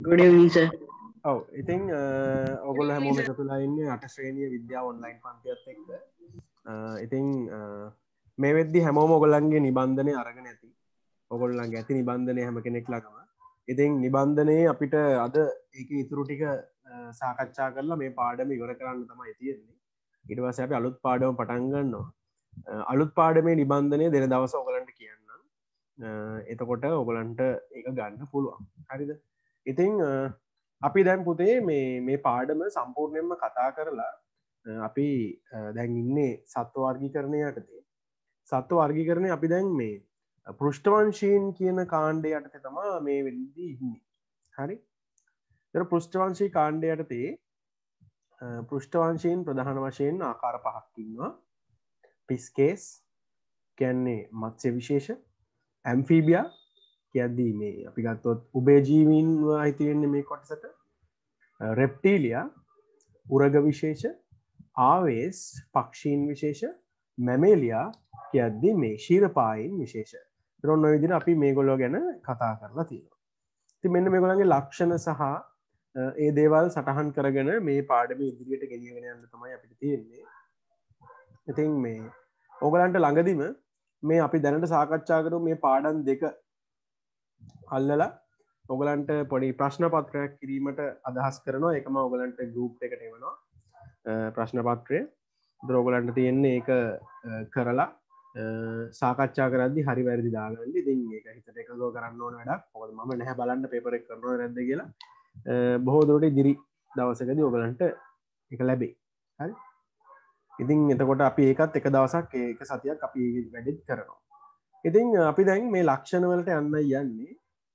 Good evening, sir. ඔව් ඉතින් ඔයගොල්ලෝ හැමෝම එකතු වෙලා ඉන්නේ 8 ශ්‍රේණිය විද්‍යාව ඔන්ලයින් පන්තියත් එක්ක. ඉතින් මේ වෙද්දි හැමෝම ඔයගොල්ලන්ගේ නිබන්ධනය අරගෙන ඇති. ඔයගොල්ලන්ගේ ඇති නිබන්ධනය හැම කෙනෙක් ළඟම. ඉතින් නිබන්ධනයේ අපිට අද ඒකේ ඉතුරු ටික සාකච්ඡා කරලා මේ පාඩම ඉවර කරන්න තමයි තියෙන්නේ. ඊට පස්සේ අපි අලුත් පාඩම පටන් ගන්නවා. අලුත් පාඩමේ නිබන්ධනය දෙන දවස ඔයගලන්ට කියන්නම්. එතකොට ඔයගලන්ට ඒක ගන්න පුළුවන්. හරිද? ඉතින් අපි දැන් පුතේ මේ පාඩම සම්පූර්ණයෙන්ම කතා කරලා අපි දැන් ඉන්නේ සත්ව වර්ගීකරණය යටතේ. සත්ව වර්ගීකරණය අපි දැන් මේ පෘෂ්ඨවංශීන් කියන කාණ්ඩය යටතේ තමයි මේ වෙද්දී ඉන්නේ. හරි? ඒතර පෘෂ්ඨවංශී කාණ්ඩය යටතේ පෘෂ්ඨවංශීන් ප්‍රධාන වශයෙන් ආකාර පහක් ඉන්නවා. පිස්කේස් කියන්නේ මත්ස්‍ය විශේෂ, ඇම්ෆීබියා කියද්දී මේ අපි ගත්තොත් උභයජීවීන් අයිති වෙන්නේ මේ කොටසට, රෙප්ටීලියා උරග විශේෂ, ආවේස් පක්ෂීන් විශේෂ, මැමේලියා කියද්දී මේ ශීරපායීන් විශේෂ. ඒතර ඔන්න ඔය විදිහට අපි මේගොල්ලෝ ගැන කතා කරලා තියෙනවා. ඉතින් මෙන්න මේගොල්ලන්ගේ ලක්ෂණ සහ ඒ දේවල් සටහන් කරගෙන මේ පාඩම ඉදිරියට ගෙනියගෙන යන්න තමයි අපිට තියෙන්නේ. ඉතින් මේ ඕගලන්ට ළඟදිම මේ අපි දැනට සාකච්ඡා කරමු මේ පාඩම් දෙක අල්ලලා ඔයගලන්ට පොඩි ප්‍රශ්න පත්‍රයක් කිරීමට අදහස් කරනවා. ඒකම ඔයගලන්ට ගෲප් එකට එවනවා ප්‍රශ්න පත්‍රය. ඒතර ඔයගලන්ට තියෙන්නේ ඒක කරලා සාකච්ඡා කරද්දි හරි වැරදි දාගන්න. ඉතින් මේක හිතට එකගව කරන්න ඕන වැඩක්. මොකද මම නැහැ බලන්න පේපර් එක කරනවද නැද්ද කියලා. බොහෝ දුරට ඉදිරි දවසකදී ඔයගලන්ට ඒක ලැබෙයි. හරි? ඉතින් එතකොට අපි ඒකත් එක දවසක් ඒක සතියක් අපි වැඩිත් කරනවා. ඉතින් අපි දැන් මේ ලක්ෂණ වලට යන්නයි යන්නේ.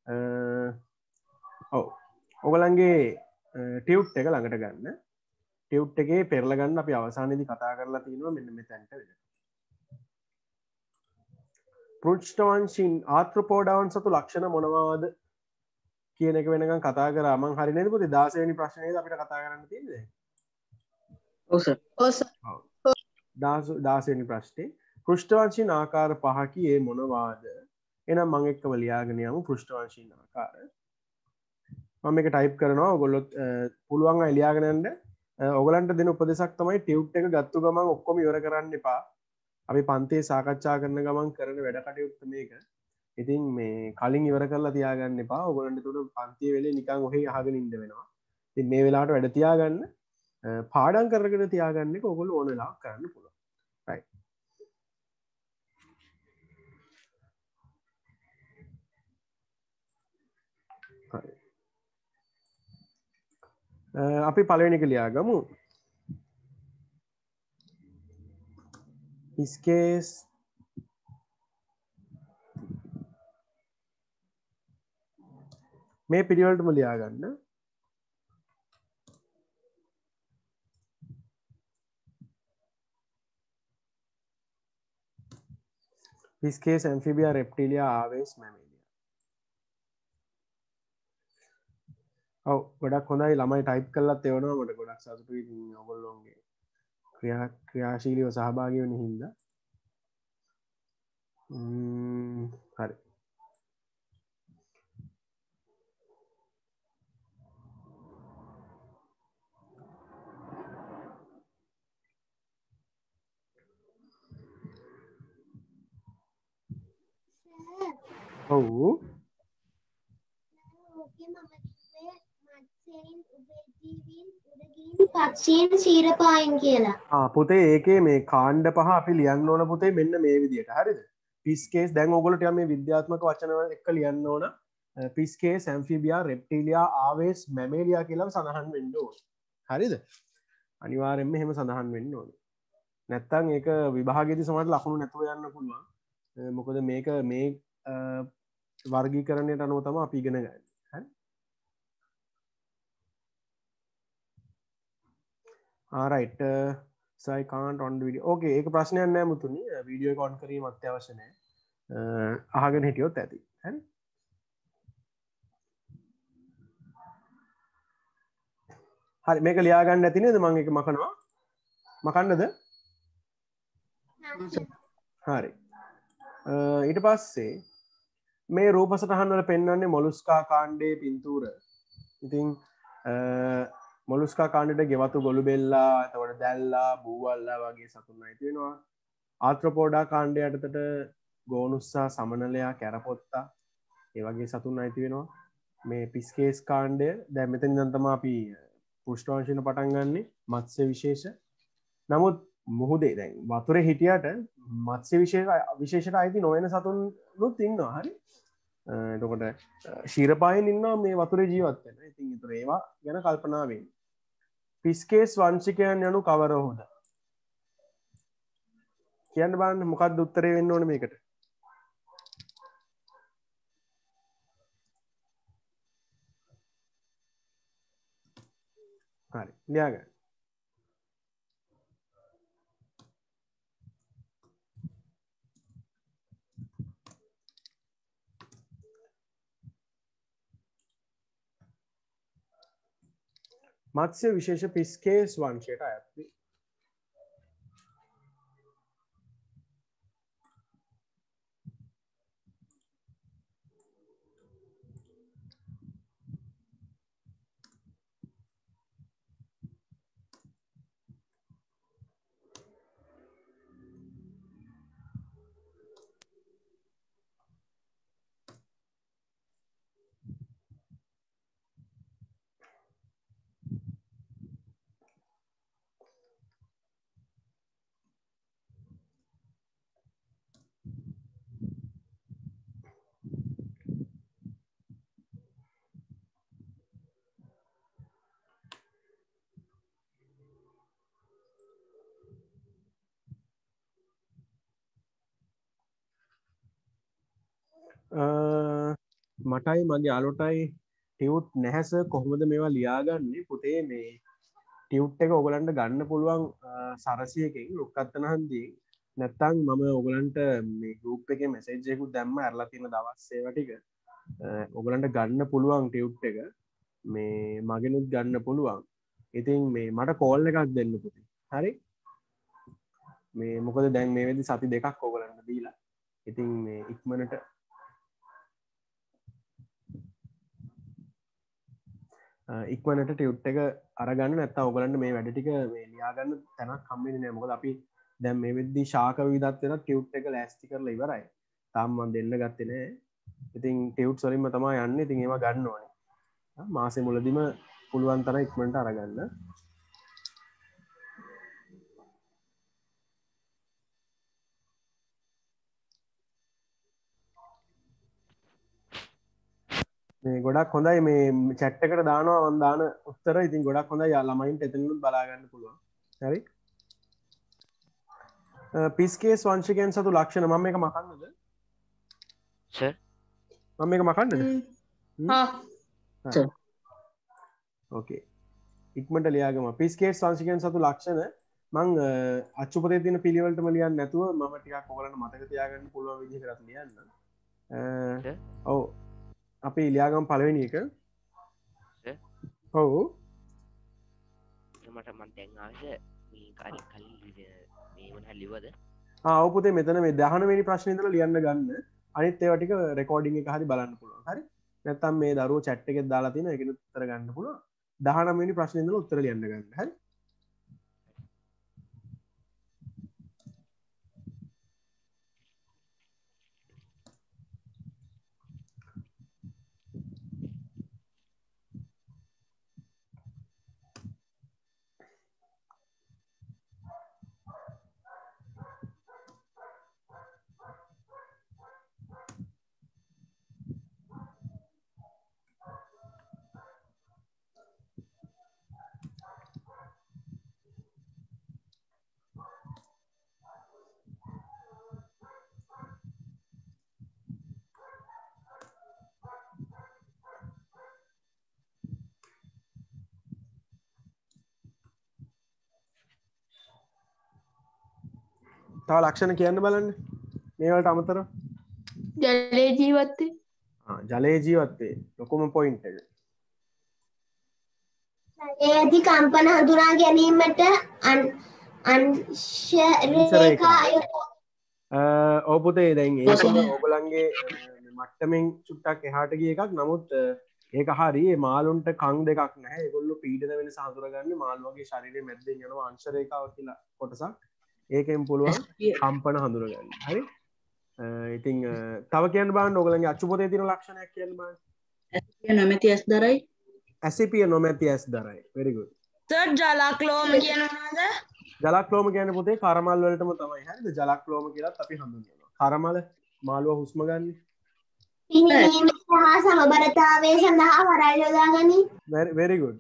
ඔව්. ඔයගලන්ගේ ටියුට් එක ළඟට ගන්න. ටියුට් එකේ පෙරලා ගන්න අපි අවසානයේදී කතා කරලා තියෙනවා මෙන්න මෙතනට වෙන. පෘෂ්ඨවංශීන් ආත්‍රෝපෝඩාවන් සතු ලක්ෂණ මොනවාද කියන එක වෙනකන් කතා කරා. මං හරි නේද පුතේ 16 වෙනි ප්‍රශ්නේද අපිට කතා කරන්න තියෙන්නේ? Oh, sir. ඔව් සර්. 16 වෙනි ප්‍රශ්නේ පෘෂ්ඨවංශීන් ආකාර පහකි ඒ මොනවාද? එහෙනම් මම එක්කම ලියාගෙන යමු පෘෂ්ඨවංශීන් ආකාර. මම මේක ටයිප් කරනවා. ඔයගොල්ලොත් පුළුවන් අය ලියාගෙන යන්න. ඔයගලන්ට දෙන උපදේශක් තමයි ටියුට් එක ගත්තු ගමන් ඔක්කොම ඉවර කරන්න එපා. අපි පන්තියේ සාකච්ඡා කරන ගමන් කරන වැඩ කටයුත්ත මේක. ඉතින් මේ කලින් ඉවර කරලා තියාගන්න එපා. ඔයගලන්ට උඩ පන්තියේ වෙලේ නිකන් ඔහේ අහගෙන ඉන්න වෙනවා. ඉතින් මේ වෙලාවට වැඩ තියාගන්න. පාඩම් කරගෙන තියාගන්න එක ඔයගොල්ලෝ ඕන වෙලාවක කරන්න පුළුවන්. right. හරි. අපි පළවෙනි එක ලියාගමු. Pisces මේ පිළිවෙලටම ලියාගන්න. Pisces, amphibia, reptilia, aves, mammalia. ඔව් ගොඩක් හොඳයි ළමයි ටයිප් කරලා තේවනවා මට ගොඩක් සතුටුයි ඉතින් ඔයගොල්ලෝගේ ක්‍රියාශීලීව සහභාගී වෙන හින්දා. හරි. ඔව් පක්ෂීන් ශීරපායන් කියලා. පුතේ ඒකේ මේ කාණ්ඩ පහ අපි ලියන්න ඕන පුතේ මෙන්න මේ විදිහට. හරිද? පිස්කේස් දැන් ඔයගොල්ලෝ ටිකක් මේ විද්‍යාත්මක වචන වල එක්ක ලියන්න ඕන. පිස්කේස්, ඇම්ෆිබියා, රෙප්ටිලියා, ආවේස්, මැමේලියා කියලා සඳහන් වෙන්න ඕන. හරිද? අනිවාර්යෙන්ම එහෙම සඳහන් වෙන්න ඕන. නැත්තම් ඒක විභාගයේදී සමහරට ලකුණු නැතුව යන්න පුළුවන්. මොකද මේක මේ වර්ගීකරණයට අනුව තමයි අපි ඉගෙන ගන්නේ. හරි? alright so I can't on the video. okay ඒක ප්‍රශ්නයක් නෑ මුතුනි. වීඩියෝ එක ඔන් කිරීම අත්‍යවශ්‍ය නෑ. අහගෙන හිටියොත් ඇති. හරි? හරි මේක ලියා ගන්න නැති නේද? මම ඒක මකනවා. මකන්නද? හරි. ඊට පස්සේ මේ රූප සටහන් වල පෙන්වන්නේ මොලුස්කා කාණ්ඩයේ පින්තූර ඉතින් මොලුස්කා කාණ්ඩයට ගෙවතු ගොළු බෙල්ලා එතකොට දැල්ලා බූවල්ලා වගේ සතුන් අයිති වෙනවා. ආත්‍රපෝඩා කාණ්ඩය යටතට ගෝනුස්සා සමනලයා කැරපොත්තා ඒ වගේ සතුන් අයිති වෙනවා. මේ පිස්කේස් කාණ්ඩය දැන් මෙතන ඉඳන් තමයි අපි පුෂ්ඨවංශයෙන් පටන් ගන්නෙ මත්ස්‍ය විශේෂ. නමුත් මුහුදේ දැන් වතුරේ හිටියට මත්ස්‍ය විශේෂයට අයිති නොවන සතුන්නුත් ඉන්නවා. හරි. එතකොට ශීරපායන් ඉන්නවා මේ වතුරේ ජීවත් වෙන. ඉතින් ඒතර ඒවා ගැන කල්පනා වෙන්න. පිස්කේස් වංශිකයන් යනු කවරහුද? කියන්න බලන්න මොකක්ද උත්තරේ වෙන්න ඕනේ මේකට? හරි. ලියාගන්න. මත්ස්‍ය විශේෂ පිස්කේස් වංශයට අයත් වේ. මටයි මගේ යාළුවටයි ටියුට් නැහැස කොහොමද මේවා ලියාගන්නේ පුතේ මේ ටියුට් එක ඔයගලන්ට ගන්න පුළුවන් සරසියකින් ලොක්කත්තන හන්දියෙන් නැත්තම් මම ඔයගලන්ට මේ ගෲප් එකේ මැසේජ් එකකුත් දැම්ම අරලා තියෙන දවස් ඒවා ටික ඔයගලන්ට ගන්න පුළුවන් ටියුට් එක මේ මගෙනුත් ගන්න පුළුවන්. ඉතින් මේ මට කෝල් එකක් දෙන්න පුතේ. හරි? මේ මොකද දැන් මේ වෙද්දි සති දෙකක් ඔයගලන්ට දීලා. ඉතින් මේ ඉක්මනට ටියුට් එක අරගන්න නැත්නම් ඔයගලන්ට මේ වැඩ ටික මේ ලියාගන්න තැනක් හම්බෙන්නේ නැහැ. මොකද අපි දැන් මේ වෙද්දි ශාක විවිධත්වයට ටියුට් එක ලෑස්ති කරලා ඉවරයි. තාම මම දෙන්න ගත්තේ නැහැ. ඉතින් ටියුට්ස් වලින්ම තමයි යන්නේ. ඉතින් ඒවා ගන්න ඕනේ. මාසෙ මුලදීම පුළුවන් තරම් ඉක්මනට අරගන්න. මේ ගොඩක් හොඳයි මේ chat එකට දානවා මම දාන උත්තර. ඉතින් ගොඩක් හොඳයි ළමයින්ට එතනිනුත් බලා ගන්න පුළුවන්. හරි? පිස්කේස් වංශිකයන් සතු ලක්ෂණ මම මේක මකන්නද? සර්. මම මේක මකන්නද? සර්. ඕකේ. ඉක්මනට ලියාගමු. පිස්කේස් වංශිකයන් සතු ලක්ෂණ මං අච්චුපතේ තියෙන පිළිවෙලටම ලියන්නේ නැතුව මම ටිකක් ඔයගලන්ට මතක තියාගන්න පුළුවන් විදිහකට ලියන්න. ඔව්. අපි ලියාගම් පළවෙනි එක. ඔව්. මට මන් දැන් ආවේ මේ කාර්ය කලින් මේ මොන හරි ලිව්වද? ඔව් පුතේ මෙතන මේ 19 වෙනි ප්‍රශ්නේ ඉඳලා ලියන්න ගන්න. අනිත් ඒවා ටික රෙකෝඩින් එක හරි බලන්න පුළුවන්. හරි? නැත්තම් මේ දරුවෝ chat එකෙත් දාලා තියෙනවා ඒකෙත් උත්තර ගන්න පුළුවන්. 19 වෙනි ප්‍රශ්නේ ඉඳලා උත්තර ලියන්න ගන්න. හරි? තව ලක්ෂණ කියන්න බලන්න. මේ වලට අමතරව ජලයේ ජීවත් වේ. ජලයේ ජීවත් වේ. ලොකුම පොයින්ට් එක. ඒදී කම්පන හඳුනා ගැනීමට අංශ රේඛා ඔව් පුතේ දැන් ඒක ඔයගලන්ගේ මට්ටමින් චුට්ටක් එහාට ගිය එකක්. නමුත් ඒක හරි ඒ මාළුන්ට කන් දෙකක් නැහැ ඒගොල්ලෝ පීඩන වෙනස හඳුනගන්නේ මාළුවගේ ශරීරයේ මැද්දෙන් යන අංශ රේඛාව කියලා කොටසක් ඒකෙන් පුළුවන් කම්පන හඳුනගන්න හරි ඉතින් තව කියන්න බලන්න ඕගොල්ලන්ගේ අච්චු පොතේ තියෙන ලක්ෂණයක් කියන්න බලන්න ඇසිපිය නොමැති ඇස් දරයි ඇසිපිය නොමැති ඇස් දරයි very good සර් ජලක්ලෝම කියනවාද ජලක්ලෝම කියන්නේ පුතේ කරමල් වලටම තමයි හරිද ජලක්ලෝම කියලාත් අපි හඳුන්වනවා කරමල මාළුවා හුස්ම ගන්න පිනීම සහ සමබරතාවය සඳහා වරල් යොදා ගනී. very good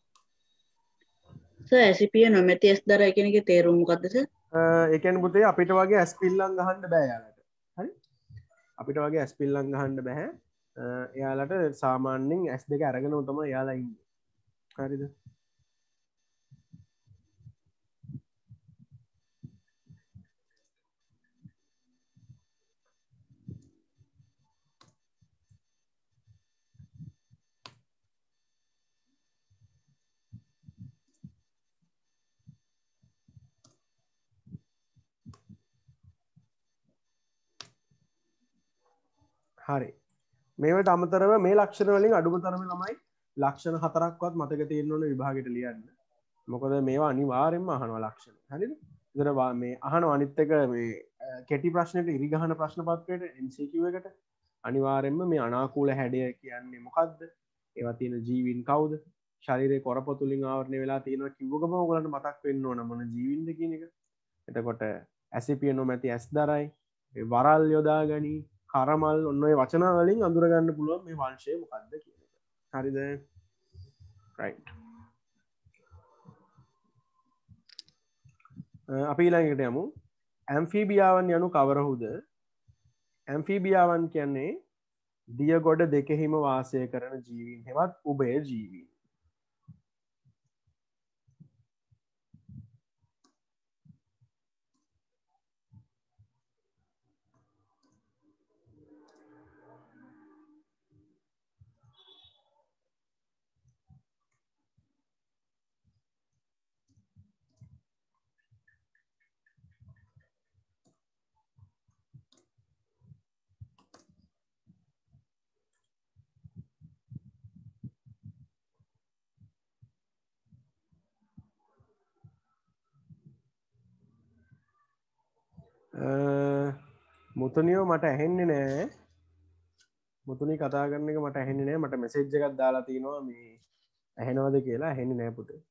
සර් ඇසිපිය නොමැති ඇස් දරයි කියන එකේ තේරුම මොකද්ද සර් ඒ කියන්නේ පුතේ අපිට වගේ ඇස් පිල්ලම් ගහන්න බෑ යාලට හරි අපිට වගේ ඇස් පිල්ලම් ගහන්න බෑ එයාලට සාමාන්‍යයෙන් ඇස් දෙක අරගෙනම තමයි එයාලා ඉන්නේ හරිද හරි මේවට අමතරව මේ ලක්ෂණ වලින් අඩුම තරමේ ළමයි ලක්ෂණ 4ක්වත් මතක තියෙන්න ඕන විභාගෙට ලියන්න. මොකද මේවා අනිවාර්යෙන්ම අහනවා ලක්ෂණ. හරිද? ඒතර මේ අහනවා අනිත් එක මේ කෙටි ප්‍රශ්නෙට ඉරි ගහන ප්‍රශ්න පත්‍රයට MCQ එකට අනිවාර්යෙන්ම මේ අනාකූල හැඩය කියන්නේ මොකද්ද? ඒවා තියෙන ජීවීන් කවුද? ශරීරයේ කොරපතුලින් ආවරණය වෙලා තියෙනවා කිව්ව ගමන් ඔයගලන්ට මතක් වෙන්න ඕන මොන ජීවීන්ද කියන එක. එතකොට ඇසිපිය නොමැති ඇස් දරයි, වරල් යොදා ගනී කරමල් ඔන්න ඔය වචන වලින් අඳුරගන්න පුළුවන් මේ වංශය මොකක්ද කියන එක. හරිද? right. අපි ඊළඟට යමු. ඇම්ෆීබියාවන් යනු කවරහුද? ඇම්ෆීබියාවන් කියන්නේ දිය ගොඩ දෙකෙහිම වාසය කරන ජීවීන් හෙවත් උභය ජීවීන්. මුතුනියෝ මට ඇහෙන්නේ නෑ මුතුනි කතා කරන එක මට ඇහෙන්නේ නෑ මට මෙසේජ් එකක් දාලා තිනවා මේ ඇහෙනවද කියලා ඇහෙන්නේ නෑ පුතේ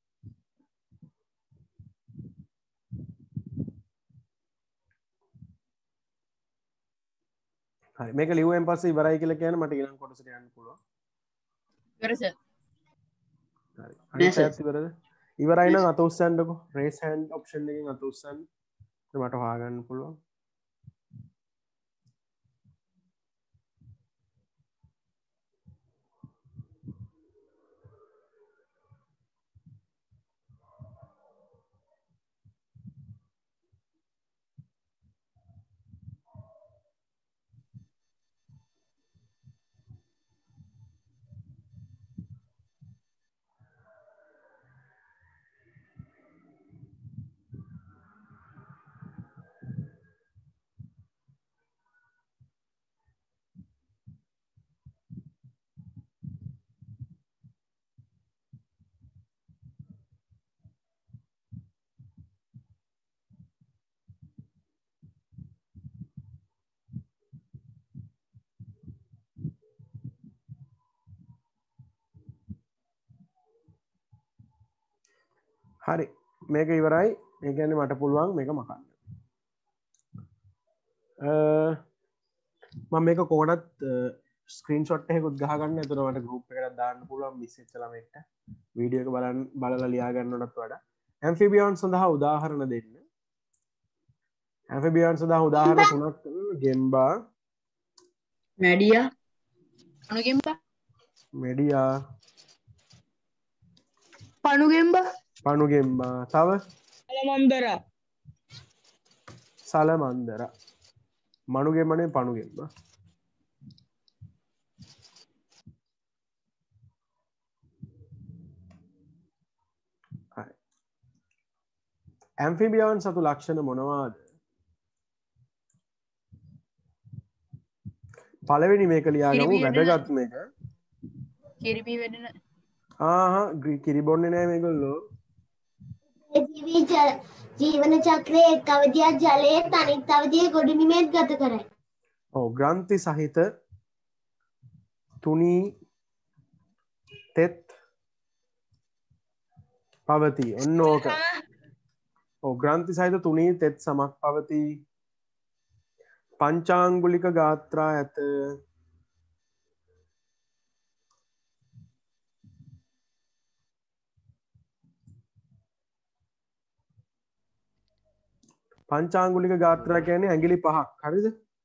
හරි මේක ලිව්වෙන් පස්සේ ඉවරයි කියලා කියන්නේ මට ඊළඟ කොටසට යන්න පුළුවන් ඉවර සර් හරි අනිත් පැත්ත ඉවරද ඉවරයි නම් අත උස්සන්නකෝ raise hand option එකෙන් අත උස්සන්න මට හොයාගන්න පුළුවන් හරි මේක ඉවරයි ඒ කියන්නේ මට පුළුවන් මේක මකන්න මම මේක කොහොමවත් ස්ක්‍රීන් ෂොට් එකකුත් ගහගන්න එතකොට මට ගෲප් එකකට දාන්න පුළුවන් මිස් වෙච්ච ළමෙක්ට වීඩියෝ එක බලලා ලියා ගන්නවටත් වඩා ඇම්ෆිබියන් සඳහා උදාහරණ දෙන්න ඇම්ෆිබියන් සඳහා උදාහරණ තුනක් ගෙම්බා මැඩියා අනුගෙම්බා මෙඩියා පණුගෙම්බ පණුගෙම්බා තව සලමන්දර සලමන්දර මනුගෙම්බනේ පණුගෙම්බා ඇම්ෆිබියන් සතු ලක්ෂණ මොනවාද පළවෙනි මේක ලියාගමු වැදගත් මේක කිරිපී වැඩෙන කිරි බොන්නේ නෑ මේගොල්ලෝ. ජීවන චක්‍රයේ එක් අවධියක් ජලයේත් අනිත් අවධියේ ගොඩබිමේත් ගත කරයි. ඔව් ග්‍රන්ථි සහිත තුනී තෙත් පවතී. ඔන්න ඕක. ඔව් ග්‍රන්ථි සහිත තුනී තෙත් සමක් පවතී. පංචාංගුලික ගාත්‍රා ඇත. පංචාංගුලික ගාත්‍රා කියන්නේ ඇඟිලි 5ක්. හරිද?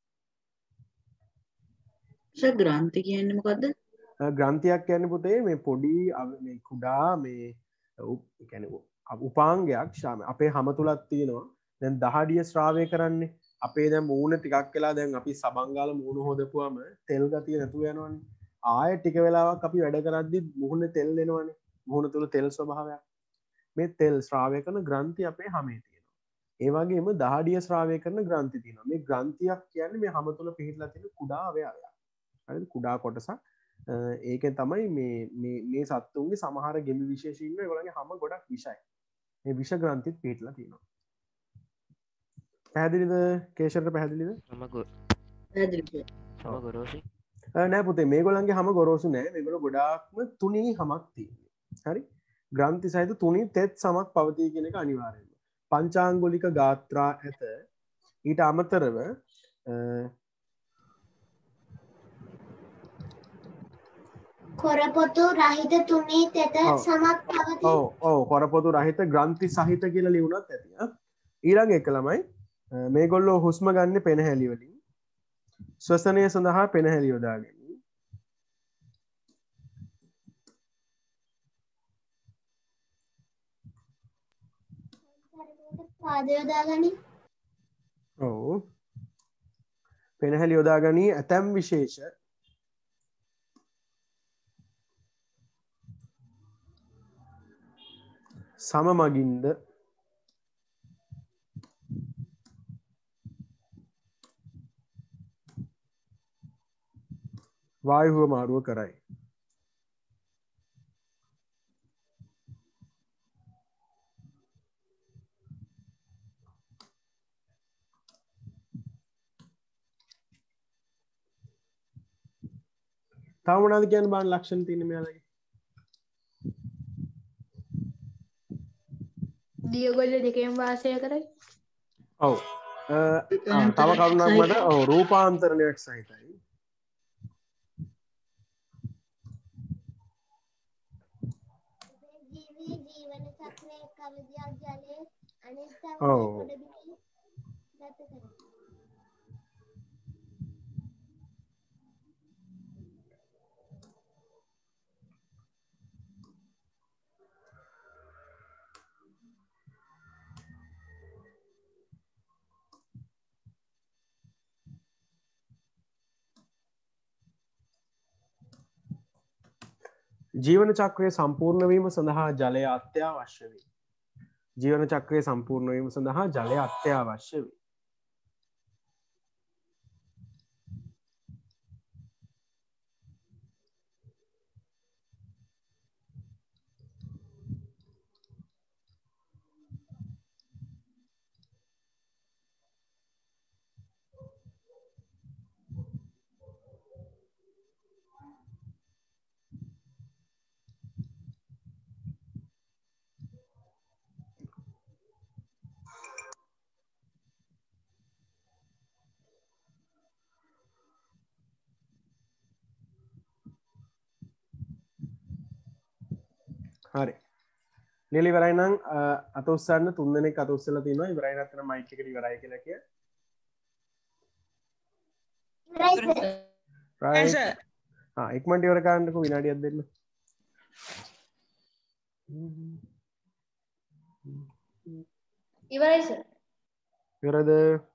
ග්‍රන්ථි කියන්නේ මොකද්ද? ග්‍රන්ථියක් කියන්නේ පුතේ මේ පොඩි මේ කුඩා මේ කියන්නේ උපාංගයක් අපේ හැම තුලක් තියෙනවා. දැන් දහඩිය ශ්‍රාවය කරන්නේ අපේ දැන් මූණ ටිකක් වෙලා දැන් අපි සබංගාල මූණ හොදපුවම තෙල් ගතිය නැතුව යනවනේ. ආයෙ ටික වෙලාවක් අපි වැඩ කරද්දි මුහුණේ තෙල් එනවනේ. මුහුණ තුල තෙල් ස්වභාවයක්. මේ තෙල් ශ්‍රාවය කරන ග්‍රන්ථි අපේ හැමේ තියෙනවා. ඒ වගේම දහඩිය ශ්‍රාවය කරන ග්‍රන්ථි තියෙනවා. මේ ග්‍රන්ථියක් කියන්නේ මේ හැම තුල පිහිටලා තියෙන කුඩා අවයවයක්. හරිද? කුඩා කොටසක්. ඒකෙන් තමයි මේ සත්තුන්ගේ සමහර ගෙඹි විශේෂීන්ව ඒගොල්ලන්ගේ හැම ගොඩක් විෂයි. මේ විෂ ග්‍රන්ථිත් පිහිටලා තියෙනවා. පැහැදිලිද? කේෂර්ට පැහැදිලිද? සම ගොරෝසි. නෑ පුතේ මේගොල්ලන්ගේ හැම ගොරෝසු නෑ. මේගොල්ලෝ ගොඩාක්ම තුනී හැමක් තියෙනවා. හරි? ග්‍රන්ථි සහිත තුනී තෙත් සමක් පවතී කියන එක අනිවාර්යයෙන්ම. පංචාංගුලික ගාත්‍රා ඇත. ඊට අමතරව කොරපොතු රහිත තුනී තෙත සමක් පවතී. ඔව් කොරපොතු රහිත ග්‍රන්ථි සහිත කියලා ලියුණත් ඇති. ඊළඟ එක ළමයි මේගොල්ලෝ හුස්ම ගන්න පෙනහැලි වලින් ශ්වසනය සඳහා පෙනහැලි යොදා ගැනීම. පාද යොදා ගනී. ඔව් පෙනහැලි යොදා ගනී. ඇතැම් විශේෂ සම මගින්ද වායුව මාරුව කරයි. තව මොනවද කියන්න බාන ලක්ෂණ තියෙන්නේ මෙයාලගේ? දියගොල්ල දෙකෙන් වාසය කරයි. ඔව්. තව කරුණක් මට රූපාන්තරණයක් සහිතයි. ජීවන චක්‍රයේ එක් අවධියක් ජලයේ අනිත් ඔව්. අවධියේ ගොඩබිමේ ගත කරයි. ජීවන චක්‍රය සම්පූර්ණ වීම සඳහා ජලය අත්‍යවශ්‍ය වේ. ජීවන චක්‍රය සම්පූර්ණ වීම සඳහා ජලය අත්‍යවශ්‍ය වේ. හරි. නිල ඉවරයි නම් අත උස්සන්න 3 දෙනෙක් අත උස්සලා තිනවා. ඉවරයි නැත්නම් මයික් එකට ඉවරයි කියලා කිය. right. ඉක්මනට ඉවර කරන්නකෝ විනාඩියක් දෙන්න. ඉවරයි සර්. ඉවරද?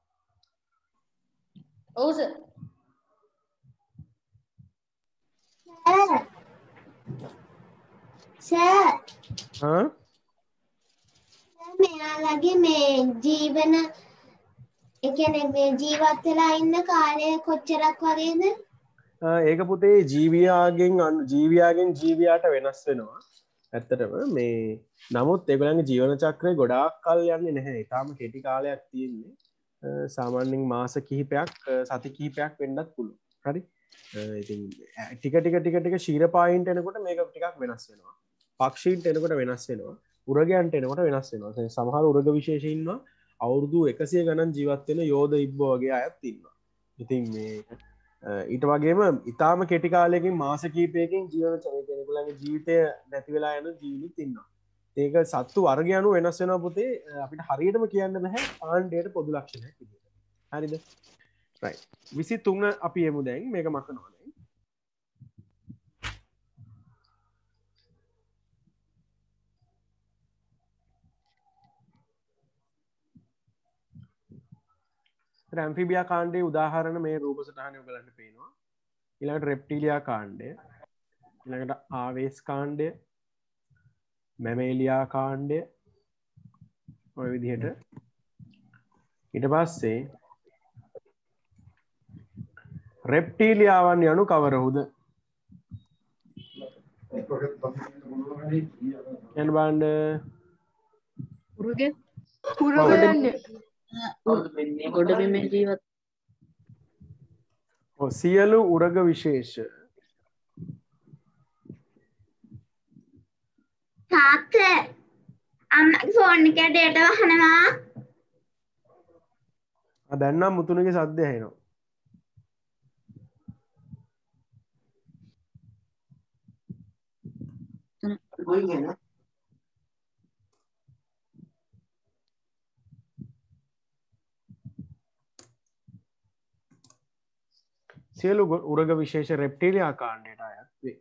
ඔව් සර්. සර් මෙයාලගේ මේ ජීවන ඒ කියන්නේ මේ ජීවත් වෙලා ඉන්න කාලය කොච්චරක් වගේද? ඒක පුතේ ජීවියාගෙන් ජීවියාට වෙනස් වෙනවා. ඇත්තටම මේ නමුත් ඒගොල්ලන්ගේ ජීවන චක්‍රය ගොඩාක් කල් යන්නේ නැහැ. ඊටාම කෙටි කාලයක් තියෙන්නේ. සාමාන්‍යයෙන් මාස කිහිපයක් සති කිහිපයක් වෙන්නත් පුළුවන්. හරි. ඉතින් ටික ශීරපායින්ට එනකොට මේක ටිකක් වෙනස් වෙනවා. පක්ෂීන්ට එනකොට වෙනස් වෙනවා. උරගයන්ට එනකොට වෙනස් වෙනවා. සමහර උරග විශේෂ ඉන්නවා අවුරුදු 100 ගණන් ජීවත් වෙන යෝධ ඉබ්බෝ වගේ අයත් ඉන්නවා. ඉතින් මේ ඊට වගේම ඉතාම කෙටි කාලයකින් මාස කිහිපයකින් ජීවන චරිතයකලගේ ජීවිතය නැති වෙලා යන ජීවිත් ඉන්නවා. ඒක සත්තු වර්ග අනුව වෙනස් වෙනවා පුතේ. අපිට හරියටම කියන්න බෑ කාණ්ඩයට පොදු ලක්ෂණයක් විදිහට. හරිද? right 23 අපි එමු දැන් මේක මකනවා දැන්. ඇම්ෆිබියා කාණ්ඩයේ උදාහරණ මේ රූප සටහනේ ඔයගලන්ට පේනවා. ඊළඟට රෙප්ටිලියා කාණ්ඩය, ඊළඟට ආවේස් කාණ්ඩය, මැමේලියා කාණ්ඩය ඔය විදිහට. ඊට පස්සේ රෙප්ටිලියාවන් යනු කවරහුද? යන බණ්ඩ උරුගේ ගොඩබිමේ ජීවත් සියලු උරග විශේෂ තාත්තා අම්මගේ ෆෝන් එකේ ඩේටා වහනවා. දැන් නම් මුතුණගේ සද්දය ඇහෙනවා. සියලු උරග විශේෂ රෙප්ටිලියා කාණ්ඩයට අයත් වේ.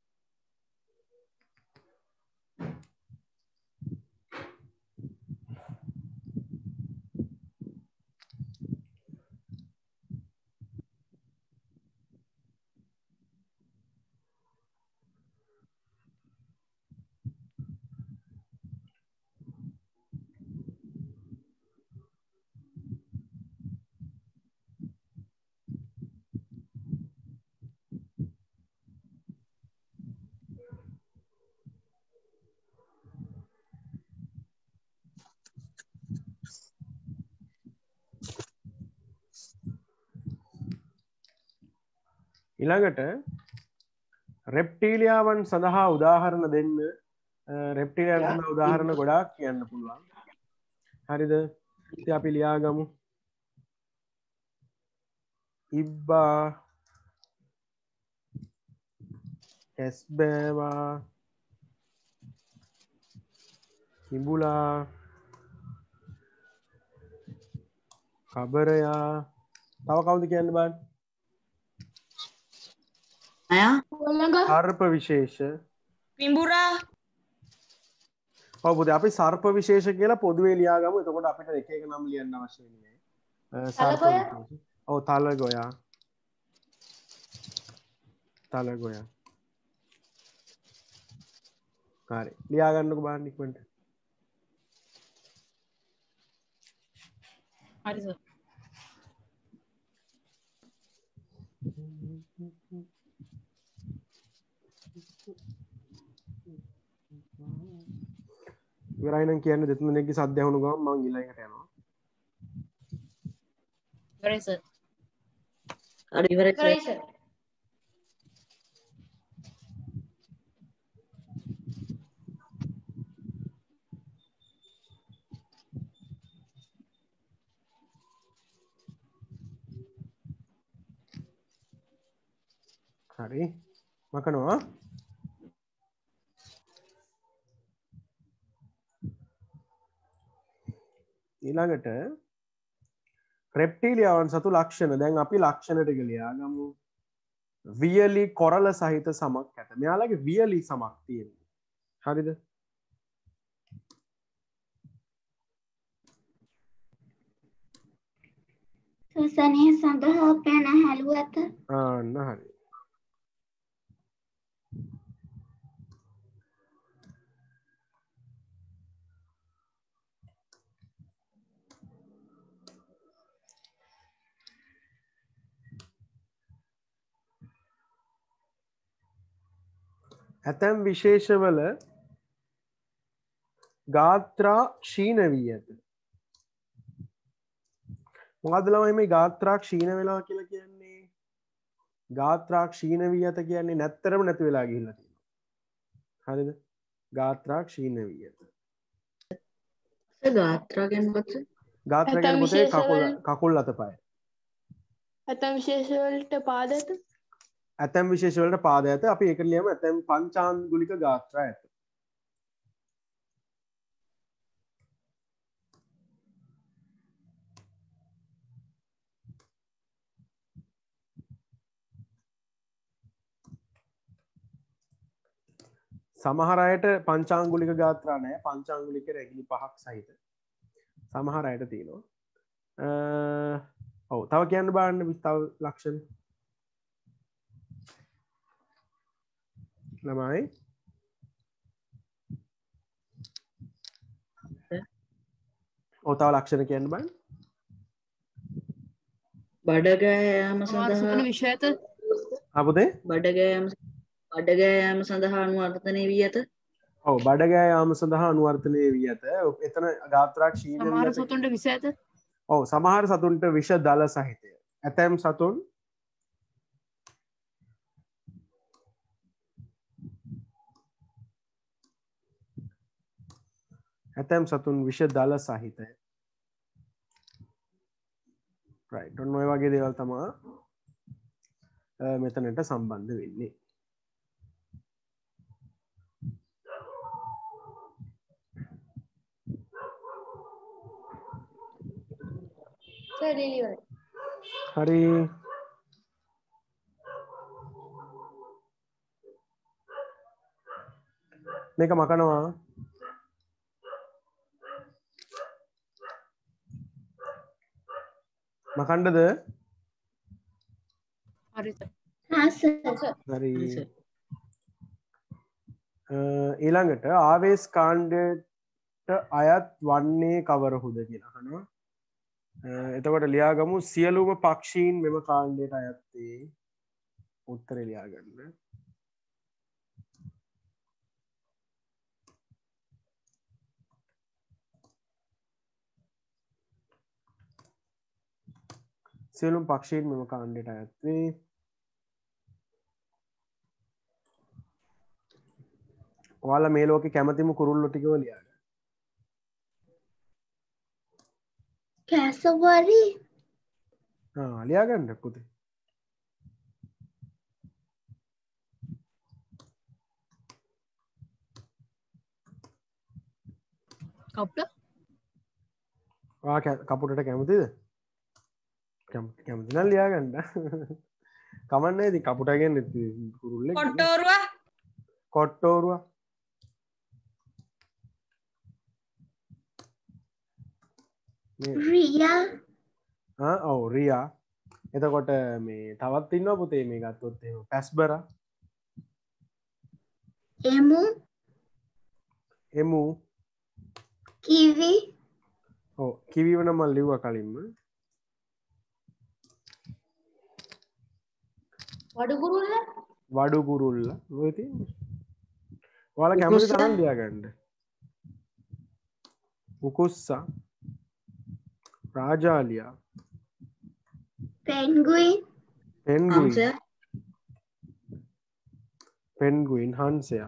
ඊළඟට රෙප්ටිලියාවන් සඳහා උදාහරණ දෙන්න. රෙප්ටිලියන් සඳහා උදාහරණ ගොඩාක් කියන්න පුළුවන්. හරිද? ඉතින් අපි ලියාගමු. ඉබ්බා, ඇස්බෑවා, කිඹුලා, කබරයා, තව කවුද කියන්න බලන්න? සර්ප විශේෂ පිඹුරා ඔව් පුතේ අපි සර්ප විශේෂ කියලා පොදුවේ ලියාගමු. එතකොට අපිට එක එක නම් ලියන්න අවශ්‍ය වෙන්නේ නැහැ. සර්ප විශේෂ. ඔව් තලගොයා. තලගොයා. හරි. ලියා ගන්නකො බලන්න ඉක්මනට. හරි සර් ඉවරයි නම් කියන්නේ දෙතුනෙක්ගේ සද්ද ඇහුණු ගමන් මම ඊළඟට යනවා. ඉවරයි සර් හරි ඉවරයි සර්. සර් හරි මකනවා. ඊළඟට රෙප්ටිලියාවන් සතු ලක්ෂණ. දැන් අපි ලක්ෂණ ටික ලියාගමු. වියලි කොරළ සහිත සමක් ඇත. මෙයාලගේ වියලි සමක් තියෙනවා. හරිද? සසනේ සඳහා පැනහැලු ඇත. ආන්න හරි. ඇතැම් විශේෂවල ගාත්‍රා ක්ෂීණ වී ඇත. මොකද්ද ළමයි මේ ගාත්‍රා ක්ෂීණ වෙලා කියලා කියන්නේ? ගාත්‍රා ක්ෂීණ වී ඇත කියන්නේ නැත්තරම නැති වෙලා ගිහිල්ලා තියෙනවා. හරිද? ගාත්‍රා ක්ෂීණ වී ඇත. ගාත්‍රා කියන්නේ මොකක්ද? ගාත්‍රා කියන්නේ පුතේ කකුල් අතපය. ඇතම් විශේෂ වලට පාද ඇත. ඇතැම් විශේෂ වලට පාද ඇත. අපි ඒකට ලියමු ඇතැම් පංචාංගුලික ගාත්‍රා ඇත. සමහර අයට පංචාංගුලික ගාත්‍රා නැහැ. පංචාංගුලික රැගිලි 5ක් සහිත. සමහර අයට තියෙනවා. ඔව් තව කියන්න බලන්න තව ලක්ෂණ. ළමයි ඔව් තව ලක්ෂණ කියන්න බලන්න. බඩගෑයම සමහර සුපන සඳහා විෂය ඇත. අපුතේ බඩගෑයම සඳහා අනුවර්තනය වී ඇත. ඔව් බඩගෑ යාම සඳහා අනුවර්තනය වී ඇත. එතන ගාත්‍රා ක්ෂීණ වී සමහර ඇත. සතුන්ට විෂ ඇත. ඔව් සමහර සතුන්ට විෂ දල සහිතය. ඇතැම් සතුන් විෂ දල සහිතය. රයිට්. ඔන්න ඔය වගේ දේවල් තමයි මෙතනට සම්බන්ධ වෙන්නේ. හරි මේක මකනවා. මකණ්ඩද? හරි. හරි. ඊළඟට ආවේශ කාණ්ඩයට අයත් වන්නේ කවරහුද කියලා අහනවා. එතකොට ලියාගමු සියලුම පක්ෂීන් මෙම කාණ්ඩයට අයත් වේ. උත්තරේ ලියාගන්න. සියලුම පක්ෂීන් මෙම කාණ්ඩයට අයත් වේ. ඔයාලා මේ ලෝකේ කැමතිම කුරුල්ලෝ ටිකව ලියාගන්න. කැසවරි ලියාගන්න පුතේ. කප්ට ඔයා කපුටට කැමතිද? කැමති නම් ලියාගන්න. කමන්නේ ඉතින් කපුට කියන්නේ කුරුල්ලෙක්. කොට්ටෝරුව. කොට්ටෝරුව. රියා ඔව් රියා. එතකොට මේ තවත් ඉන්නවා පුතේ මේ ගත්තොත් එහෙම පැස්බරා. එමු කිවි ඔව් කිවි වන මම ලිව්වා කලින්ම. වඩු කුරුල්ල ඔය තියෙන්නේ. ඔයාලා කැමති තරම් ලියාගන්න. උකුස්සා රාජාලියා පෙන්ගුයින් හංසයා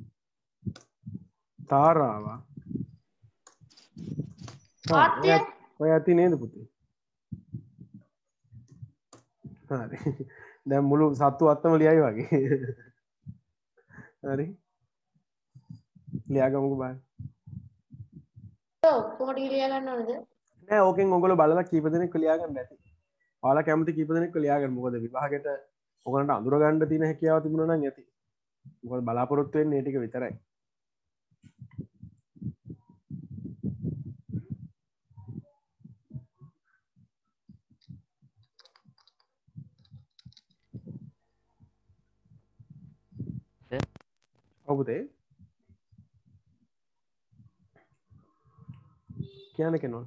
තාරාවා ඔය ඇති නේද පුතේ? හරි. දැන් මුළු සත්තු අත්තම ලියයි වගේ. හරි. ලියාගමුකෝ බලන්න. කොහොමද ලියා ගන්න ඕනද? නෑ ඕකෙන් ඔයගොල්ලෝ බලලා කීප දෙනෙක් ලියා ගන්න ඇති. ඔයාලා කැමති කීප දෙනෙක් ලියා ගන්න. මොකද විභාගෙට ඔයගොල්ලන්ට අඳුර ගන්න තියෙන හැකියාව තිබුණා නම් ඇති. මොකද බලාපොරොත්තු වෙන්නේ මේ ටික විතරයි. ඔව් පුතේ. කියන්න කෙනා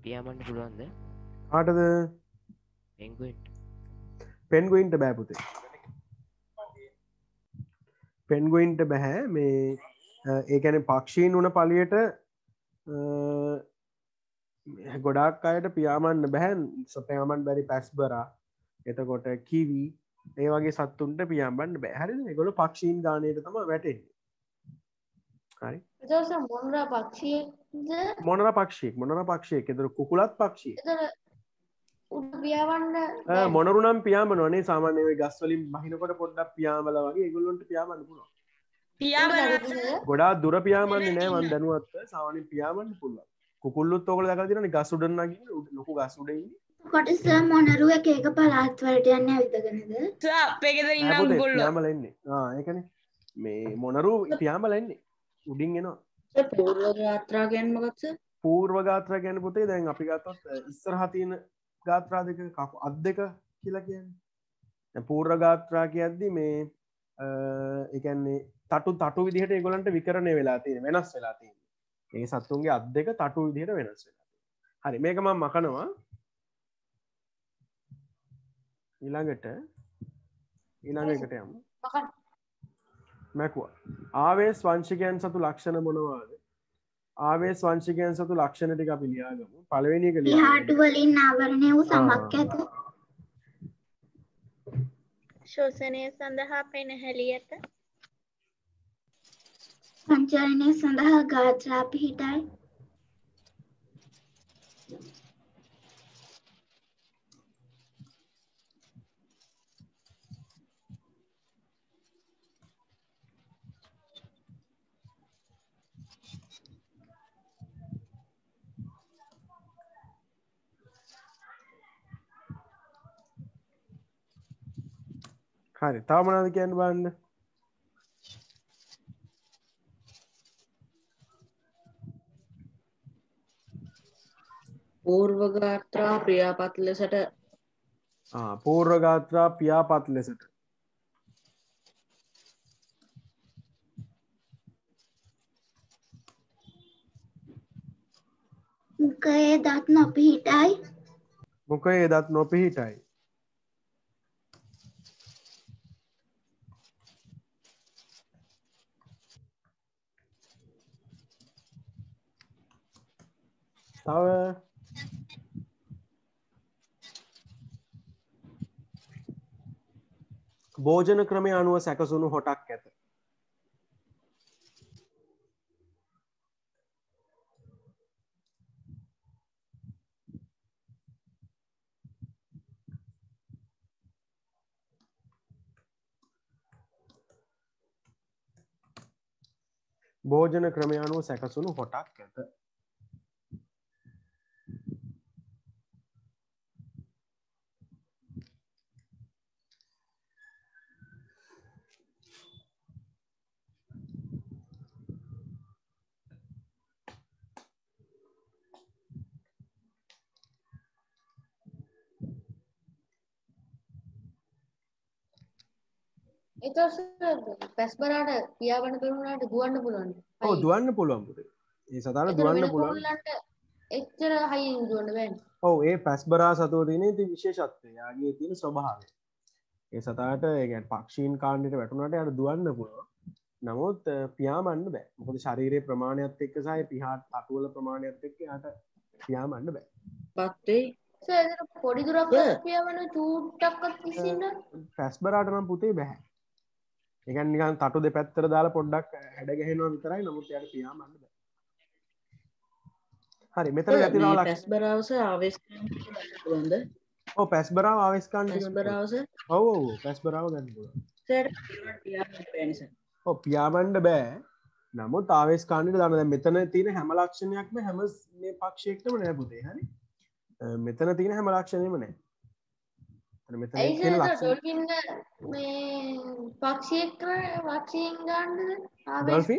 පියාඹන්න පුළුවන්ද? කාටද? පෙන්ගුයින්ට. පෙන්ගුයින්ට බෑ පුතේ. පෙන්ගුයින්ට බෑ මේ ඒ කියන්නේ පක්ෂීන් උන පළියට ගොඩාක් අයට පියාඹන්න බෑ. පියාඹන්න බැරි පැස්බරා එතකොට කිවි ඒ වගේ සත්තුන්ට පියාඹන්න බෑ. හරිද? ඒගොල්ලෝ පක්ෂීන් ගානේට තමයි වැටෙන්නේ. හරි. එතකොට මොනරා පක්ෂියෙක්ද? මොනරා පක්ෂියෙක්. ඒතර කුකුලත් පක්ෂියෙක්. එතකොට උඩ පියාඹන්න මොනරු නම් පියාඹනවනේ සාමාන්‍යයෙන් ওই ගස් වලින් බහිනකොට පොඩ්ඩක් පියාඹලා වගේ ඒගොල්ලොන්ට පියාඹන්න පුළුවන්. පියාඹන ගොඩාක් දුර පියාඹන්නේ නෑ මම දැනුවත්ව සාමාන්‍යයෙන් පියාඹන්න පුළුවන්. කුකුල්ලොත් ඔයගොල්ලෝ දැකලා තියෙනවනේ ගස් උඩ නගින්න ලොකු ගස් උඩ ඉන්නේ. කොටස මොනරුව එක එක පළාත් වලට යන්නේ ඇවිදගෙනද? අපේ ගෙදර ඉන්න නෑ පුතේ උගොල්ලෝ පියාඹලා ඉන්නේ. ඒකනේ. මේ මොනරු පියාඹලා ඉන්නේ. උඩින් එනවා. පූර්ව ගාත්‍රා කියන්නේ මොකක්ද? පූර්ව ගාත්‍රා කියන්නේ පුතේ දැන් අපි ගත්තොත් ඉස්සරහා තියෙන ගාත්‍රා දෙක අත් දෙක කියලා කියන්නේ. දැන් පූර්ව ගාත්‍රා කියද්දි මේ ඒ කියන්නේ තටු විදිහට ඒගොල්ලන්ට විකරණය වෙලා තියෙන වෙනස් වෙලා තියෙන. ඒ සත්තුන්ගේ අත් දෙක තටු විදිහට වෙනස් වෙලා තියෙනවා. හරි මේක මම මකනවා. ඊළඟට එකට යමු. මැකුවා. ආවේශ වංශිකයන් සතු ලක්ෂණ මොනවාද? ආවේශ වංශිකයන් සතු ලක්ෂණ ටික අපි ලියාගමු. පළවෙනි එක ලියන්න. පිහාටු වලින් ආවරණය වූ සමක් ඇත. ශෝෂණය සඳහා පෙනහැලි ඇත. සංචරණය සඳහා ගාත්‍රා පිහිටයි. හරි තව මොනවද කියන්න බලන්න. පූර්ව ගාත්‍රා ක්‍රියාපත් ලෙසට පූර්ව ගාත්‍රා පියාපත් ලෙසට මුඛයේ දත් නොපිහිටයි. මුඛයේ දත් නොපිහිටයි. තව භෝජන ක්‍රමය අනුව සැකසුණු හොටක් ඇත. භෝජන ක්‍රමය අනුව සැකසුණු හොටක් ඇත. එතකොට පැස්බරාට පියාඹන්න බැරුණාට දුවන්න පුළුවන්. ඔව් දුවන්න පුළුවන් පුතේ. ඒ සතාට දුවන්න පුළුවන්. එච්චර හයියෙන් දුවන්න බෑනේ. ඔව් ඒ පැස්බරා සතුව තියෙන ඉතින් විශේෂත්වය. යාගේ තියෙන ස්වභාවය. ඒ සතාට ඒ කියන්නේ පක්ෂීන් කාණ්ඩයට වැටුණාට යාට දුවන්න පුළුවන්. නමුත් පියාඹන්න බෑ. මොකද ශරීරයේ ප්‍රමාණයත් එක්ක සහ පිහාට අටුවල ප්‍රමාණයත් එක්ක යාට පියාඹන්න බෑ. පත්තේ සර් පොඩි දුරක් පියාඹන චූට්ටක්වත් විසින්න පැස්බරාට නම් පුතේ බෑ. ඒ කියන්නේ නිකන් තටු දෙපැත්තට දාලා පොඩ්ඩක් හැඩ ගැහෙනවා විතරයි. නමුත් යාට පියාඹන්න බෑ. හරි මෙතන ගැතිනවා ලක්ෂණ. පැස්බරාවස ආවේශකම් පුළුවන්ද? ඔව් පැස්බරාව ආවේශකාන්ත පැස්බරාවස ඔව් පැස්බරාව ගන්න පුළුවන්. සර් පියාඹන්න බෑ නේද? ඔව් පියාඹන්න බෑ. නමුත් ආවේශකාන්තයට දාන දැන් මෙතන තියෙන හැම ලක්ෂණයක්ම හැම මේ පක්ෂයකටම නෑ පුතේ. හරි. මෙතන තියෙන හැම ලක්ෂණෙම නෑ. මෙතන තියෙන ලක්ෂණ ඩොල්ෆින් මේ පක්ෂියෙක් වක්ෂීන් ගන්නද? ඩොල්ෆින්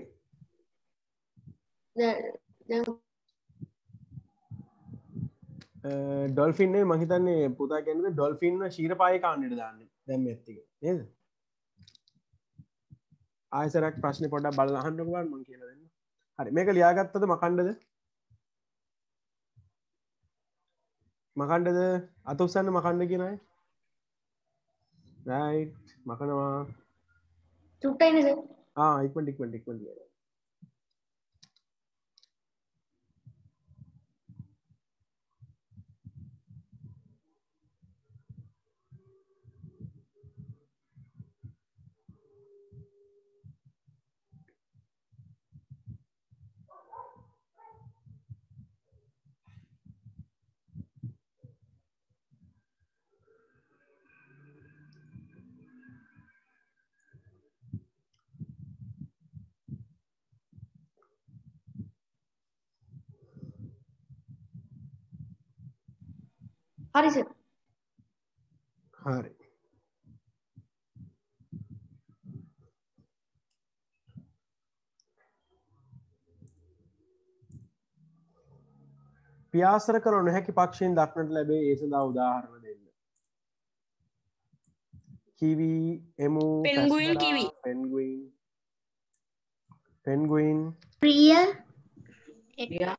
ඩොල්ෆින් නේ මම හිතන්නේ පුතා කියන්නේ ඩොල්ෆින් ශීරපායේ කාණ්ඩයට දාන්නේ දැන් මෙත් ටික නේද? ආයෙසරක් ප්‍රශ්නේ පොඩ්ඩක් බලලා අහන්නකෝ බලන්න මම කියලා දෙන්න. හරි මේක ලියාගත්තද මකණ්ඩද? මකණ්ඩද අත උස්සන්න මකණ්ඩ කියන අය රයිට් මකනවා චුට්ටයි නේද? ඉක්මනට හරි සර්. හරි පියාසර කර නොහැකි පක්ෂයෙන් දක්නට ලැබේ ඒ සඳහා උදාහරණ දෙන්න කිවි එමු Penguin, kiwi. පෙන්ගුයින් ප්‍රිය ක්‍රියා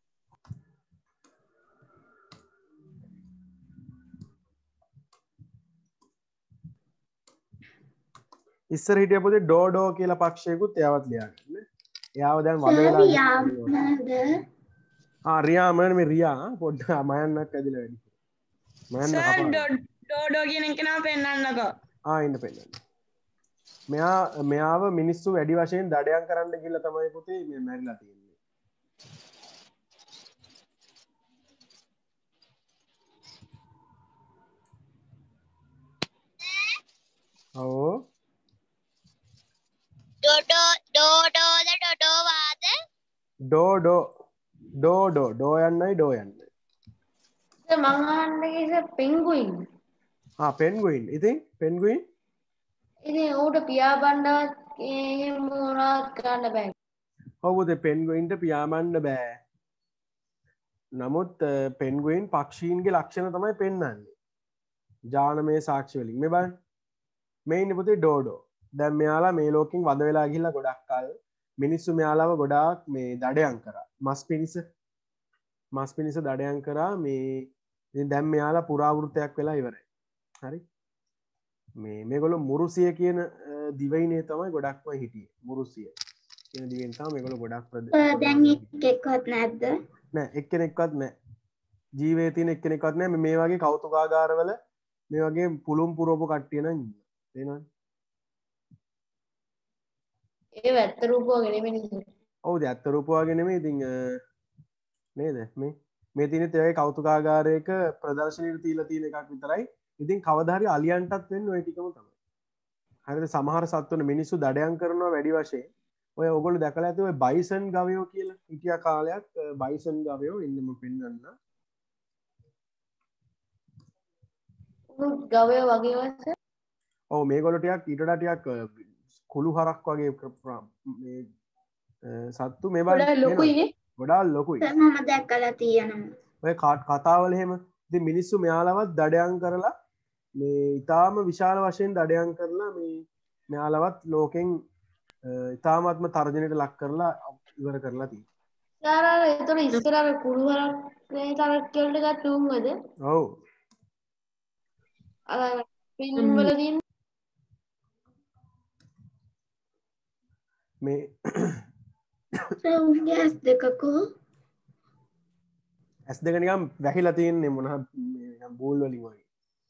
ඉස්සර හිටිය පොතේ ඩෝඩෝ කියලා පක්ෂයකුත් එයාවත් ලියාගන්න එයාව දැන් වද වෙලා රියාමද රියාමන මේ රියා පොඩ්ඩ මයන්නක් ඇදිලා වැඩි මයන්න සර් කපා ඩෝඩෝ කියන එක නම් පෙන්වන්නකෝ. ඉන්න පෙන්නන්න මෙයාව මිනිස්සු වැඩි වශයෙන් දඩයන් කරන්න කියලා තමයි පුතේ මේ මැරිලා තියෙන්නේ ඔව් ඩෝ යන්නයි ඩෝ යන්න මං අහන්නේ සර් පෙන්ගුයින්. පෙන්ගුයින් ඉතින් පෙන්ගුයින් ඉතින් ඌට පියාඹන්නවත් එහෙම මොනවත් කරන්න බෑ. ඔවුද පෙන්ගුයින්ට පියාඹන්න බෑ නමුත් පෙන්ගුයින් පක්ෂීන්ගේ ලක්ෂණ තමයි පෙන්වන්නේ ජානමය සාක්ෂි වලින් මේ බලන්න මේ ඉන්නේ පුතේ ඩෝඩෝ දැන් මෙයාලා මේ ලෝකෙන් වද වෙලා ගිහිල්ලා ගොඩක් කල් මිනිස්සු මෙයාලව ගොඩාක් මේ දඩයන් කරා මස් පිණිස දඩයන් කරා මේ ඉතින් දැන් මෙයාලා පුරාවෘත්තයක් වෙලා ඉවරයි හරි මේගොල්ලෝ මුරුසිය කියන දිවයිනේ තමයි ගොඩක්ම හිටියේ මුරුසිය කියන දිවෙන් තමයි මේගොල්ලෝ ගොඩක් දැන් එක්කෙක්වත් නැද්ද? නෑ එක්කෙනෙක්වත් නෑ ජීවේ තියෙන එක්කෙනෙක්වත් නෑ මේ වගේ කෞතුකාගාරවල මේ වගේ පුළුම් පුරවපු කට්ටිය නම් ඉන්නවා ඒ ඇත්ත රූප වගේ නෙමෙයි. ඔව් ඇත්ත රූප වගේ නෙමෙයි ඉතින් නේද මේ තියෙන තේ කෞතුකාගාරයක ප්‍රදර්ශනීයට තියලා තියෙන එකක් විතරයි ඉතින් කවදා හරි අලියන්ටත් වෙන්නේ ওই ටිකම තමයි හරිද සමහර සත්තුන් මිනිස්සු දඩයන් කරනවා වැඩි වශයෙන් ඔය ඔයගොල්ලෝ දැකලා ඇති ඔය බයිසන් ගවයෝ කියලා හිටියා කාලයක් බයිසන් ගවයෝ ඉන්න මම පෙන්නන්න ගවය වගේ වස ඔව් මේගොල්ලෝ ටිකක් ඊට වඩා ටිකක් කුළු හරක් වගේ මේ සත්තු මේ ගොඩාක් ලොකුයි මම දැක්කලා තියෙනවා. ඔය කතාවල එහෙම ඉතින් මිනිස්සු මෙයාලවත් දඩයන් කරලා මේ ඊටාම විශාල වශයෙන් දඩයන් කරලා මේ මෙයාලවත් ලෝකෙන් ඊටාමත්ම තර්ජනයට ලක් කරලා ඉවර කරලා තියෙනවා. යාර ඒතර ඉස්සර අර කුරුහරක් මේ තරක් වලට ගත්ත උන්වද? ඔව්. අර ෆිල්ම් වල තියෙන මේ උන්ගේ ඇස් දෙකකෝ ඇස් දෙක නිකන් වැහිලා තියෙන්නේ මොනහ නිකන් බෝල් වලින් වගේ.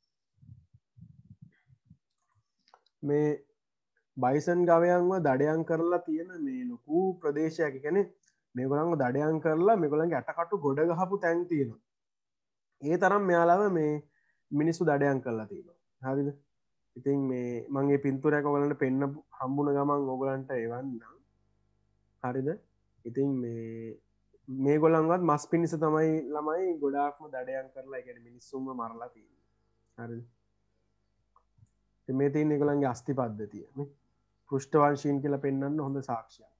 මේ බයිසන් ගවයන්ව දඩයන් කරලා තියෙන මේ ලොකු ප්‍රදේශයක්. ඒ කියන්නේ මේගොල්ලන්ව දඩයන් කරලා මේගොල්ලන්ගේ ඇටකටු ගොඩ ගහපු තැන් තියෙනවා. ඒ තරම් මෙයාලව මේ මිනිස්සු දඩයන් කරලා තියෙනවා. හරිද? ඉතින් මේ මම මේ පින්තූරයක් ඔයගලන්ට පෙන්න හම්බුන ගමන් ඔයගලන්ට එවන්නම්. හරිද? ඉතින් මේගොල්ලන්වත් මස් පිණිස තමයි ළමයි ගොඩාක්ම දඩයන් කරලා ඒ කියන්නේ මිනිස්සුන්ව මරලා තියෙන්නේ. හරිද? ඉතින් මේ තියෙන ඒගොල්ලන්ගේ අස්ති පද්ධතිය නේ. පෘෂ්ඨවංශීන් කියලා පෙන්වන්න හොඳ සාක්ෂියක්.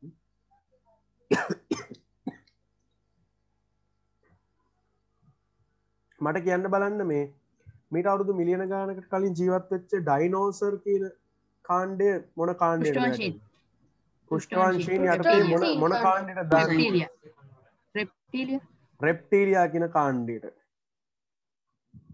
මට කියන්න බලන්න මේ මීට අවුරුදු මිලියන ගානකට කලින් ජීවත් වෙච්ච ඩයිනෝසර් කියන කාණ්ඩය මොන කාණ්ඩයකටද? පෘෂ්ඨවංශීන් යටතේ මොන කාණ්ඩයටද දාන්නේ? රෙප්ටීලියා කියන කාණ්ඩයට.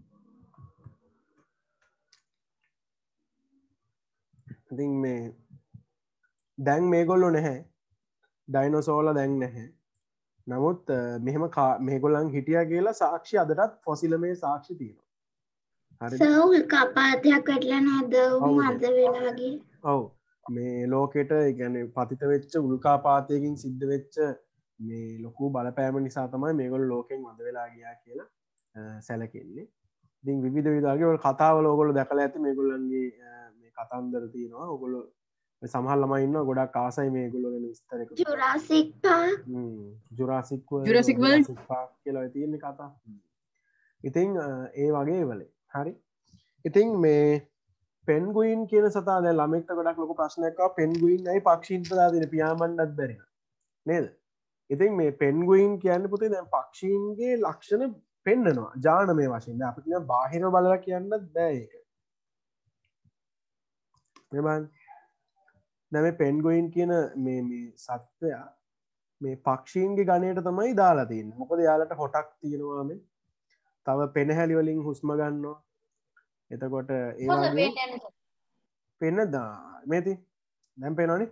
ඉතින් මේ දැන් මේගොල්ලෝ නැහැ ඩයිනෝසෝල දැන් නැහැ නමුත් මෙහෙම මේගොල්ලන් හිටියා කියලා සාක්ෂි අදටත් ෆොසිලමේ සාක්ෂි තියෙනවා හරි සර් උල්කාපාතයක් වැටලා නැද්ද මන්ද වෙලාගේ ඔව් මේ ලෝකෙට ඒ කියන්නේ පතිත වෙච්ච උල්කාපාතයකින් සිද්ධ වෙච්ච මේ ලොකු බලපෑම නිසා තමයි මේගොල්ලෝ ලෝකෙන් වඳ වෙලා ගියා කියලා සැලකෙන්නේ ඉතින් විවිධ විධාගේ ඔය කතාවල ඕගොල්ලෝ දැකලා ඇති මේගොල්ලන්ගේ මේ කතන්දර තියෙනවා ඕගොල්ලෝ සමහර ළමයි ඉන්නවා ගොඩක් ආසයි මේගොල්ලෝ ගැන විස්තර කරලා Jurassic Park Jurassic Jurassic World Park කියලා තියෙන කතා ඉතින් ඒ වගේ වලේ හරි ඉතින් මේ පෙන්ගුයින් කියන සතා දැන් ළමෙක්ට ගොඩක් ලොකු ප්‍රශ්නයක් ආවා පෙන්ගුයින් ඇයි පක්ෂීන්ට දාගෙන පියාඹන්නත් බැරි නේද ඉතින් මේ පෙන්ගුයින් කියන්නේ පුතේ දැන් පක්ෂීන්ගේ ලක්ෂණ පෙන්නනවා ජානමය වශයෙන් දැන් අපිට නම් බාහිරව බලලා කියන්නත් බෑ ඒක මේ බලන්න දැන් මේ පෙන්ගුයින් කියන මේ සත්වයා මේ පක්ෂීන්ගේ ගණයට තමයි දාලා තියෙන්නේ මොකද යාලට හොටක් තියෙනවා මේ තව පෙනහැලි වලින් හුස්ම ගන්නවා එතකොට ඒ වගේ පෙන්න මේති දැන් පේනවනේ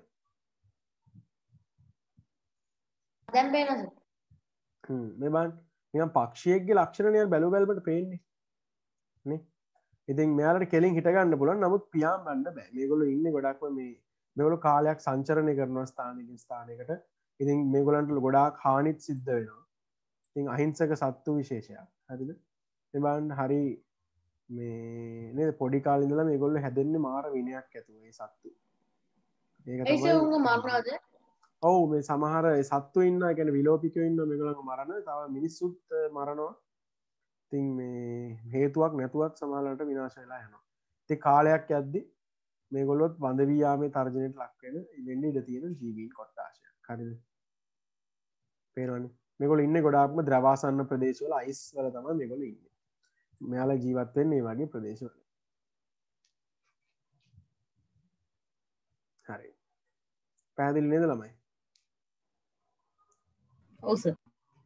දැන් පේනවද මේ බලන්න නිකන් පක්ෂියෙක්ගේ ලක්ෂණ නිකන් බැලු බැලමට පේන්නේ නේ ඉතින් මෙයාලට කෙලින් හිට ගන්න පුළුවන් නමුත් පියාඹන්න බෑ මේගොල්ලෝ ඉන්නේ ගොඩක්ම මේගොල්ලෝ කාලයක් සංචරණය කරනවා ස්ථානයකින් ස්ථානයකට ඉතින් මේගොල්ලන්ට ගොඩාක් හානිත් සිද්ධ වෙනවා ඉතින් අහිංසක සත්තු විශේෂයක් හරිද මේ බලන්න හරි මේ නේද පොඩි කාලේ ඉඳලා මේගොල්ලෝ හැදෙන්නේ මාර විනයක් ඇතුව ඒ සත්තු ඒක තමයි ඒසේ උංග මරනවද ඔව් මේ සමහර සත්තු ඉන්නවා ඒ කියන්නේ විලෝපිකයෝ ඉන්නවා මේගොල්ලන්ව මරන තව මිනිස්සුත් මරනවා ඉතින් මේ හේතුවක් නැතුවක් සමහරවිට විනාශ වෙලා යනවා ඉතින් කාලයක් යද්දි මේගොල්ලොත් වඳ වී යාමේ තර්ජනයට ලක් වෙන්න ඉඩ තියෙන ජීවීන් කොට්ටාශයක් හරිද පේනවනේ මේගොල්ලෝ ඉන්නේ ගොඩාක්ම ද්‍රවාසන්න ප්‍රදේශවල අයිස් වල තමයි මේගොල්ලෝ ඉන්නේ මෙයාලා ජීවත් වෙන්නේ මේ වගේ ප්‍රදේශවල හරි පැහැදිලි නේද ළමයි ඔව් සර්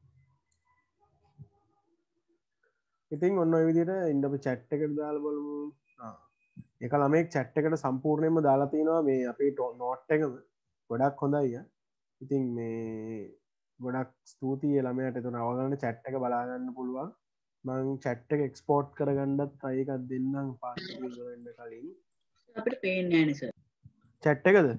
ඉතින් ඔන්න ඔය විදිහට ඉන්න අපි chat එකට දාලා බලමු එක ළමෙක් chat එකට සම්පූර්ණයෙන්ම දාලා තිනවා මේ අපේ note එකම ගොඩක් හොඳයි ඉතින් මේ ගොඩක් ස්තුතියි ළමයාට එතන අවගන්න chat එක බලා ගන්න පුළුවන් මං chat එක export කරගන්නත් try එකක් දෙන්නම් පාස්ට් එක ඉවර වෙන්න කලින් අපිට පේන්නේ නැහැ නේ සර් chat එකද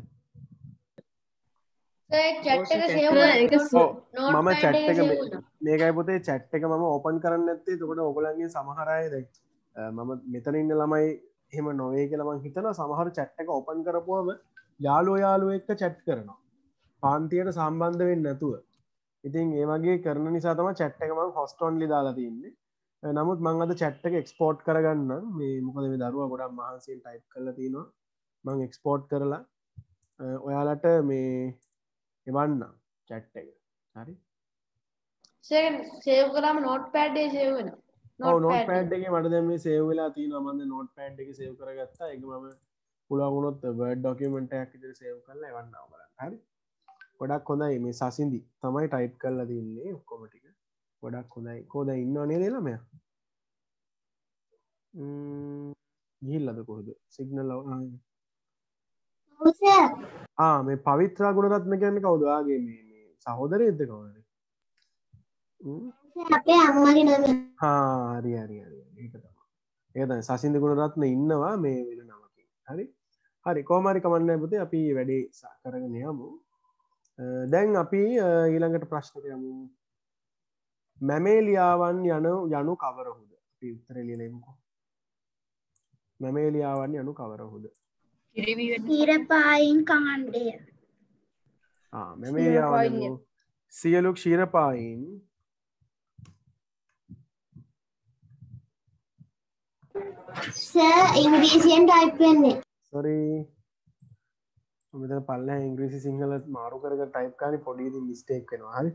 chat එක save මම chat එක මේකයි පුතේ chat එක මම open කරන්නේ නැත්තේ එතකොට ඔයගොල්ලන්ගේ සමහර අය දැන් මම මෙතන ඉන්න ළමයි එහෙම නොවේ කියලා මං හිතනවා සමහර chat එක open කරපුවම යාළුවෝ එක්ක chat කරනවා පාන්තියට සම්බන්ධ වෙන්නේ නැතුව ඉතින් ඒ වගේ කරන නිසා තමයි chat එක මම host only දාලා තියෙන්නේ නමුත් මං අද chat එක export කරගන්න මේ මොකද මේ දරුවා ගොඩක් මහන්සියෙන් type කරලා තිනවා මං export කරලා ඔයාලට මේ එවන්න chat එක හරි save කරාම notepad එකේ save වෙනවා notepad එකේ මට දැන් මේ save වෙලා තියෙනවා මම දැන් notepad එකේ save කරගත්තා ඒක මම පුළුවන් වුණොත් word document එකක් විදිහට save කරලා එවන්නම් බලන්න හරි ගොඩක් හොඳයි මේ සසින්දි තමයි type කරලා තින්නේ ඔක්කොම ටික ගොඩක් හොඳයි කොහොද ඉන්නව නේද ළමයා ගිහිල්ලාද කොහොද සිග්නල් මේ පවිත්‍රා ගුණරත්න කියන්නේ කවුද ආගේ මේ සහෝදරයෙක්ද කවුද අපේ අම්මගේ නම හරි ඒක තමයි ඒක තමයි සසින්දි ගුණරත්න ඉන්නවා මේ වෙන නමකින් හරි හරි කොහොම හරි කමන්නේ පුතේ අපි වැඩේ කරගෙන යමු දැන් අපි ඊළඟට ප්‍රශ්නට යමු මැමේලියාවන් යනු කවරහුද අපි උත්තරේ ලියලා ඉමුකෝ මැමේලියාවන් යනු කවරහුද ක්ෂීරපායින් කාණ්ඩය මැමේලියාවන් යනු සියලු ක්ෂීරපායින් සර් ඉංග්‍රීසියෙන් ටයිප් වෙන්නේ සෝරි මෙතන පල්ලෙහා ඉංග්‍රීසි සිංහල මාරු කරගෙන ටයිප් කරන්නේ පොඩි ඉතින් මිස්ටේක් වෙනවා හරි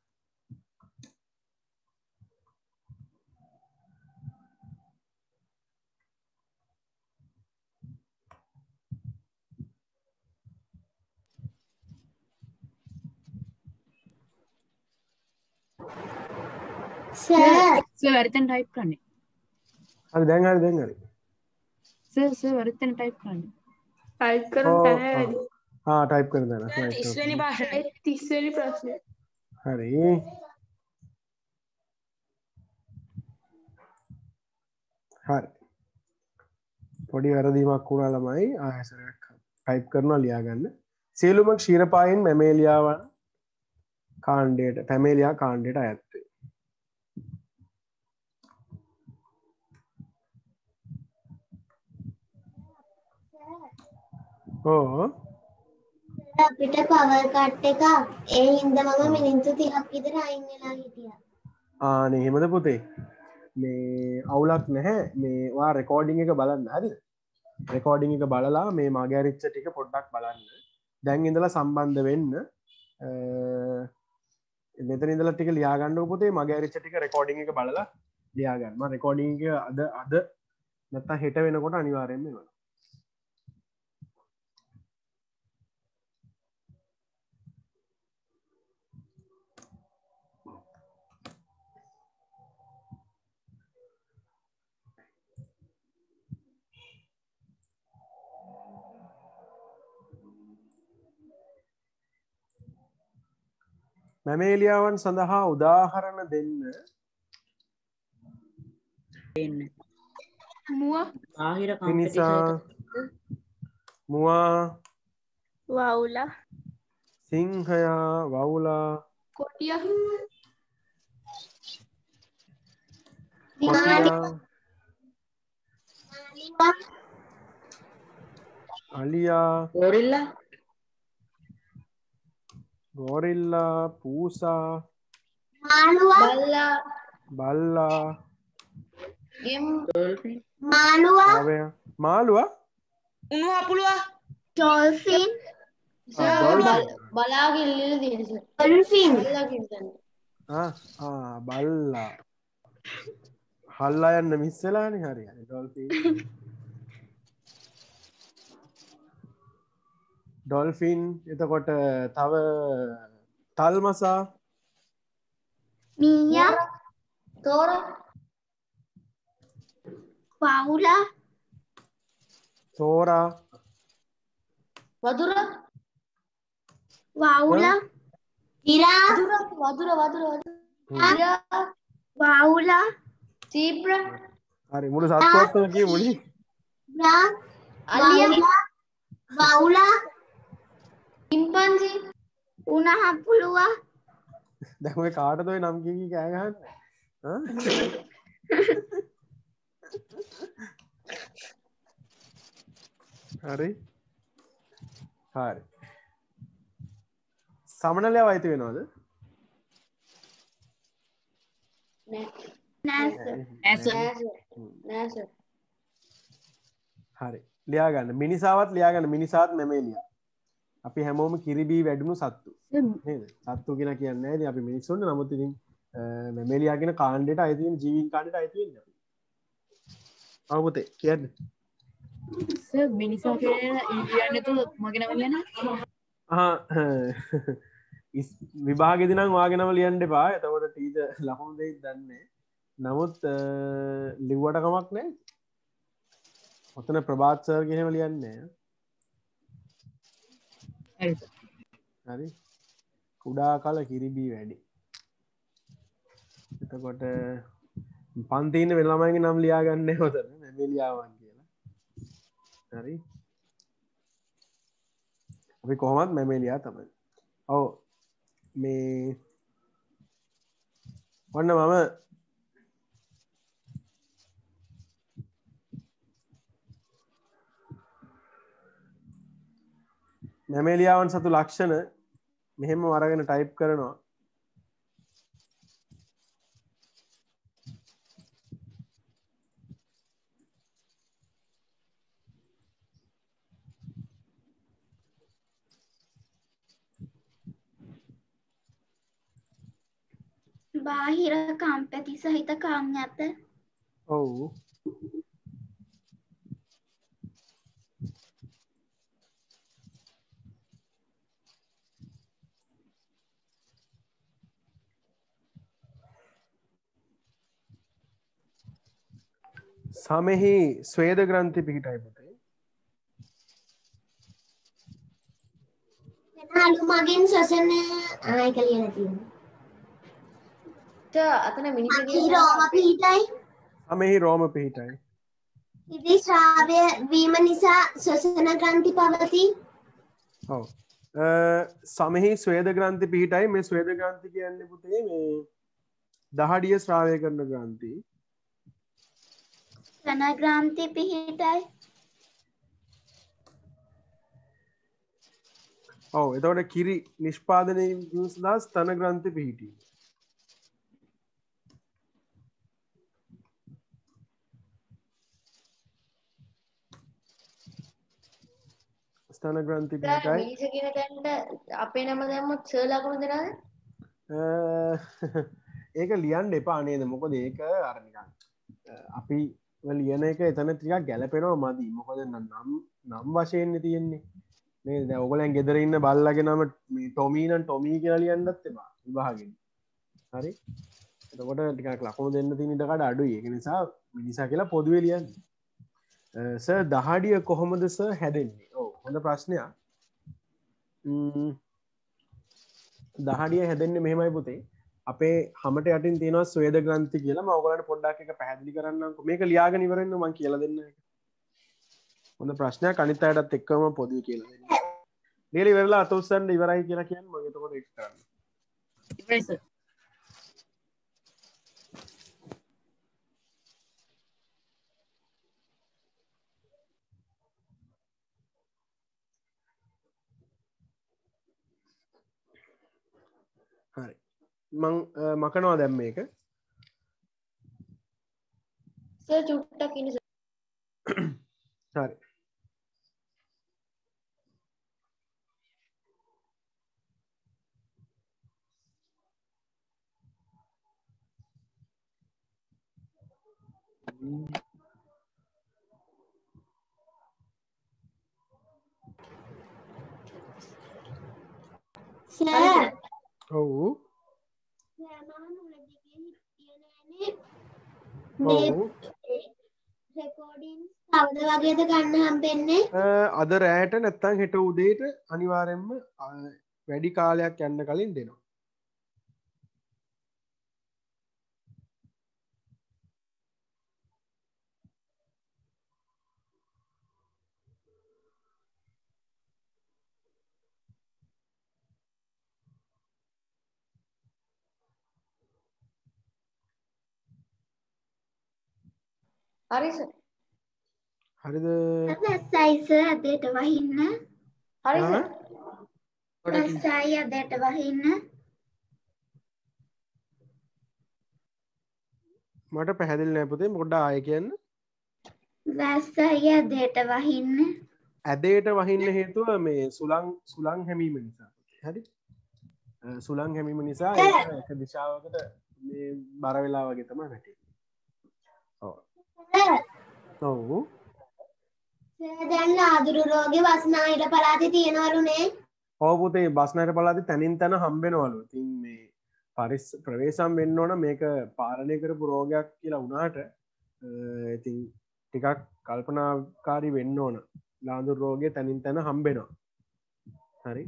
සර් වරිතෙන් ටයිප් කරන්නේ හරි දැන් හරි සර් වරිතෙන් ටයිප් කරන්නේ ටයිප් කරන ඕ තැන වැඩි. ටයිප් කරන තැන right, 30 වෙනි okay. ප්‍රශ්නේ. 30 වෙනි ප්‍රශ්නේ. හරි හරි පොඩි වැරදීමක් වුණා ළමයි ආයසරයක් ටයිප් කරනවා ලියාගන්න සියලුම ක්ෂීරපායින් මැමේලියාවන් කාණ්ඩයට පැමේලියා කාණ්ඩයට අයත් වේ. ඕ අපිට පවර් කට් එකක් ඒ හින්දා මම මිනිත්තු 30ක් විතර අයින් වෙලා හිටියා. ආනේ එහෙමද පුතේ මේ අවුලක් නැහැ මේවා රෙකෝඩිං එක බලන්න හරිද රෙකෝඩිං එක බලලා මේ මගේ අරිච්ච ටික පොඩ්ඩක් බලන්න දැන් ඉඳලා සම්බන්ධ වෙන්න මෙතන ඉඳලා ටික ලියා ගන්නකො පුතේ මගේ අරිච්ච ටික රෙකෝඩිං එක බලලා ලියා ගන්න මම රෙකෝඩිං එක අද නැත්තම් හෙට වෙනකොට අනිවාර්යෙන්ම එනවා. මැමේලියාවන් සඳහා උදාහරණ දෙන්න පේන්න. මුව බාහිර මිනිසා කම්පිටිෂන් මුවා වවුල සිංහයා වවුලා කොටිය කොටියා අලියා ගොරිල්ලා ගෝරිල්ලා පූසා මාළුවා බල්ලා ඩොල්ෆින් මාළුවා ආවයා මාළුවා උණු හපුලුවා ඩොල්ෆින් බලාගෙන ඉල්ලලා තියෙන සර්. ඩොල්ෆින් බලාගෙන ඉන්න. බල්ලා හල්ලා යන්න මිස් වෙලානේ හරි හරි ඩොල්ෆින් එතකොට තව තල්මසා මීයා තෝර වවුලා තෝරා වදුර වවුලා ඉරාෆ් වවුලා සීබ්‍රා හරි මුළු සත්තුවක්ම කියමුනේ බ්‍රා අලියා වවුලා චිම්පන්සි උණහපුලුවා දැන් ඔය කාටද ඔය නම් කී කෑ ගහන්නේ හරි හරි සමනලයා අයිති වෙනවද නෑ නෑ හරි ලියාගන්න මිනිසාවත් ලියාගන්න මිනිසාත් මැමේලියා අපි හැමෝම කිරිබී වැඩුණු සත්තු නේද සත්තු කියලා කියන්නේ නැහැ ඉතින් අපි මිනිස්සුන්ට නමුත් ඉතින් මැමේලියා කියන කාණ්ඩයට අයිති වෙන ජීවීන් කාණ්ඩයට අයිති වෙන්නේ අපි ආ පුතේ කියන්නේ සර් මිනිසා කියන කියන්නේ તો මගේ නම ලියන්න විභාගෙදි නම් වාගේ නම ලියන්න එපා එතකොට ටීචර් ලකුණු දෙයි දන්නේ නමුත් ලිව්වට කමක් නැහැ ඔතන ප්‍රභාත් සර් කියනම ලියන්නේ හරි හරි කුඩා කල කිරිබී වැඩි එතකොට පන්තින වෙළමයිගේ නම් ලියාගන්න හොතන මැමේලියාවන් කියලා හරි අපි කොහොමත් මැමේලියා තමයි ඔව් මේ ඔන්න මම මැමේලියාවන් සතු ලක්ෂණ මෙහෙම අරගෙන ටයිප් කරනවා බාහිර කම්පැති සහිත කම් ඇත ඔව් සමෙහි ස්වේද ග්‍රන්ථි පිහිටයි පුතේ මගෙන් ශ්වසන ඒක ලියලා තියෙනවා. අතන මිනිසගේ රෝම පිහිටයි. මෙහි රෝම පිහිටයි. ඉතින් ශ්‍රාවය වීම නිසා ශ්වසන ග්‍රන්ථි පවතී. ඔව්. සමෙහි ස්වේද ග්‍රන්ථි පිහිටයි. මේ ස්වේද ග්‍රන්ථි කියන්නේ පුතේ මේ දහඩිය ශ්‍රාවය කරන ග්‍රන්ථි. ස්තන ග්‍රන්ථි පිහිටයි. ඔව් එතකොට කිරි නිෂ්පාදනය සඳහා ස්තන ග්‍රන්ථි පිහිටි. ස්තන ග්‍රන්ථි පිහිටයි. මිනිස කියන තැනට අපේ නම දැම්මොත් සර් ලකුණු දෙනවද? ඒක ලියන්න එපා නේද? මොකද ඒක අර නිකන් අපි ලියන එක එතන ටිකක් ගැලපෙනවා මදි. මොකද නම් වශයෙන් තියෙන්නේ. මේ දැන් ඔයගොල්ලන් ගෙදර ඉන්න බල්ලාගේ නම මේ ටොමී නම් ටොමී කියලා ලියන්නත් එපා විභාගෙන්. හරි? එතකොට ටිකක් ලකුණු දෙන්න තියෙන ඉඩ කඩ අඩුයි. ඒක නිසා මිනිසා කියලා පොදුවේ ලියන්න. සර් දහඩිය කොහොමද සර් හැදෙන්නේ? ඔව් හොඳ ප්‍රශ්නයක්. දහඩිය හැදෙන්නේ මෙහෙමයි පුතේ. අපේ හැමට යටින් තියෙනවා ස්වේද ග්‍රන්ථි කියලා. මම ඔයගොල්ලන්ට පොඩ්ඩක් එක පැහැදිලි කරන්නම්කෝ. මේක ලියාගෙන ඉවර වෙන්න මම කියලා දෙන්නම්. හොඳ ප්‍රශ්නයක් අනිත් අයටත් එක්කම පොදුවේ කියලා දෙන්න. ලියලා ඉවරලා අත උස්සන්න ඉවරයි කියලා කියන්නේ මම එතකොට ඒක කරන්න. ඉවරයි සර්. හරි. මං මකනවා දැන් මේක. සර් චුට්ටක් ඉන්න සර්. හරි. සර් ඔව්. මේ ඔව්. රෙකෝඩින් කවුද වගේද ගන්න හම්බෙන්නේ? අද රෑට නැත්තම් හෙට උදේට අනිවාර්යෙන්ම වැඩි කාලයක් යන්න කලින් දෙනවා. හරි සර්. හරිද? වැස්සයි සර් අදට වහින්න. හරි සර්. වැස්සයි අදට වහින්න. මට පැහැදිලි නෑ පුතේ පොඩ්ඩක් ආයෙ කියන්න. වැස්සයි අදට වහින්න. ඇදේට වහින්න හේතුව මේ සුළං හැමීම නිසා. හරි? සුළං හැමීම නිසා ඒක එක දිශාවකට මේ බර වෙලා වගේ තමයි වැටෙන්නේ. ඔව්. ඔව්. දැන් ලාදුරු රෝගේ වස්නාහිර පළාතේ තියෙනවලුනේ. ඔව් පුතේ බස්නාහිර පළාතේ තනින් තන හම්බෙනවලු. ඉතින් මේ ප්‍රවේශම් වෙන්න ඕන මේක පාලනය කරපු රෝගයක් කියලා වුණාට ඉතින් ටිකක් කල්පනාකාරී වෙන්න ඕන. ලාදුරු රෝගය තනින් තන හම්බෙනවා. හරි?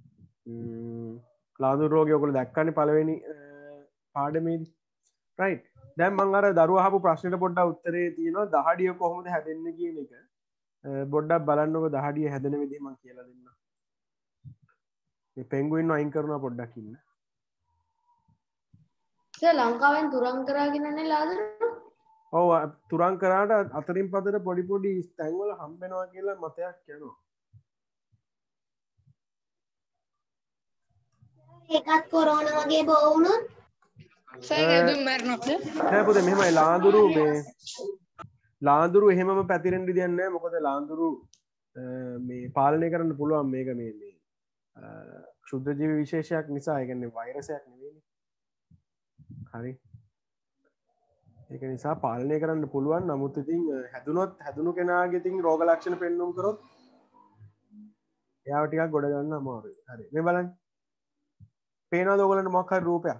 ලාදුරු රෝගය ඔයගොල්ලෝ දැක්කනේ පළවෙනි පාඩමේදී. රයිට්. දැන් මම අර දරුවා අහපු ප්‍රශ්නෙට පොඩ්ඩක් උත්තරේ තියෙනවා දහඩිය කොහොමද හැදෙන්නේ කියන එක. පොඩ්ඩක් බලන්නකො දහඩිය හැදෙන විදිහ මම කියලා දෙන්නම්. මේ පෙන්ගුයින් අයින් කරනවා පොඩ්ඩක් ඉන්න. සර් ලංකාවෙන් තුරන් කරාගෙනනේ ලාදර. ඔව් තුරන් කරාට අතරින් පතර පොඩි පොඩි තැන්වල හම්බෙනවා කියලා මතයක් යනවා. ඒකත් කොරෝනා වගේ බෝ වුණොත් නෑ පුතේ මෙහෙමයි ලාඳුරු එහෙමම පැතිරෙන්න දෙයක් නෑ. මොකද ලාඳුරු මේ පාලනය කරන්න පුළුවන් මේක මේ ක්ෂුද්‍ර ජීවි විශේෂයක් නිසා. ඒ කියන්නේ වෛරසයක් නෙවෙයිනේ. හරි. ඒක නිසා පාලනය කරන්න පුළුවන්. නමුත් ඉතින් හැදුණු කෙනාගේ ඉතින් රෝග ලක්ෂණ පෙන්වුම් කරොත් එයාව ටිකක් ගොඩ ගන්න අමාරුයි. හරි. මේ බලන්න. පේනවද ඔයගලන්ට මොකක් හරි රූපයක්?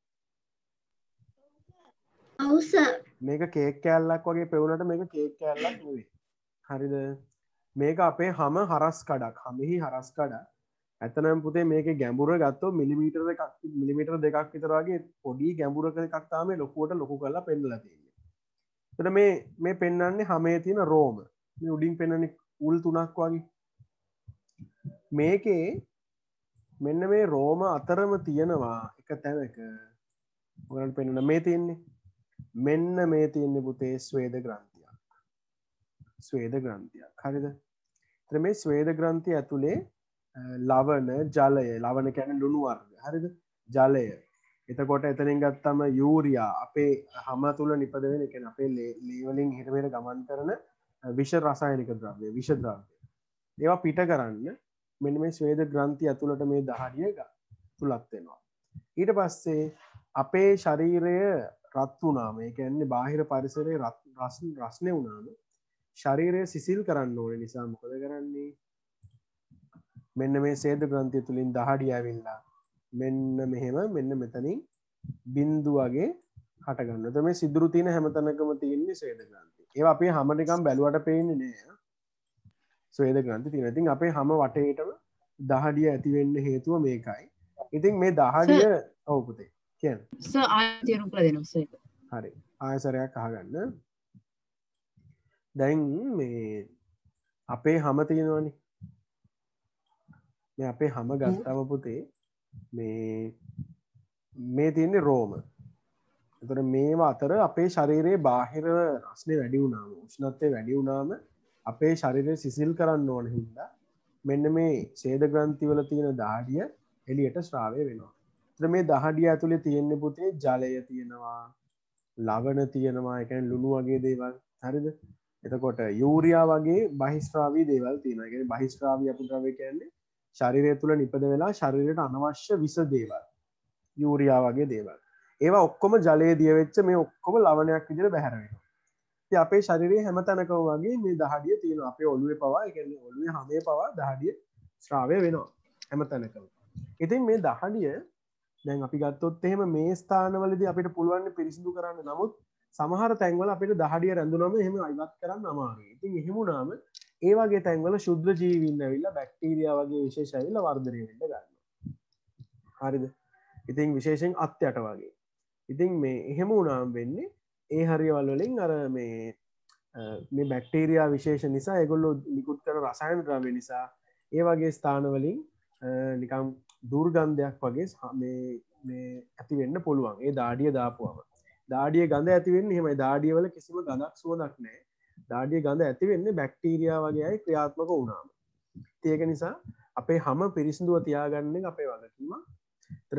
ඔව් සර්. මේක කේක් කෑල්ලක් වගේ පෙවුනට මේක කේක් කෑල්ලක් නෙවෙයි. හරිද? මේක අපේ හැම හරස් කඩක්. හැමෙහි හරස් කඩක්. ඇත්තනම් පුතේ මේකේ ගැඹුර ගත්තොත් මිලිමීටර දෙකක් විතර වගේ පොඩි ගැඹුරක එකක් තමයි ලොකුවට ලොකු කරලා පෙන්නලා තියෙන්නේ. එතන මේ පෙන්වන්නේ හැමේ තියෙන රෝම. මේ උඩින් පෙන්වන්නේ උල් තුනක් වගේ. මේකේ මෙන්න මේ රෝම අතරම තියෙනවා එක තැනක ඔයාලට පෙන්වන්න මේ තියෙන්නේ. මෙන්න මේ තියෙන්නේ පුතේ ස්වේද ග්‍රන්ථියක්. ස්වේද ග්‍රන්ථියක්. හරිද? එතන මේ ස්වේද ග්‍රන්ථිය ඇතුලේ ලවණ ජලය ලවණ කියන්නේ ලුණු වර්ග හරිද ජලය එතකොට එතනින් ගත්තම යූරියා අපේ හැම තුල නිපද වෙන කියන්නේ අපේ ලේ වලින් හිර මෙහෙර ගමන් කරන විෂ රසායනික ද්‍රව්‍ය විෂ ද්‍රව්‍ය ඒවා පිට කරන්න මෙන්න මේ ස්වේද ග්‍රන්ථිය ඇතුළට මේ දහඩිය තුලත් වෙනවා ඊට පස්සේ අපේ ශරීරය රත් වුණාම ඒ කියන්නේ බාහිර පරිසරයේ රස්නේ වුණාම ශරීරය සිසිල් කරන්න ඕනේ නිසා මොකද කරන්නේ මෙන්න මේ ස්වේද ග්‍රන්ථිය තුලින් දහඩිය ඇවිල්ලා මෙන්න මෙහෙම මෙන්න මෙතනින් බිඳු වගේ හට ගන්නවා. එතකොට මේ සිදුරු තියෙන හැම තැනකම තියෙන්නේ ස්වේද ග්‍රන්ථි. ඒවා අපේ හැම නිකන් බැලුවට පේන්නේ නෑ. ස්වේද ග්‍රන්ථි තියෙනවා. ඉතින් අපේ හැම වටේටම දහඩිය ඇති වෙන්න හේතුව මේකයි. ඉතින් මේ දහඩිය ඔව් පුතේ කියන්න. සර් ආයෙත් තේරුම් කරලා දෙනවා සර්. හරි. ආයසරයක් අහගන්න. දැන් මේ අපේ හැම තියෙනවනේ මේ අපේ හැම ගත්තම පුතේ මේ තියෙන්නේ රෝම. එතකොට මේවා අතර අපේ ශරීරයේ බාහිර රස්නේ වැඩි වුණාම උෂ්ණත්වය වැඩි වුණාම අපේ ශරීරය සිසිල් කරන්න ඕන හින්දා මෙන්න මේ ඡේද ග්‍රන්ථි වල තියෙන දහඩිය එළියට ශ්‍රාවය වෙනවා. එතකොට මේ දහඩිය ඇතුලේ තියෙන්නේ පුතේ ජලය තියෙනවා, ලවණ තියෙනවා, ඒ කියන්නේ ලුණු වගේ දේවල්. හරිද? එතකොට යූරියා වගේ බහිස්ත්‍රාවී දේවල් තියෙනවා. ඒ කියන්නේ බහිස්ත්‍රාවී අපද්‍රව්‍ය කියන්නේ ශරීරය තුළ නිපද වෙලා ශරීරයට අනවශ්‍ය විස දේවල් යූරියා වගේ දේවල් ඒවා ඔක්කොම ජලයේ දිය වෙච්ච මේ ඔක්කොම ලවණයක් විදිහට බැහැර වෙනවා ඉතින් අපේ ශරීරයේ හැම තැනකම වගේ මේ දහඩිය තියෙනවා අපේ ඔළුවේ පවා ඒ කියන්නේ ඔළුවේ හැමේ පවා දහඩිය ශ්‍රාවය වෙනවා හැම තැනකම ඉතින් මේ දහඩිය දැන් අපි ගත්තොත් එහෙම මේ ස්ථානවලදී අපිට පුළුවන් පිරිසිදු කරන්න නමුත් සමහර තැන්වල අපිට දහඩිය රැඳුනම එහෙම ඉවත් කරන්න අමාරුයි ඉතින් එහෙම වුණාම ඒ වගේ තැන්වල ශුද්ධ ජීවීන් ඇවිල්ලා බැක්ටීරියා වගේ විශේෂ ඇවිල්ලා වර්ධනය වෙන්න ගන්නවා. හරිද? ඉතින් විශේෂයෙන් අත් යට වගේ. ඉතින් මේ එහෙම වුණාම වෙන්නේ ඒ හරියවල වලින් අර මේ බැක්ටීරියා විශේෂ නිසා ඒගොල්ලෝ නිකුත් කරන රසායන ද්‍රව්‍ය නිසා ඒ වගේ ස්ථාන වලින් නිකම් දුර්ගන්ධයක් වගේ මේ ඇති වෙන්න පුළුවන්. ඒ දාඩිය දාපුවම. දාඩිය ගඳ ඇති වෙන්නේ එහෙමයි. දාඩිය වල කිසිම ගඳක් සුවඳක් නැහැ. දාඩිය ගඳ ඇති වෙන්නේ බැක්ටීරියා වගේ අය ක්‍රියාත්මක වුණාම. ඒක නිසා අපේ හැම පිරිසිදුව තියාගන්න එක අපේ වගකීම. ඒතර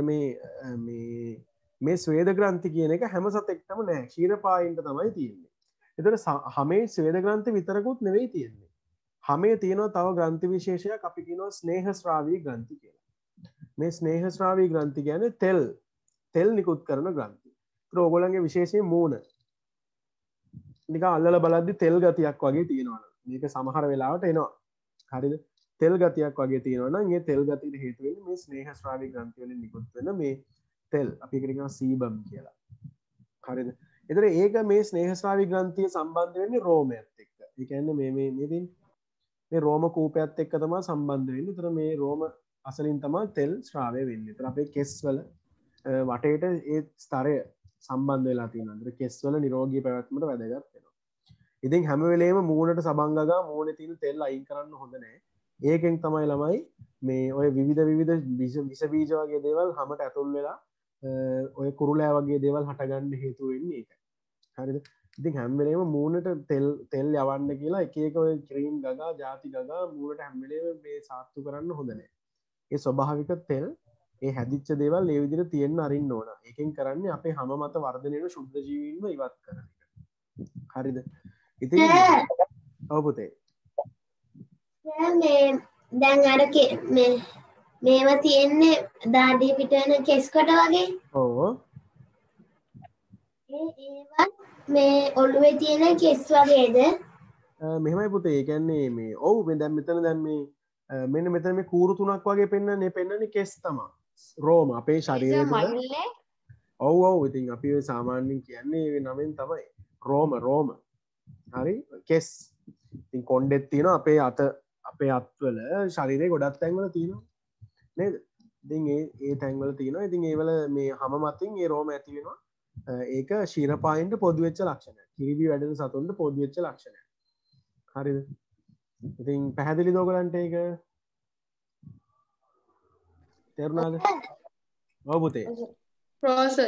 මේ ස්වේද ග්‍රන්ථි කියන එක හැම සතෙක්ටම නෑ. ක්ෂීරපායින්ට තමයි තියෙන්නේ. ඒතර හැමේ ස්වේද ග්‍රන්ථි විතරකුත් නෙවෙයි තියෙන්නේ. හැමේ තියෙනවා තව ග්‍රන්ථි විශේෂයක් අපි කියනවා ස්නේහස්රාවී ග්‍රන්ථි කියලා. මේ ස්නේහස්රාවී ග්‍රන්ථි කියන්නේ තෙල් නිකුත් කරන ග්‍රන්ථි. ඒතර ඕගොල්ලන්ගේ විශේෂයෙන් මූණ නිකන් අල්ලලා බලද්දි තෙල් ගතියක් වගේ තියෙනවා. මේක සමහර වෙලාවට එනවා. හරිද? තෙල් ගතියක් වගේ තියෙනවා නම් ඒ තෙල් ගතියට හේතු වෙන්නේ මේ ස්නේහස්රාවී ග්‍රන්ථි වලින් නිකුත් වෙන මේ තෙල්. අපි ඒකට කියනවා සීබම් කියලා. හරිද? ඒතර ඒක මේ ස්නේහස්රාවී ග්‍රන්ථිය සම්බන්ධ වෙන්නේ රෝමයත් එක්ක. ඒ කියන්නේ මේ රෝම කූපයත් එක්ක තමයි සම්බන්ධ වෙන්නේ. ඒතර මේ රෝම අසලින් තමයි තෙල් ශ්‍රාවය වෙන්නේ. ඒතර අපේ කෙස් වල වටේට ඒ ස්තරය සම්බන්ධ වෙලා තියෙනවා. ඒතර කෙස් වල නිරෝගී පැවැත්මට වැදගත් වෙනවා. ඉතින් හැම වෙලේම මූණට සබන් ගගා මූණේ තියෙන තෙල් අයින් කරන්න හොඳ නැහැ. ඒකෙන් තමයි ළමයි මේ ඔය විවිධ විෂ බීජ වගේ දේවල් හැමට ඇතුල් වෙලා ඔය කුරුලෑ වගේ දේවල් හටගන්න හේතු වෙන්නේ ඒකයි. හරිද? ඉතින් හැම වෙලේම මූණට තෙල් යවන්න කියලා එක එක ඔය ක්‍රීම් ගගා ಜಾති ගගා මූණට හැම වෙලේම මේ සාත්තු කරන්න හොඳ නැහැ. ඒ ස්වභාවික තෙල් ඒ හැදිච්ච දේවල් ඒ විදිහට තියෙන්න අරින්න ඕන. ඒකෙන් කරන්නේ අපේ හැම මත වර්ධනය වෙන ශුද්ධ ජීවීන්ව ඉවත් කරන එක. හරිද? ඉතින් ඔව් පුතේ. දැන් අර මේවා තියෙන්නේ දාඩිය පිට වෙන කෙස් කොට වගේ. ඔව්. ඒවා මේ ඔළුවේ තියෙන කෙස් වගේද? මෙහෙමයි පුතේ. ඒ කියන්නේ මේ ඔව් දැන් මෙතන මේ මෙන්න මෙතන මේ කූරු තුනක් වගේ පෙන්වන්නේ කෙස් තමයි. රෝම අපේ ශරීරයේ මයිල්නේ ඔව් ඉතින් අපි ඔය සාමාන්‍යයෙන් කියන්නේ ඒ නමෙන් තමයි රෝම හරි කෙස් ඉතින් කොණ්ඩෙත් තියෙනවා අපේ අත්වල ශරීරයේ ගොඩක් තැන්වල තියෙනවා නේද? ඉතින් ඒ තැන්වල තියෙනවා. ඉතින් ඒවල මේ හැම මතින් ඒ රෝම ඇති වෙනවා. ඒක ශීරපායින්ට පොදු වෙච්ච ලක්ෂණයක්. කිරිබි වැඩෙන සතුන්ට පොදු වෙච්ච ලක්ෂණයක්. හරිද? ඉතින් පැහැදිලිද ඔයගලන්ට ඒක? තේරුණාද? ඔව් පුතේ. රෝස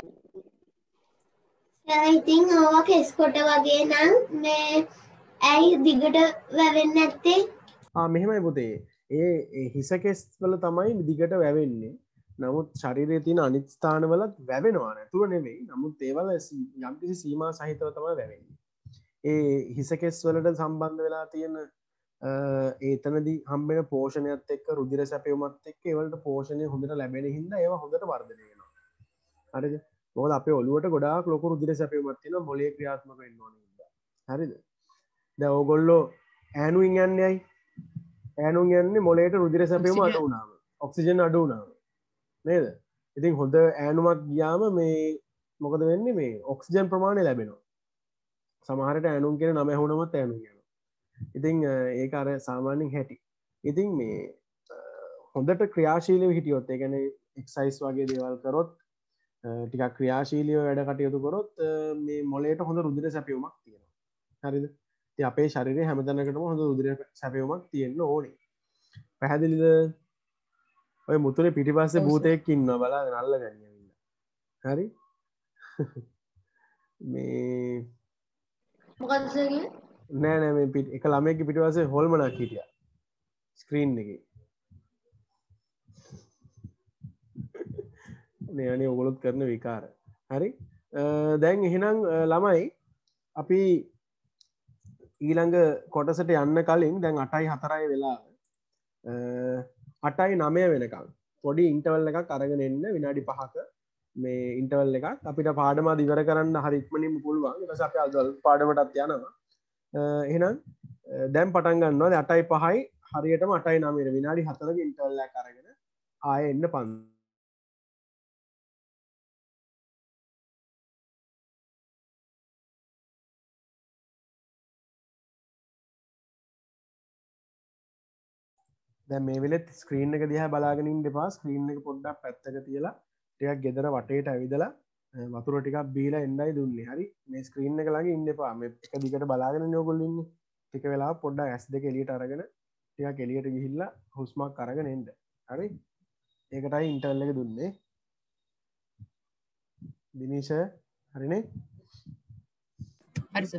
ඉතින් ඕවා කෙස්කොට වගේ නම් මේ ඇයි දිගට වැවෙන්නේ නැත්තේ? මෙහෙමයි පුතේ. ඒ හිස කෙස් වල තමයි දිගට වැවෙන්නේ. නමුත් ශරීරයේ තියෙන අනිත් ස්ථානවලත් වැවෙනවා නැතුව නෙවෙයි. නමුත් ඒවල යම්කිසි සීමා සහිතව තමයි වැවෙන්නේ. ඒ හිස කෙස් වලට සම්බන්ධ වෙලා තියෙන ඒතනදී හම්බෙන පෝෂණයත් එක්ක රුධිර සැපයුමත් එක්ක ඒවලට පෝෂණය හොඳට ලැබෙන හින්දා ඒවා හොඳට වර්ධනය වෙනවා. හරිද? මොකද අපේ ඔළුවට ගොඩාක් ලොකු රුධිර සැපයුමක් තියෙනවා මොළයේ ක්‍රියාත්මක වෙන්න ඕන හින්දා. හරිද? දැන් ඕගොල්ලෝ ඈනුයින් යන්නේ ඇයි? ඈනුන් යන්නේ මොළයට රුධිර සැපයුම අඩු වුණාම. ඔක්සිජන් අඩු වුණාම. නේද? ඉතින් හොඳ ඈනුමක් ගියාම මේ මොකද වෙන්නේ මේ ඔක්සිජන් ප්‍රමාණය ලැබෙනවා. සමහරට ඈනුම් කියන නම ඇහුනමත් ඈනුම් යනවා. ඉතින් ඒක අර සාමාන්‍යයෙන් හැටි. ඉතින් මේ හොඳට ක්‍රියාශීලීව හිටියොත් ඒ කියන්නේ එක්සර්සයිස් වගේ දේවල් කරොත් ටිකක් ක්‍රියාශීලීව වැඩ කටයුතු කරොත් මේ මොළයට හොඳ රුධිර සැපයුමක් තියෙනවා. හරිද? ඉතින් අපේ ශරීරයේ හැමතැනකටම හොඳ රුධිර සැපයුමක් තියෙන්න ඕනේ. පැහැදිලිද? ඔය මුතුනේ පිටිපස්සේ භූතයෙක් ඉන්නවා බලාගෙන අල්ලගන්න ඇවිල්ලා. හරි? මේ මොකද සර් කිව්වේ? නෑ මේ එක ළමයෙක්ගේ පිටිපස්සේ හොල්මනක් හිටියා. ස්ක්‍රීන් එකේ. නේ අනේ ඔයගොල්ලොත් කරන විකාර. හරි? දැන් එහෙනම් ළමයි අපි ඊළඟ කොටසට යන්න කලින් දැන් 8:04 වෙලාව 8:09 වෙනකම් පොඩි ඉන්ටර්වල් එකක් අරගෙන එන්න විනාඩි 5ක මේ ඉන්ටර්වල් එකක් අපිට පාඩම අද ඉවර කරන්න හරි ඉක්මනින්ම පුළුවන්. ඊට පස්සේ අපි අද පාඩමටත් යනවා. එහෙනම් දැන් පටන් ගන්නවා 8:05යි හරියටම 8:09 විනාඩි 4ක ඉන්ටර්වල් එකක් අරගෙන ආයෙ එන්න පන්ති. දැන් මේ වෙලෙත් ස්ක්‍රීන් එක දිහා බලාගෙන ඉන්න එපා. ස්ක්‍රීන් එක පොඩ්ඩක් පැත්තක තියලා ටිකක් ගෙදර වටේට ඇවිදලා වතුර ටිකක් බීලා එන්නයි දුන්නේ. හරි? මේ ස්ක්‍රීන් එක ළඟ ඉන්න එපා. මේ එක දිගට බලාගෙන ඉන්න ඕගොල්ලෝ ඉන්නේ. ටික වෙලාවක් පොඩ්ඩක් S2 එළියට අරගෙන ටිකක් එළියට ගිහිල්ලා හුස්මක් අරගෙන එන්න. හරි? ඒකටයි ඉන්ටර්වල් එක දුන්නේ. දිනීෂ හරිනේ? හරි සර්.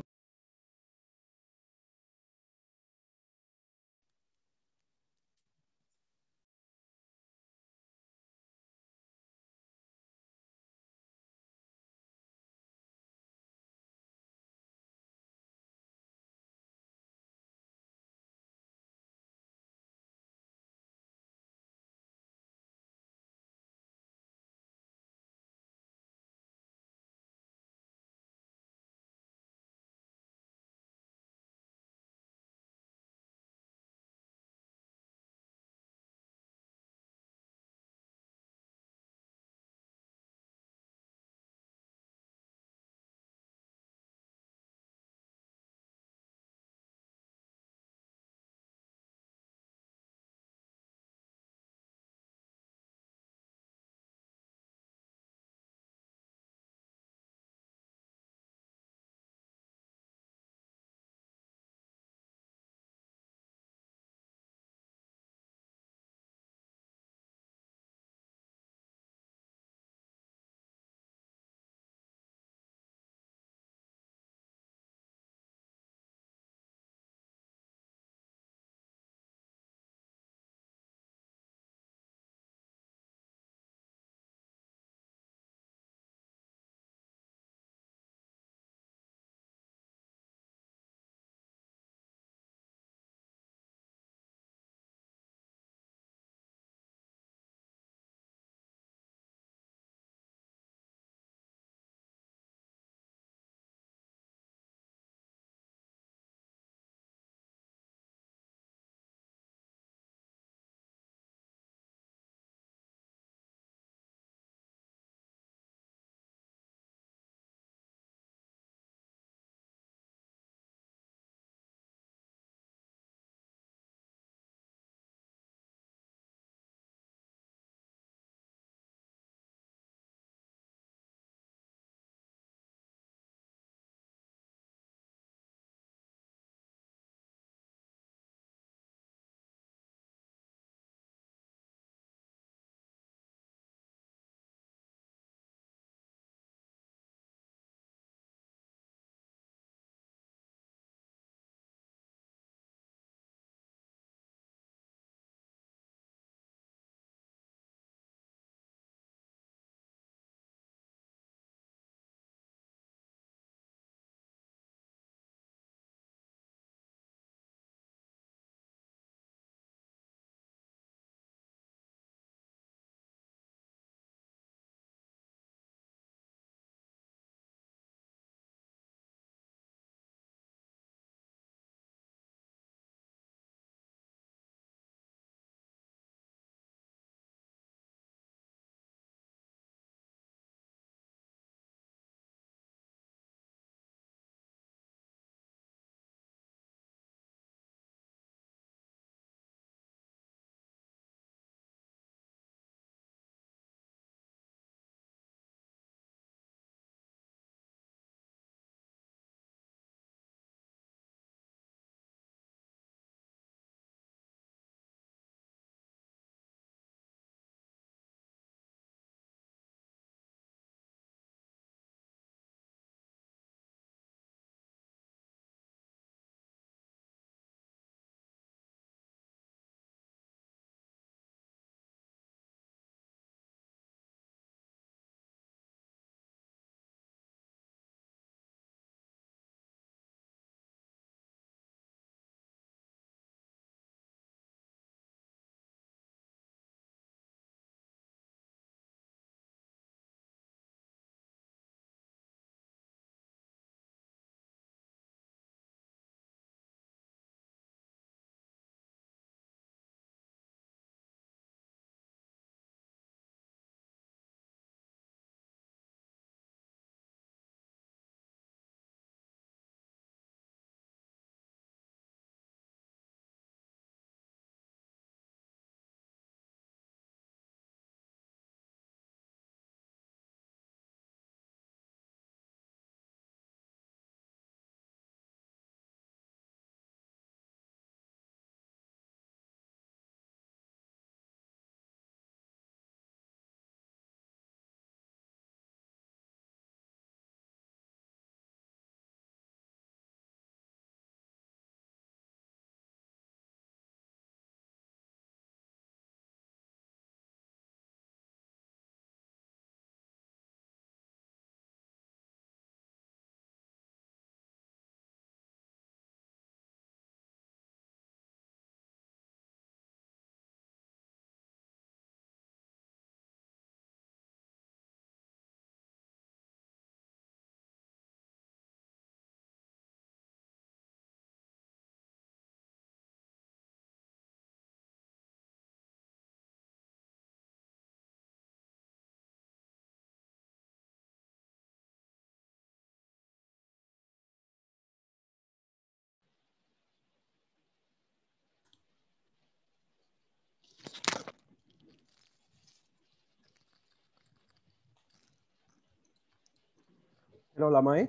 එනෝ ළමයි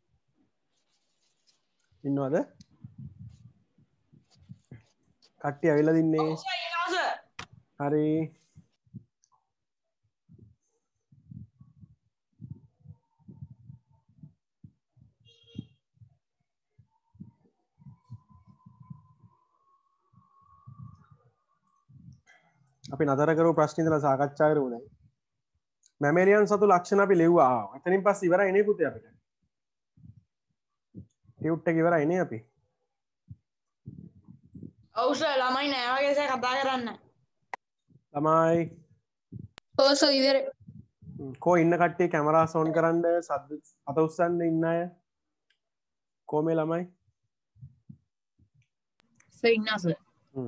ඉන්නවද කට්ටිය ඇවිල්ලා දින්නේ හරි අපි නතර කරපු ප්‍රශ්න ඉදලා සාකච්ඡා කරමු දැන් මැමේරියන් සතු ලක්ෂණ අපි ලිව්වා එතනින් පස්සේ ඉවරයි නේ පුතේ අපිට ටියුට් එක ඉවරයි නේ අපි ඔව් සර් ළමයි නෑ වගේ සර් කතා කරන්න. ළමයි ඔව් සර් ඉවරයි. කෝ ඉන්න කට්ටිය කැමරාස් ඔන් කරන්න සද්ද අත උස්සන්න ඉන්න අය කෝ මේ ළමයි සර් ඉන්නවා සර්.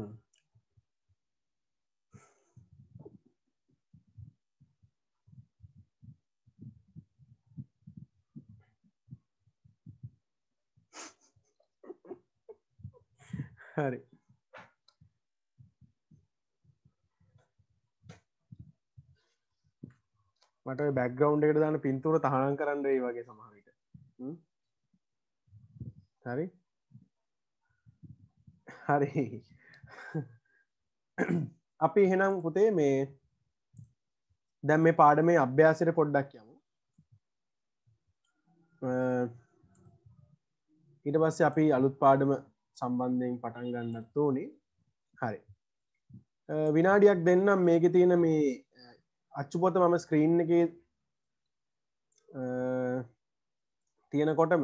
හරි මට ඔය බෑග්ග්‍රවුන්ඩ් එකට දාන පින්තූර තහනම් කරන්න ඒ වගේ සමහර විට හරි හරි අපි එහෙනම් පුතේ මේ දැන් මේ පාඩමේ අභ්‍යාසයට පොඩ්ඩක් යමු ඊට පස්සේ අපි අලුත් පාඩම සම්බන්ධයෙන් පටන් ගන්නත් ඕනේ හරි විනාඩියක් දෙන්නම් මේකේ තියෙන මේ අච්චුපොත මම ස්ක්‍රීන් එකේ තියෙනකොටම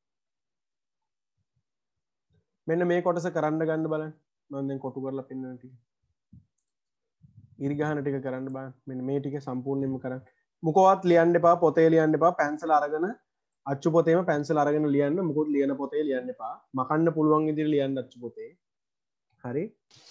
මෙන්න මේ කොටස කරන්න ගන්න බලන්න මම දැන් කොටු කරලා පෙන්නන ටික ඉරිගහන ටික කරන්න බලන්න මෙන්න මේ ටික සම්පූර්ණයෙන්ම කරන්න මොකවත් ලියන්න එපා පොතේ ලියන්න එපා පැන්සල අරගෙන අච්චු පොතේම පැන්සල් අරගෙන ලියන්න මොකුත් ලියන පොතේ ලියන්න එපා මකන්න පුළුවන් විදිහට ලියන්න අච්චු පොතේ හරි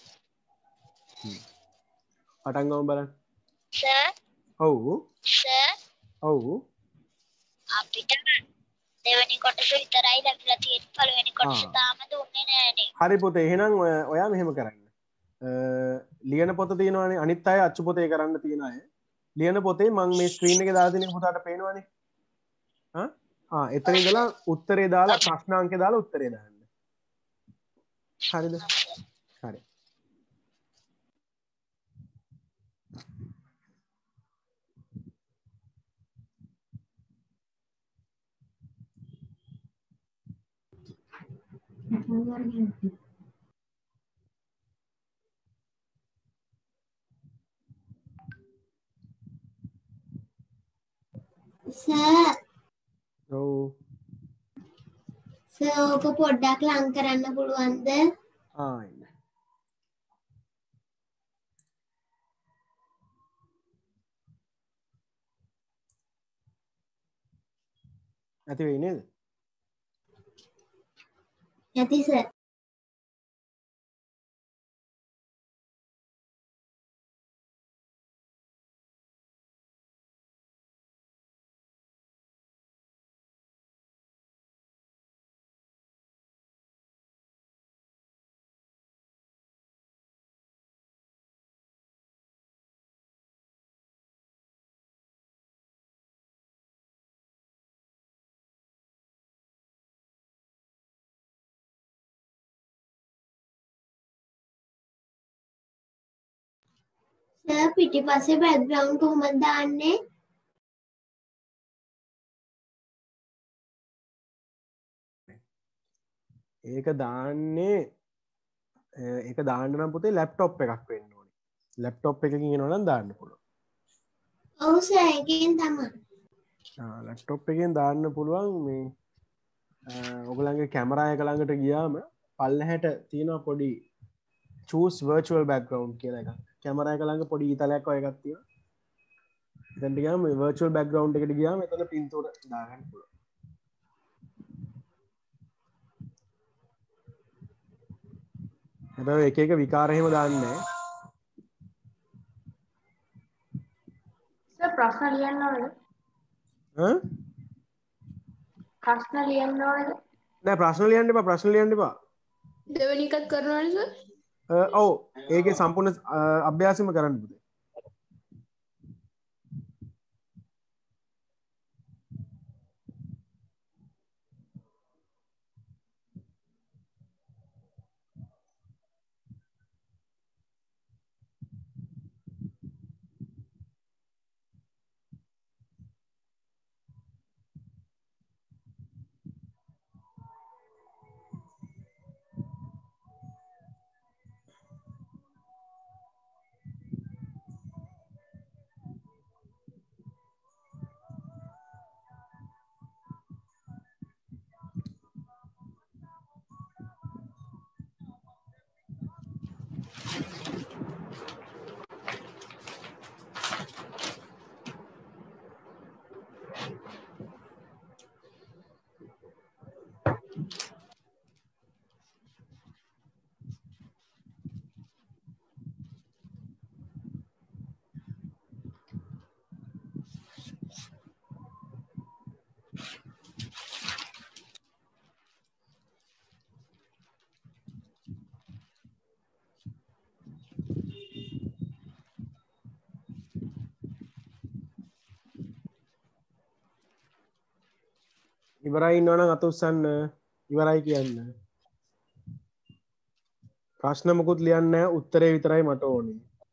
පටන් ගමු බලන්න සර් ඔව් සර් ඔව් අපිට දෙවෙනි කොටස විතරයි ලැබිලා තියෙන්නේ පළවෙනි කොටස තාම දුන්නේ නෑනේ හරි පුතේ එහෙනම් ඔයා මෙහෙම කරන්න ලියන පොත තියෙනවානේ අනිත් අය අච්චු පොතේ කරන්න තියෙන අය ලියන පොතේ මම මේ ස්ක්‍රීන් එකේ දාලා තියෙන එක පුතාට පේනවනේ එතන ඉඳලා උත්තරේ දාලා ප්‍රශ්න අංකය දාලා උත්තරේ දාන්න. හරිද? හරි. සර් ඔව් සර් ඕක පොඩ්ඩක් ලං කරන්න පුළුවන්ද? ඉන්න. ඇති වෙයි නේද? ඇති සර්. සර් පිටිපස්සේ බෑග්ග්‍රවුන්ඩ් කොහොමද දාන්නේ? ඒක දාන්න නම් පුතේ ලැප්ටොප් එකක් වෙන්න ඕනේ. ලැප්ටොප් එකකින් එනවා නම් දාන්න පුළුවන්. ඔව් සර් ඒකෙන් තමයි. ලැප්ටොප් එකෙන් දාන්න පුළුවන් මේ ඔයගලගේ කැමරා එක ළඟට ගියාම පල්ලෙහාට තියෙනවා පොඩි choose virtual background කියලා එකක්. කැමරා එක ළඟ පොඩි ඊතලයක් වගේ එකක් තියෙනවා. එතනට ගියාම මේ virtual background එකට ගියාම එතන පින්තූර දාගන්න පුළුවන්. හැබැයි එක එක විකාර එහෙම දාන්නේ නැහැ. සර් ප්‍රශ්න ලියන්න ඕනද? ප්‍රශ්න ලියන්න ඕනද? නෑ ප්‍රශ්න ලියන්න එපා. දෙවෙනි එකත් කරනවනේ සර්. ඔව් ඒකේ සම්පූර්ණ අභ්‍යාසෙම කරන්න පුතේ. ඉවරයි ඉන්නවනම් අත උස්සන්න. ඉවරයි කියන්න. ප්‍රශ්න මොකුත් ලියන්න නැහැ. උත්තරේ විතරයි මට ඕනේ.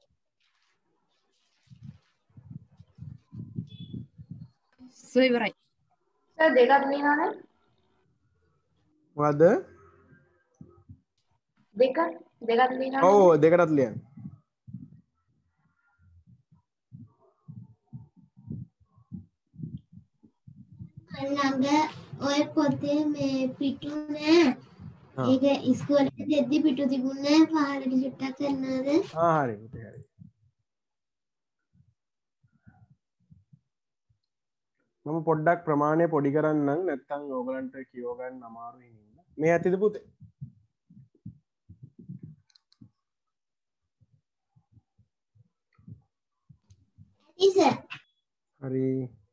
සර් ඉවරයි. සර් දෙකක් ලියනවනේ. මොකද්ද? දෙකක් ලියනවනේ. ඔව් දෙකටත් ලියන්න. ළඟ ඔය පොතේ මේ පිටු නෑ. ආ. ඒක ඉස්කෝලේ දෙද්දි පිටු තිබුණේ නැහැ. පහලට චුට්ටක් කරනවද? හරි පුතේ හරි. මම පොඩ්ඩක් ප්‍රමාණය පොඩි කරන්නම් නැත්නම් ඕගලන්ට කියව ගන්න අමාරුයි නේද? මේ ඇතිද පුතේ? ඉතින් හරි.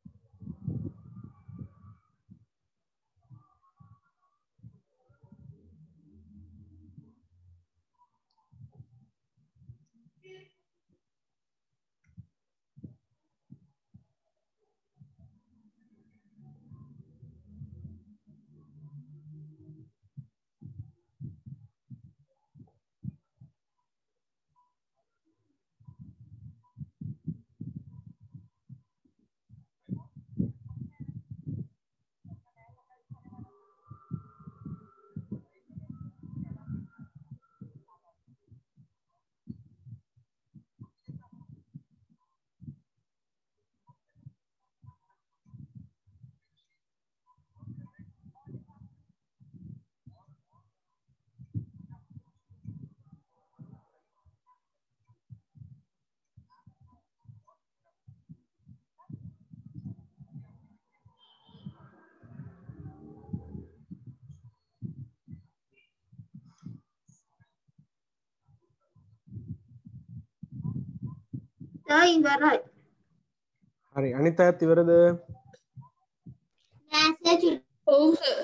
ඉවරයි. හරි අනිත් අයත් ඉවරද? නෑ සර්. ඔව් සර්.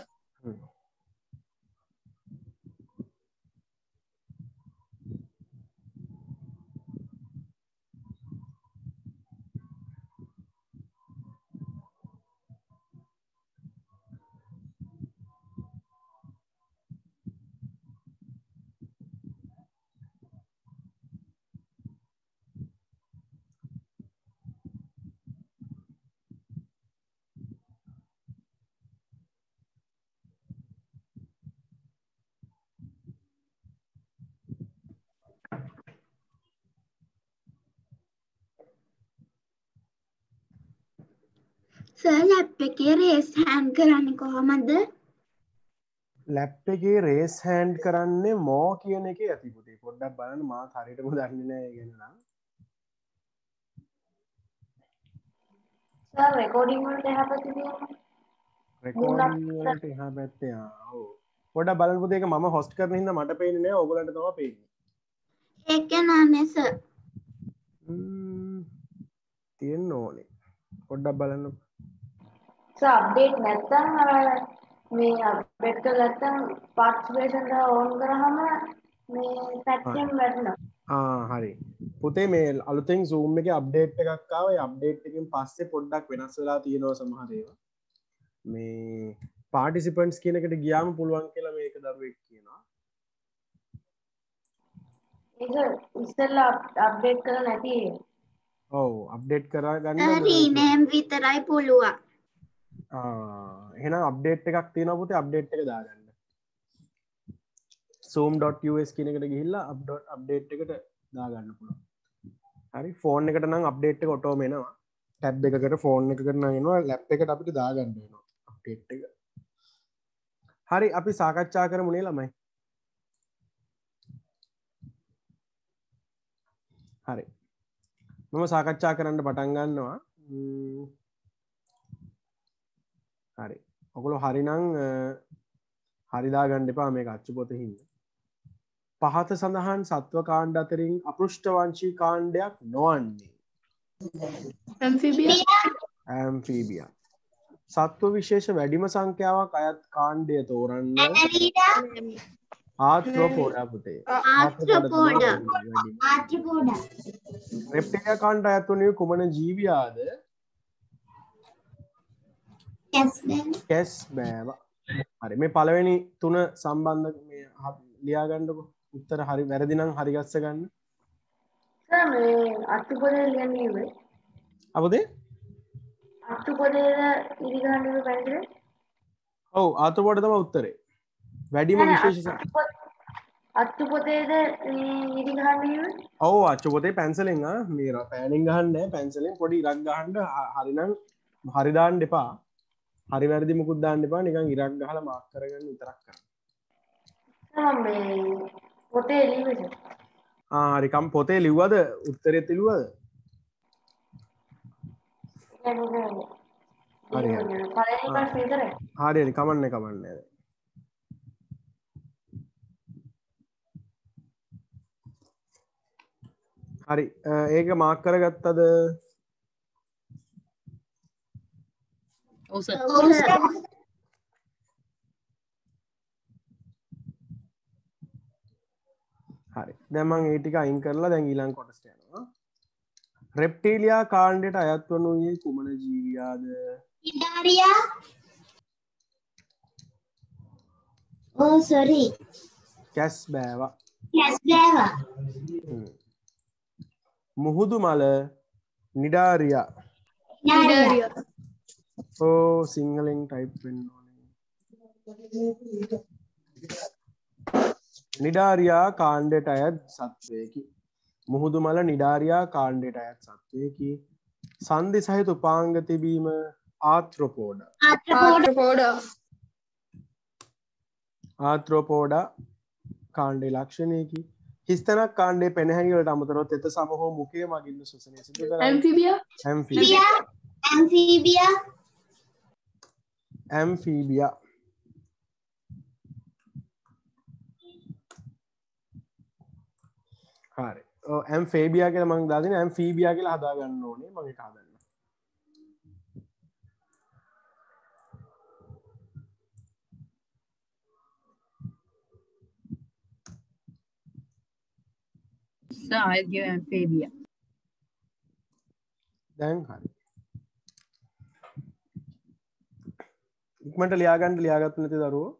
සර් ලැප් එකේ රේස් හෑන්ඩ් කරන්නේ කොහමද? ලැප් එකේ රේස් හෑන්ඩ් කරන්නේ මෝ කියන එකේ ඇති පුතේ. පොඩ්ඩක් බලන්න මාත් හරියටම දන්නේ නැහැ ඒ ගැන නම්. සර් රෙකෝඩින් වලට එහා පැත්තේ තියෙනවා. රෙකෝඩින් වලට එහා පැත්තේ ඔව්. පොඩ්ඩක් බලන්න පුතේ ඒක මම හොස්ට් කරන හින්දා මට පේන්නේ නැහැ ඕගොල්ලන්ට තමයි පේන්නේ. ඒක නෑ සර්. තියෙන්න ඕනේ. පොඩ්ඩක් බලන්න. සර් අප්ඩේට් නැත්තම් මේ අප්ඩේට් කරලා නැත්තම් පාර්ටිසිපේෂන් එක ඕන් කරාම මේ පැත්තෙන් වැටෙනවා. හරි. පුතේ මේ අලුතෙන් Zoom එකේ අප්ඩේට් එකක් ආවා. ඒ අප්ඩේට් එකෙන් පස්සේ පොඩ්ඩක් වෙනස් වෙලා තියෙනවා සමහර ඒවා. මේ පාර්ටිසිපන්ට්ස් කියන එකට ගියාම පුළුවන් කියලා මේක දරුවෙක් කියනවා. ඒක ඉස්සෙල්ලා අප්ඩේට් කරලා නැති එක. ඔව් අප්ඩේට් කරා ගන්න රීනේම් විතරයි පුළුවන්. එහෙනම් අප්ඩේට් එකක් තියෙනවා පුතේ අප්ඩේට් එක දාගන්න. zoom.us කියන එකට ගිහිල්ලා අප්ඩේට් එකට දාගන්න පුළුවන්. හරි ෆෝන් එකට නම් අප්ඩේට් එක ඔටෝම එනවා. ටැබ් එකකට ෆෝන් එකකට නම් එනවා ලැප් එකට අපිට දාගන්න වෙනවා අප්ඩේට් එක. හරි අපි සාකච්ඡා කරමු නේ ළමයි. හරි. මම සාකච්ඡා කරන්න පටන් ගන්නවා. හරි. ඔයගොල්ලෝ හරිනම් හරි දාගන්න එපා මේක අච්චු පොතේ හින්දා. පහත සඳහන් සත්ව කාණ්ඩ අතරින් අපෘෂ්ඨවංශී කාණ්ඩයක් නොවන්නේ ඇම්ෆීබියා. සත්ව විශේෂ වැඩිම සංඛ්‍යාවක් අයත් කාණ්ඩය තෝරන්න ආත්‍රොපෝඩා පුතේ. ආත්‍රොපෝඩා. රෙප්ටිලියා කාණ්ඩ අයත් වුණේ කුමන ජීවියාද? කැස් බෑවා. හරි මේ පළවෙනි තුන සම්බන්ධ මේ ලියා ගන්නකො. උත්තර හරි වැරදි නම් හරි ගස්ස ගන්න. සර් මේ අත්පොතේ ලියන්නේ නේ. අපදේ? අත්පොතේ ඉරි ගන්න බැරිද? ඔව් ආතපොට තමයි උත්තරේ. වැඩිම විශේෂ අත්පොතේද ඉරි ගන්නේ? ඔව් අච්චපොතේ පැන්සලෙන් මේ පෑනින් ගහන්න නෑ පැන්සලෙන් පොඩි ඉරක් ගහන්න හරිනම් හරි දාන්න එපා. හරි වැරදි මුකුත් දාන්න එපා. නිකන් ඉරක් ගහලා මාක් කරගන්න විතරක් කරන්න. මේ පොතේ ලියුවද? හරි කම් පොතේ ලිව්වද? උත්තරේ තිළුවද? හරි හරි කමන්නේ. හරි ඒක මාක් කරගත්තද? ඔව් සර්. හරි දැන් මම ඒ ටික අයින් කරලා දැන් ඊළඟ කොටසට යනවා. රෙප්ටීලියා කාණ්ඩයට අයත් වනුයේ කුමන ජීවියාද? නිඩාරියා. Oh sorry. කැස් බෑවා. කැස්බෑවා. මුහුදු මල නිඩාරියා. නිඩාරියා. ඕ සිංහලෙන් ටයිප් වෙන්න ඕනේ. නිඩාරියා කාණ්ඩයට අයත් සත්වයකි. මුහුදු මල නිඩාරියා කාණ්ඩයට අයත් සත්වයකි. සන්ධි සහිත උපාංග තිබීම ආත්‍රොපෝඩා. ආත්‍රොපෝඩා කාණ්ඩේ ලක්ෂණයකි. හිස්තැනක් කාණ්ඩේ පෙනහැඟි වලට අමතරව තෙත සම හෝ මුඛය මගින් ශ්වසනය සිදු කරයි. ඇම්ෆීබියා. හරි. ඇම්ෆීබියා කියලා මම දාලා තියෙනවා. ඇම්ෆීබියා කියලා හදා ගන්න ඕනේ. මම ඒක හදන්න. I give amphibia. දැන් හරි. ඉක්මනට ලියාගන්න ලියාගත්තු නැති දරුවෝ.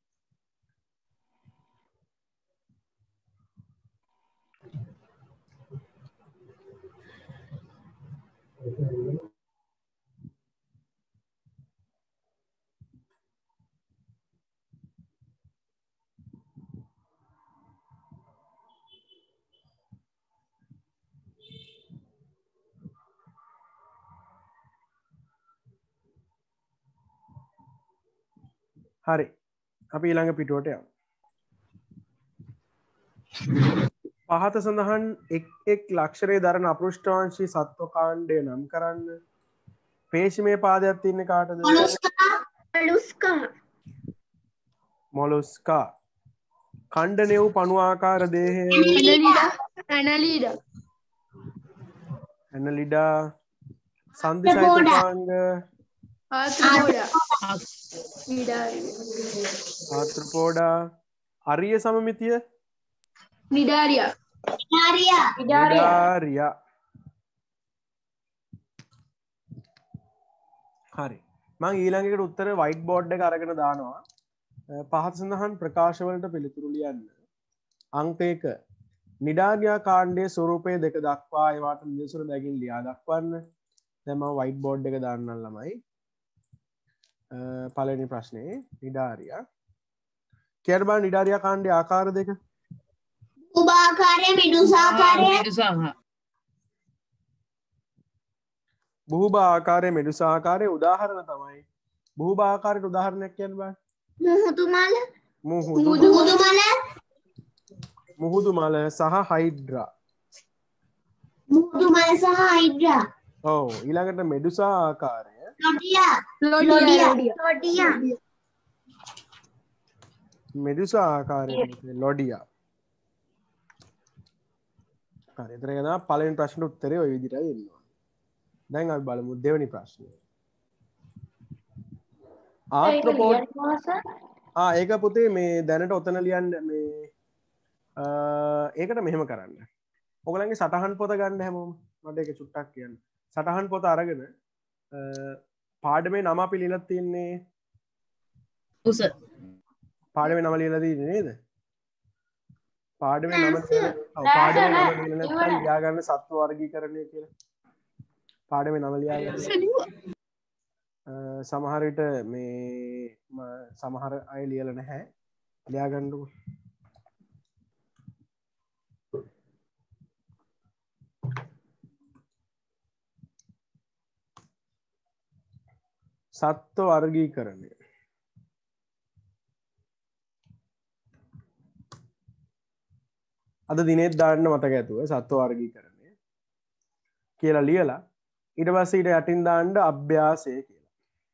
හරි අපි ඊළඟ පිටුවට යමු. පහත සඳහන් එක් ලක්ෂරයේ දරන අපෘෂ්ඨවංශී සත්ව කාණ්ඩය නම් කරන්න. පේශිමේ පාදයක් තියෙන්නේ කාටද? මොලුස්කා. ඛණ්ඩනය වූ පණු ආකාර දේහය ඇනලිඩා. සන්ධි සහිත උපාංග ආත්‍රපෝඩා. අරිය සමමිතිය නිඩාරියා. හරි මං ඊළඟ එකට උත්තර වයිට් බෝඩ් එක අරගෙන දානවා. පහත සඳහන් ප්‍රකාශවලට පිළිතුරු ලියන්න. අංක 1 නිඩාරියා කාණ්ඩයේ ස්වරූපය දෙක දක්වා ඒවාට නිදසුන බැගින් ලියා දක්වන්න. දැන් මම වයිට් බෝඩ් එක දාන්නම් ළමයි. පළවෙනි ප්‍රශ්නේ නිඩාරියා. කියන්න බලන්න නිඩාරියා කාණ්ඩයේ ආකාර දෙක. උභාකාරය මෙඩුසාකාරය. බුහුබ ආකාරය මෙඩුසා ආකාරය උදාහරණ තමයි. බුහුබ ආකාරයට උදාහරණයක් කියන්න බලන්න. මුහුදු මල සහ හයිඩ්‍රා. ඔව් ඊළඟට මෙඩුසා ආකාරය මෙඩුසා ආකාරය ලොඩියා. හරි එතන යනවා පළවෙනි ප්‍රශ්නෙට උත්තරේ ওই විදිහටයි එන්නේ. දැන් අපි බලමු දෙවෙනි ප්‍රශ්නය. ආත්‍රොපෝඩ් ඒක පුතේ මේ දැනට ඔතන ලියන්න මේ ඒකට මෙහෙම කරන්න. ඔයගලන්ගේ සටහන් පොත ගන්න හැමෝම මට ඒක චුට්ටක් කියන්න. සටහන් පොත අරගෙන පාඩමේ නම අපි ලියලා තියන්නේ උස පාඩමේ නම ලියලා තියෙන්නේ නේද? පාඩමේ නම පාඩමේ නම ලියලා නැත්නම් ලියා ගන්න සත්ව වර්ගීකරණය කියලා. පාඩමේ නම ලියා ගන්න. සමහර විට මේ සමහර අය ලියලා නැහැ. ලියා ගන්නකො. සත්ව වර්ගීකරණය. අද දිනෙත් දාන්න මතක ඇතුව සත්ව වර්ගීකරණය කියලා ලියලා ඊට පස්සේ ඊට යටින් දාන්න අභ්‍යාසය කියලා.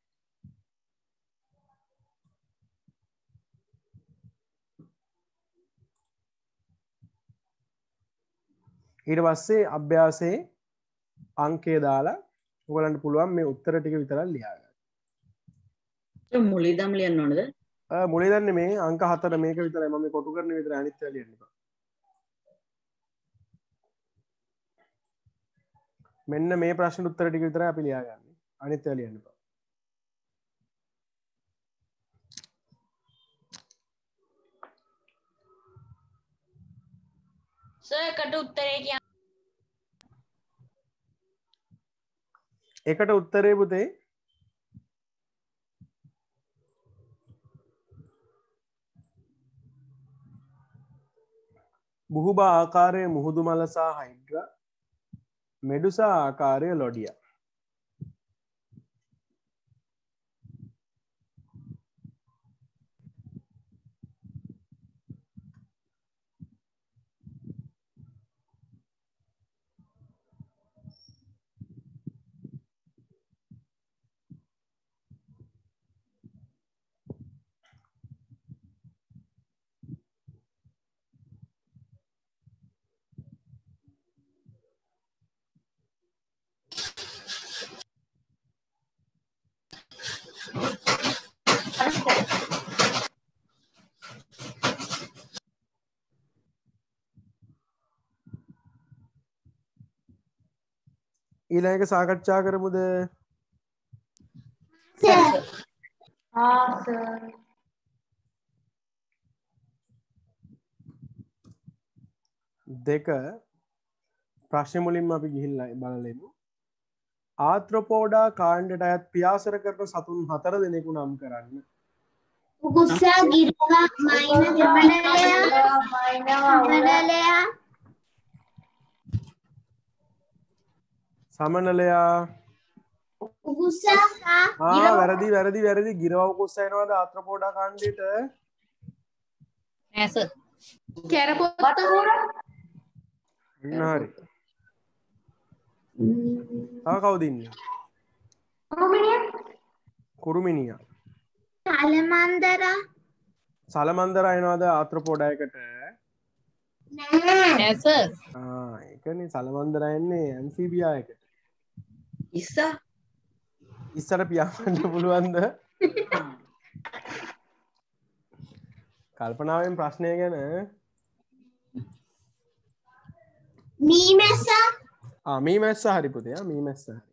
ඊට පස්සේ අභ්‍යාසයේ අංකය දාලා ඔයගලන්ට පුළුවන් මේ උත්තර ටික විතරක් ලියා ගන්න. මුලින් ඉඳන් ලියන්න ඕනද? මුලින් දන්නේ මේ අංක 4 මේක විතරයි මම මේ කොටු කරන විතර අනිත් ඒවා ලියන්න එපා. මෙන්න මේ ප්‍රශ්න උත්තර ටික විතරයි අපි ලියාගන්නේ. අනිත් ඒවා ලියන්න එපා. සර් එකට උත්තරේ කියන්න. එකට උත්තරේ පුතේ බුහුබා ආකාරයේ මුහුදු මල සහ හයිඩ්‍රා මෙඩුසා ආකාරයේ ලොඩියා. ඊළඟ එක සාකච්ඡා කරමුද? දෙක ප්‍රශ්න මුලින්ම අපි ගිහිල්ලා බලලෙමු. ආත්‍රොපෝඩා කාණ්ඩයට අයත් පියාසර කරන සතුන් 4 දෙනෙකු නම් කරන්න. උකුස්සා ගිරවා මයින දෙමළලයා සමනලයා උකුස්සා වැරදි ගිරව් කුස්සා එනවාද ආත්‍රොපෝඩා කාණ්ඩයට? නෑ සර්. කැරපොත්ත හරි. තව කවුද ඉන්නේ? කුරුමිනියා. සලමන්දරා එනවාද ආත්‍රොපෝඩා එකට? නෑ සර්. ඒකනේ සලමන්දරා එන්නේ ඇම්ෆීබියා එකට. ඉස්සර පියාඹන්න පුළුවන්ද? කල්පනාවෙන් ප්‍රශ්නය ගැන මීමැස්සා හරි පුතේ. මීමැස්සා හරි.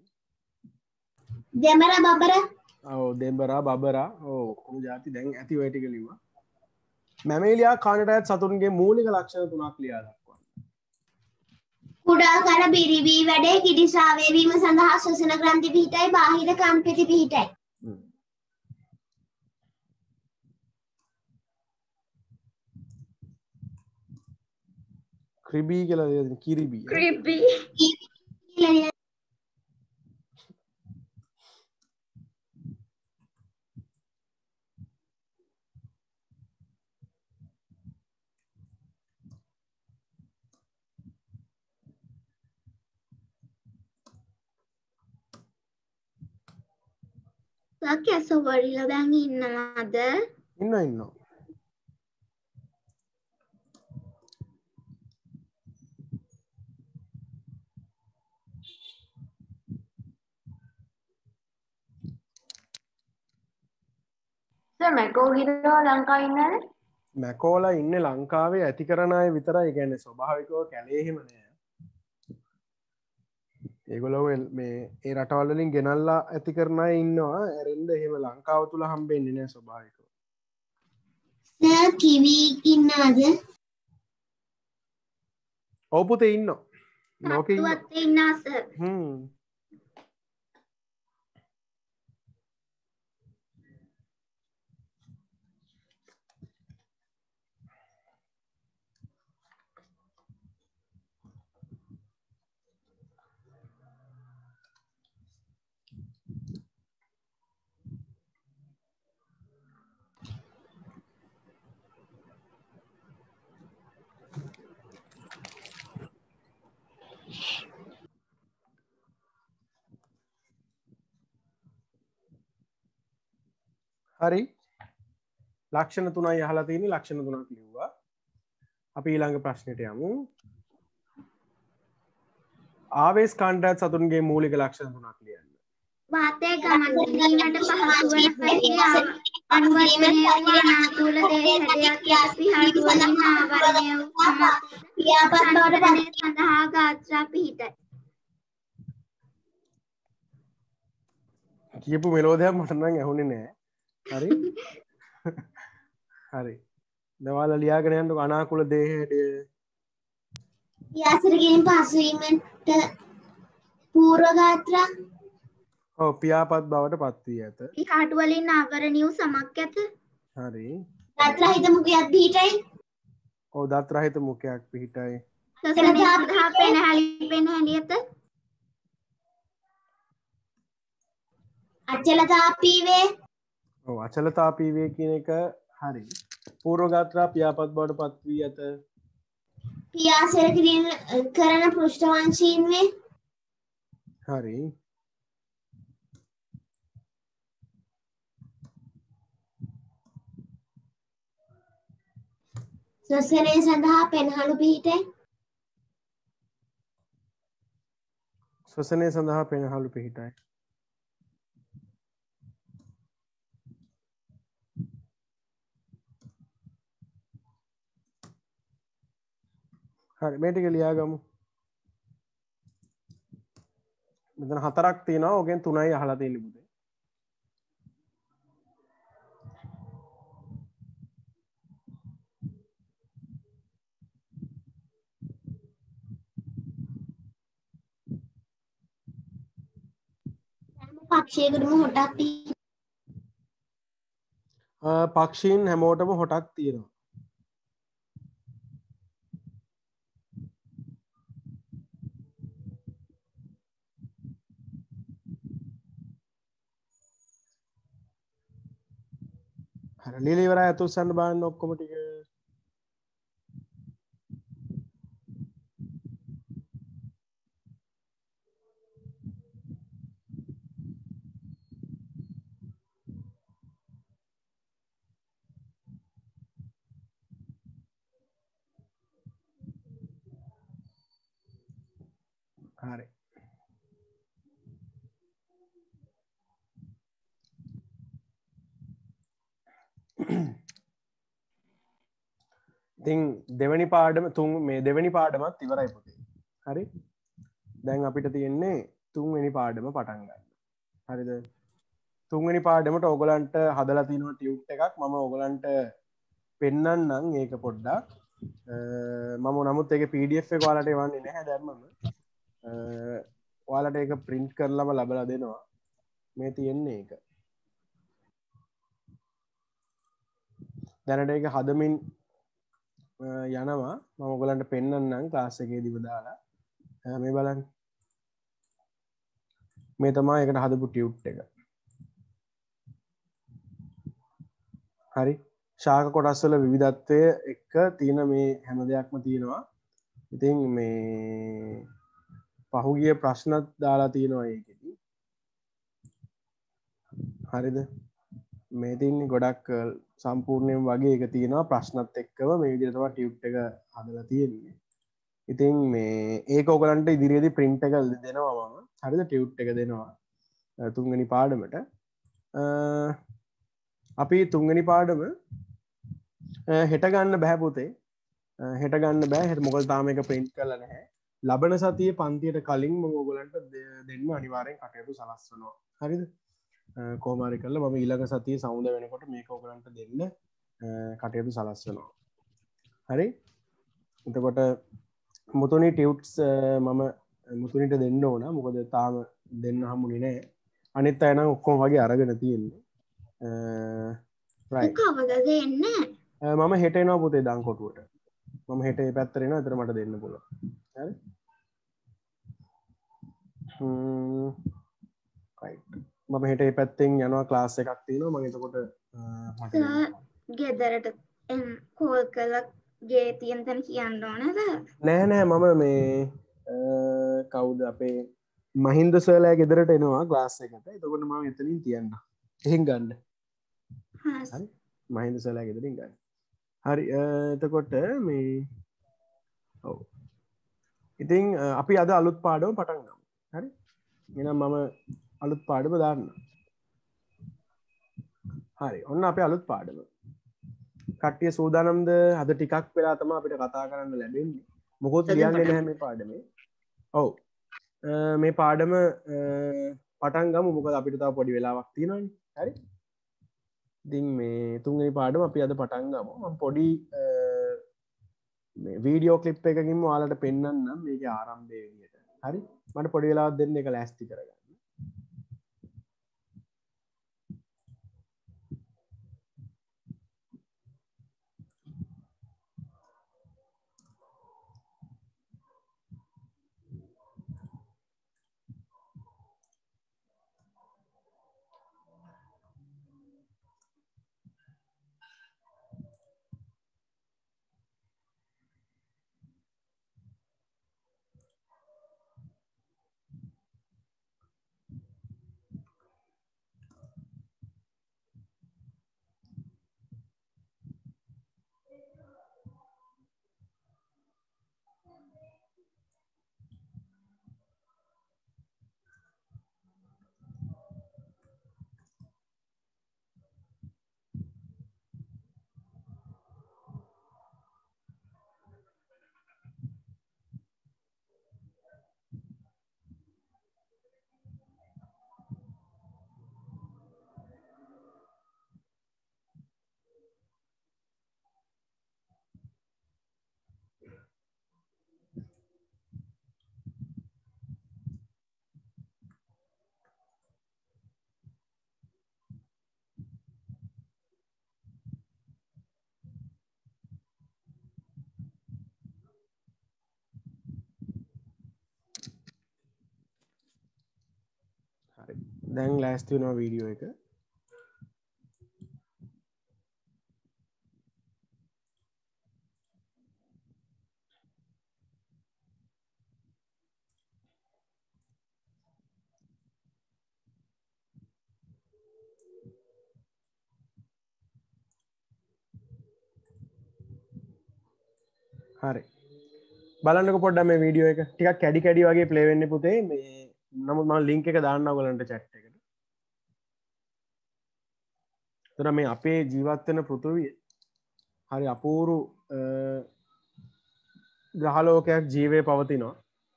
දෙඹරා බබරා ඔක්කොම ಜಾති දැන් ඇති ඔය ටික ලිව්වා. මැමේලියා කාණ්ඩයට අයත් සතුන්ගේ මූලික ලක්ෂණ 3ක් ලියා දක්වන්න. කුඩා කන බිරිවී වැඩේ කිඩි ශ්‍රාවය වීම සඳහා ශ්වසන ග්‍රන්ථි පිහිටයි බාහිර කම්පිති පිහිටයි. ක්‍රිබී කියලා දෙන්නේ කිරිබී. කැසොවරිලා දැන් ඉන්නවද? ඉන්නවා. මැකෝලා ඉන්නේ ලංකාවේ ඇති කරන අය විතරයි. කියන්නේ ස්වභාවිකව කැලේ එහෙම නෑ. ඒගොල්ලෝ මේ ඒ රටවල් වලින් ගෙනල්ලා ඇති කරන අය ඉන්නවා. ඇරෙන්න එහෙම ලංකාව තුල හම්බෙන්නේ නැහැ ස්වභාවිකව. සර් කිවි ඉන්නවද? ඔව් පුතේ ඉන්නවා. ලෝකේ ඉන්නවා. තුවත් ඉන්නවා සර්. හරි ලක්ෂණ 3යි අහලා තියෙන්නේ ලක්ෂණ 3ක් ලිව්වා. අපි ඊළඟ ප්‍රශ්නෙට යමු. ආවේශ කාණ්ඩයත් සතුන්ගේ මූලික ලක්ෂණ 3ක් ලියන්න. වාතය ගමන් කිරීමට පහසු වන හැටි අනුවර්තනය වූ අනාකූල දේහයක් පිහාටු වලින් ආවරණය වූ පියාපත් බවට සඳහා ගාත්‍රා පිහිටයි. කියපු මෙලෝඩියක් මට නම් ඇහුනේ නෑ. හරි හරි දවාල ලියාගෙන යන්නකො අනාකූල දේහය පියාසර ගෙන් පහසු වීමට පූර්ව ගාත්‍රා ඔව් පියාපත් බවට පත් වී ඇත. පිහාටු වලින් ආවරණය වූ සමක් ඇත. හරි දත් රහිත මුඛයක් පිහිටයි. ඔව් දත් රහිත මුඛයක් පිහිටයි. සසන සඳහා පෙනහැලි ඇත. අචලතාපීවේ ඔව් අචලතාපීවේ කියන එක හරි. පූර්ව ගාත්‍රා පියාපත් බවට පත් වී ඇත. පියාසර කරන පෘෂ්ඨවංශීන් වේ. හරි. සසනය සඳහා පෙනහළු පිහිටයි. ශ්වසනය සඳහා පෙනහළු පිහිටයි. හරි මේ ටික ලියාගමු. මෙතන 4ක් තියෙනවා. ඕකෙන් 3යි අහලා තියෙන්නේ පුතේ. පක්ෂයකටම හොටක් පක්ෂීන් හැමෝටම හොටක් තියෙනවා. හරි ලියලා ඉවරයි. අතුස්සන්න බලන්න ඔක්කොම ටික. හරි. ඉතින් දෙවෙනි පාඩම මේ දෙවෙනි පාඩමත් ඉවරයි පුතේ. හරි. දැන් අපිට තියෙන්නේ තුන්වෙනි පාඩම පටන් ගන්න. හරිද? තුන්වෙනි පාඩමට ඕගලන්ට හදලා තියෙනවා ටියුට් එකක්. මම ඕගලන්ට පෙන්නන්නම් ඒක පොඩ්ඩක්. මම නමුත් ඒකේ PDF එක ඔයාලට එවන්නේ නැහැ දැම්මම. ඔයාලට ඒක print කරලාම ලබලා දෙනවා. මේ තියෙන්නේ ඒක. දැනට ඒක හදමින් යනවා. මම ඔයගලන්ට පෙන්නන්නම් ක්ලාස් එකේදීම දාලා. මේ බලන්න. මේ තමයි ඒකට හදපු ටියුට් එක. හරි. ශාක කොටස් වල විවිධත්වය එක්ක තියෙන මේ හැම දෙයක්ම තියෙනවා. ඉතින් මේ පහුගිය ප්‍රශ්නත් දාලා තියෙනවා ඒකෙදි. හරිද? මේ තින්නේ ගොඩක් සම්පූර්ණයෙන් වගේ එක තියෙනවා ප්‍රශ්නත් එක්කම මේ විදිහට තමයි ටියුට් එක හදලා තියෙන්නේ. ඉතින් මේ ඒක ඔයගලන්ට ඉදිරියේදී print එක දෙනවා මම. හරිද? ටියුට් එක දෙනවා. තුන්වෙනි පාඩමට. අපි තුන්වෙනි පාඩම හෙට ගන්න බෑ පුතේ. හෙට ගන්න බෑ. හෙට මොකද තාම ඒක print කරලා නැහැ. ලබන සතියේ පන්තියට කලින් මම ඔයගලන්ට දෙන්න අනිවාර්යෙන් කටයුතු සලස්වනවා. හරිද? කොහොම හරි කරලා මම ඊළඟ සතියේ සමුද වෙනකොට මේක ඔයගලන්ට දෙන්න කටයුතු සලස්වනවා. හරි? එතකොට මුතුනි ටියුට්ස් මම මුතුනිට දෙන්න ඕන. මොකද තාම දෙන්න හම්බුනේ නැහැ. අනිත් අය නම් ඔක්කොම වගේ අරගෙන තියෙන්නේ. right. කවදද එන්නේ? මම හෙට එනවා පුතේ දන්කොටුවට. මම හෙට ඒ පැත්තට එනවා. ඒතර මට දෙන්න පුළුවන්. හරි? right. මම හෙට ඒ පැත්තෙන් යනවා ක්ලාස් එකක් තියෙනවා. මම එතකොට ගෙදරට කෝල් කරලා ගේ තියෙන තැන කියන්න ඕනද? නෑ මම මේ කවුද අපේ මහින්ද සර්ලා ගෙදරට එනවා ක්ලාස් එකට. එතකොට මම එතනින් තියන්න. එහෙන් ගන්න. හරි. මහින්ද සර්ලා ගෙදරින් ගන්න. හරි. එතකොට මේ ඔව්. ඉතින් අපි අද අලුත් පාඩම පටන් ගමු. හරි. එහෙනම් මම අලුත් පාඩම දාන්න. හරි. ඔන්න අපේ අලුත් පාඩම. කට්ටිය සූදානම්ද? අද ටිකක් වෙලා තමයි අපිට කතා කරන්න ලැබෙන්නේ. මොකොත් ලියන්නේ නැහැ මේ පාඩමේ. ඔව්. මේ පාඩම පටන් ගමු. මොකද අපිට තව පොඩි වෙලාවක් තියෙනවානේ. හරි. ඉතින් මේ තුන්වෙනි පාඩම අපි අද පටන් ගමු. මම පොඩි මේ වීඩියෝ ක්ලිප් එකකින් ඔයාලට පෙන්නන්නම් මේකේ ආරම්භය විදියට. හරි? මට පොඩි වෙලාවක් දෙන්න ඒක ලෑස්ති කරගන්න. දැන් ලෑස්ති වෙනවා වීඩියෝ එක. හරි. බලන්නකො පොඩ්ඩක් මේ වීඩියෝ එක. ටිකක් කැඩි කැඩි වගේ ප්ලේ වෙන්නේ පුතේ. මේ නමුත් මම ලින්ක් එක දාන්න ඔයගලන්ට chat එකට. එතන මේ අපේ ජීවත් වෙන පෘථිවිය හරි අපූරු ග්‍රහලෝකයක් ජීවය පවතිනවා.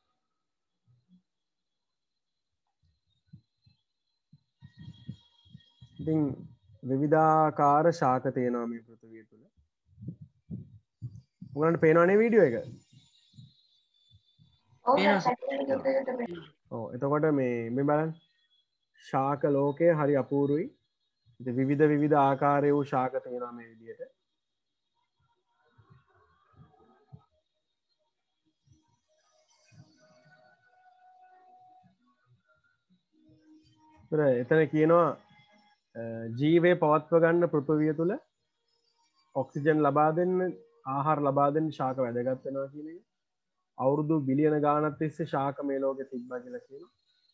ඉතින් විවිධාකාර ශාක තියෙනවා මේ පෘථිවිය තුළ. ඔයගලන්ට පේනවනේ වීඩියෝ එක? ඔව් එතකොට මේ බලන්න ශාක ලෝකය හරි අපූරුයි. ඉතින් විවිධ ආකාරයේ වූ ශාක තියෙනවා මේ විදිහට. එතන කියනවා ජීවය පවත්ව ගන්න පෘථිවිය තුළ ඔක්සිජන් ලබා දෙන්න ආහාර ලබා දෙන්න ශාක වැදගත් වෙනවා කියන එක. අවුරුදු බිලියන ගානක් තිස්සේ ශාක මේ ලෝකෙ තිබ්බා කියලා කියනවා.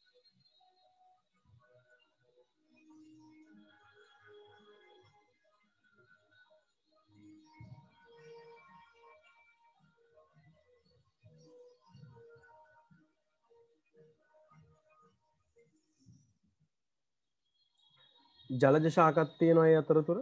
ජලජ ශාකත් තියෙනවා ඒ අතරතුර.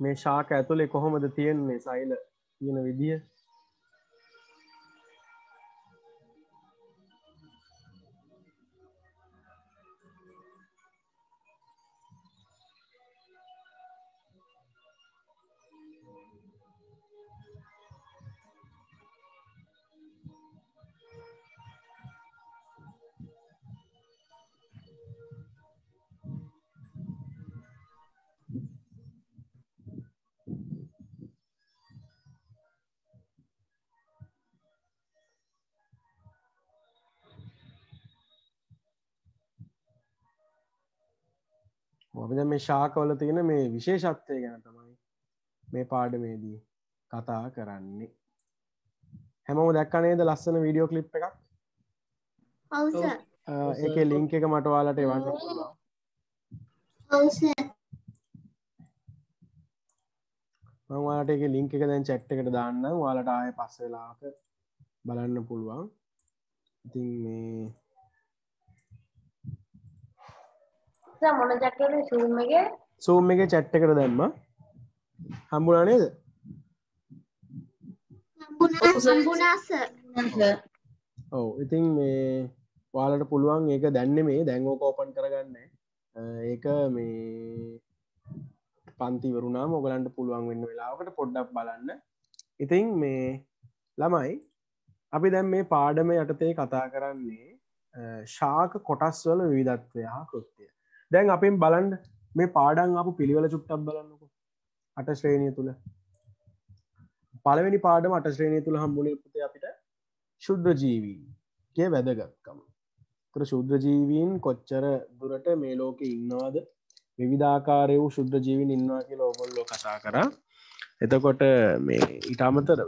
මේ ශාක ඇතුලේ කොහොමද තියෙන්නේ සෛල තියෙන විදිය? අපි දැන් මේ ශාකවල තියෙන මේ විශේෂත්වය ගැන තමයි මේ පාඩමේදී කතා කරන්නේ. හැමෝම දැක්කා නේද ලස්සන වීඩියෝ ක්ලිප් එකක්? ඔව් සර්. ඒකේ ලින්ක් එක මට ඔයාලට එවන්න පුළුවන්. ඔව් සර්. මම ඔයාලට ඒකේ ලින්ක් එක දැන් chat එකට දාන්නම්. ඔයාලට ආයෙ පස්සේ වෙලාවක බලන්න පුළුවන්. ඉතින් මේ මොන chat එකේ zoom එකේ zoom එකේ chat එකට දැම්මා. හම්බුණා නේද? හම්බුණා සර්. ඔව් ඉතින් මේ ඔයාලට පුළුවන් ඒක දැන් නෙමෙයි දැන් ඕක ඕපන් කරගන්න. ඒක මේ පන්ති වරුණාම ඔයගලන්ට පුළුවන් වෙන්න වෙලාවකට පොඩ්ඩක් බලන්න. ඉතින් මේ ළමයි අපි දැන් මේ පාඩම යටතේ කතා කරන්නේ ශාක කොටස් වල විවිධත්වය හා කෘත්‍යය. දැන් අපෙන් බලන්න මේ පාඩම් ආපු පිළිවෙල චුට්ටක් බලන්නකෝ. 8 ශ්‍රේණිය තුල පළවෙනි පාඩම 8 ශ්‍රේණිය තුල හම්බුනේ පුතේ අපිට ශුද්ධ ජීවීන්ගේ වැදගත්කම. ඒතර ශුද්ධ ජීවීන් කොච්චර දුරට මේ ලෝකේ ඉන්නවද? විවිධාකාරය වූ ශුද්ධ ජීවීන් ඉන්නවා කියලා ඕගොල්ලෝ කතා කරා. එතකොට මේ ඊට අමතරව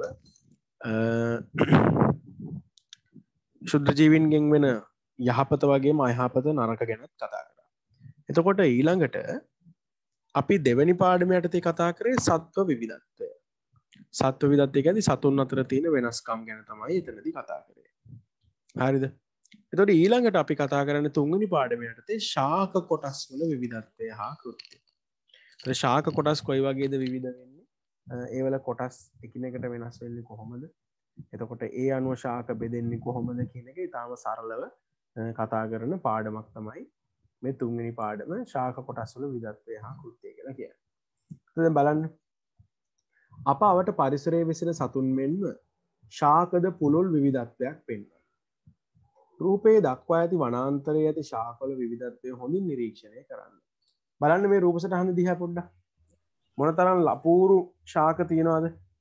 ශුද්ධ ජීවීන්ගෙන් වෙන යහපත වගේම අයහපත නරක ගැනත් කතා කරා. එතකොට ඊළඟට අපි දෙවෙනි පාඩම යටතේ කතා කරේ සත්ව විවිධත්වය. සත්ව විවිධත්වය කියන්නේ සතුන් අතර තියෙන වෙනස්කම් ගැන තමයි එතනදී කතා කරේ. හරිද? එතකොට ඊළඟට අපි කතා කරන්නේ තුන්වෙනි පාඩම යටතේ ශාක කොටස් වල විවිධත්වය හා කෘත්‍යය. ඒතර ශාක කොටස් කොයි වගේද විවිධ වෙන්නේ? ඒ වල කොටස් එකිනෙකට වෙනස් වෙන්නේ කොහොමද? එතකොට ඒ අනුව ශාක බෙදෙන්නේ කොහොමද කියන එක ඊටාම සරලව කතා කරන පාඩමක් තමයි මේ තුන්වෙනි පාඩම ශාක කොටස් වල විවිධත්වය හා කෘත්‍යය කියලා කියන්නේ. දැන් බලන්න. අප අවට පරිසරයේ විසින සතුන් මෙන්ම ශාකද පුළුල් විවිධත්වයක් පෙන්වනවා. රූපයේ දක්වා ඇති වනාන්තරයේ ඇති ශාකවල විවිධත්වය හොඳින් නිරීක්ෂණය කරන්න. බලන්න මේ රූප සටහන දිහා පොඩ්ඩක්. මොනතරම් ලපූරු ශාක තියනවද?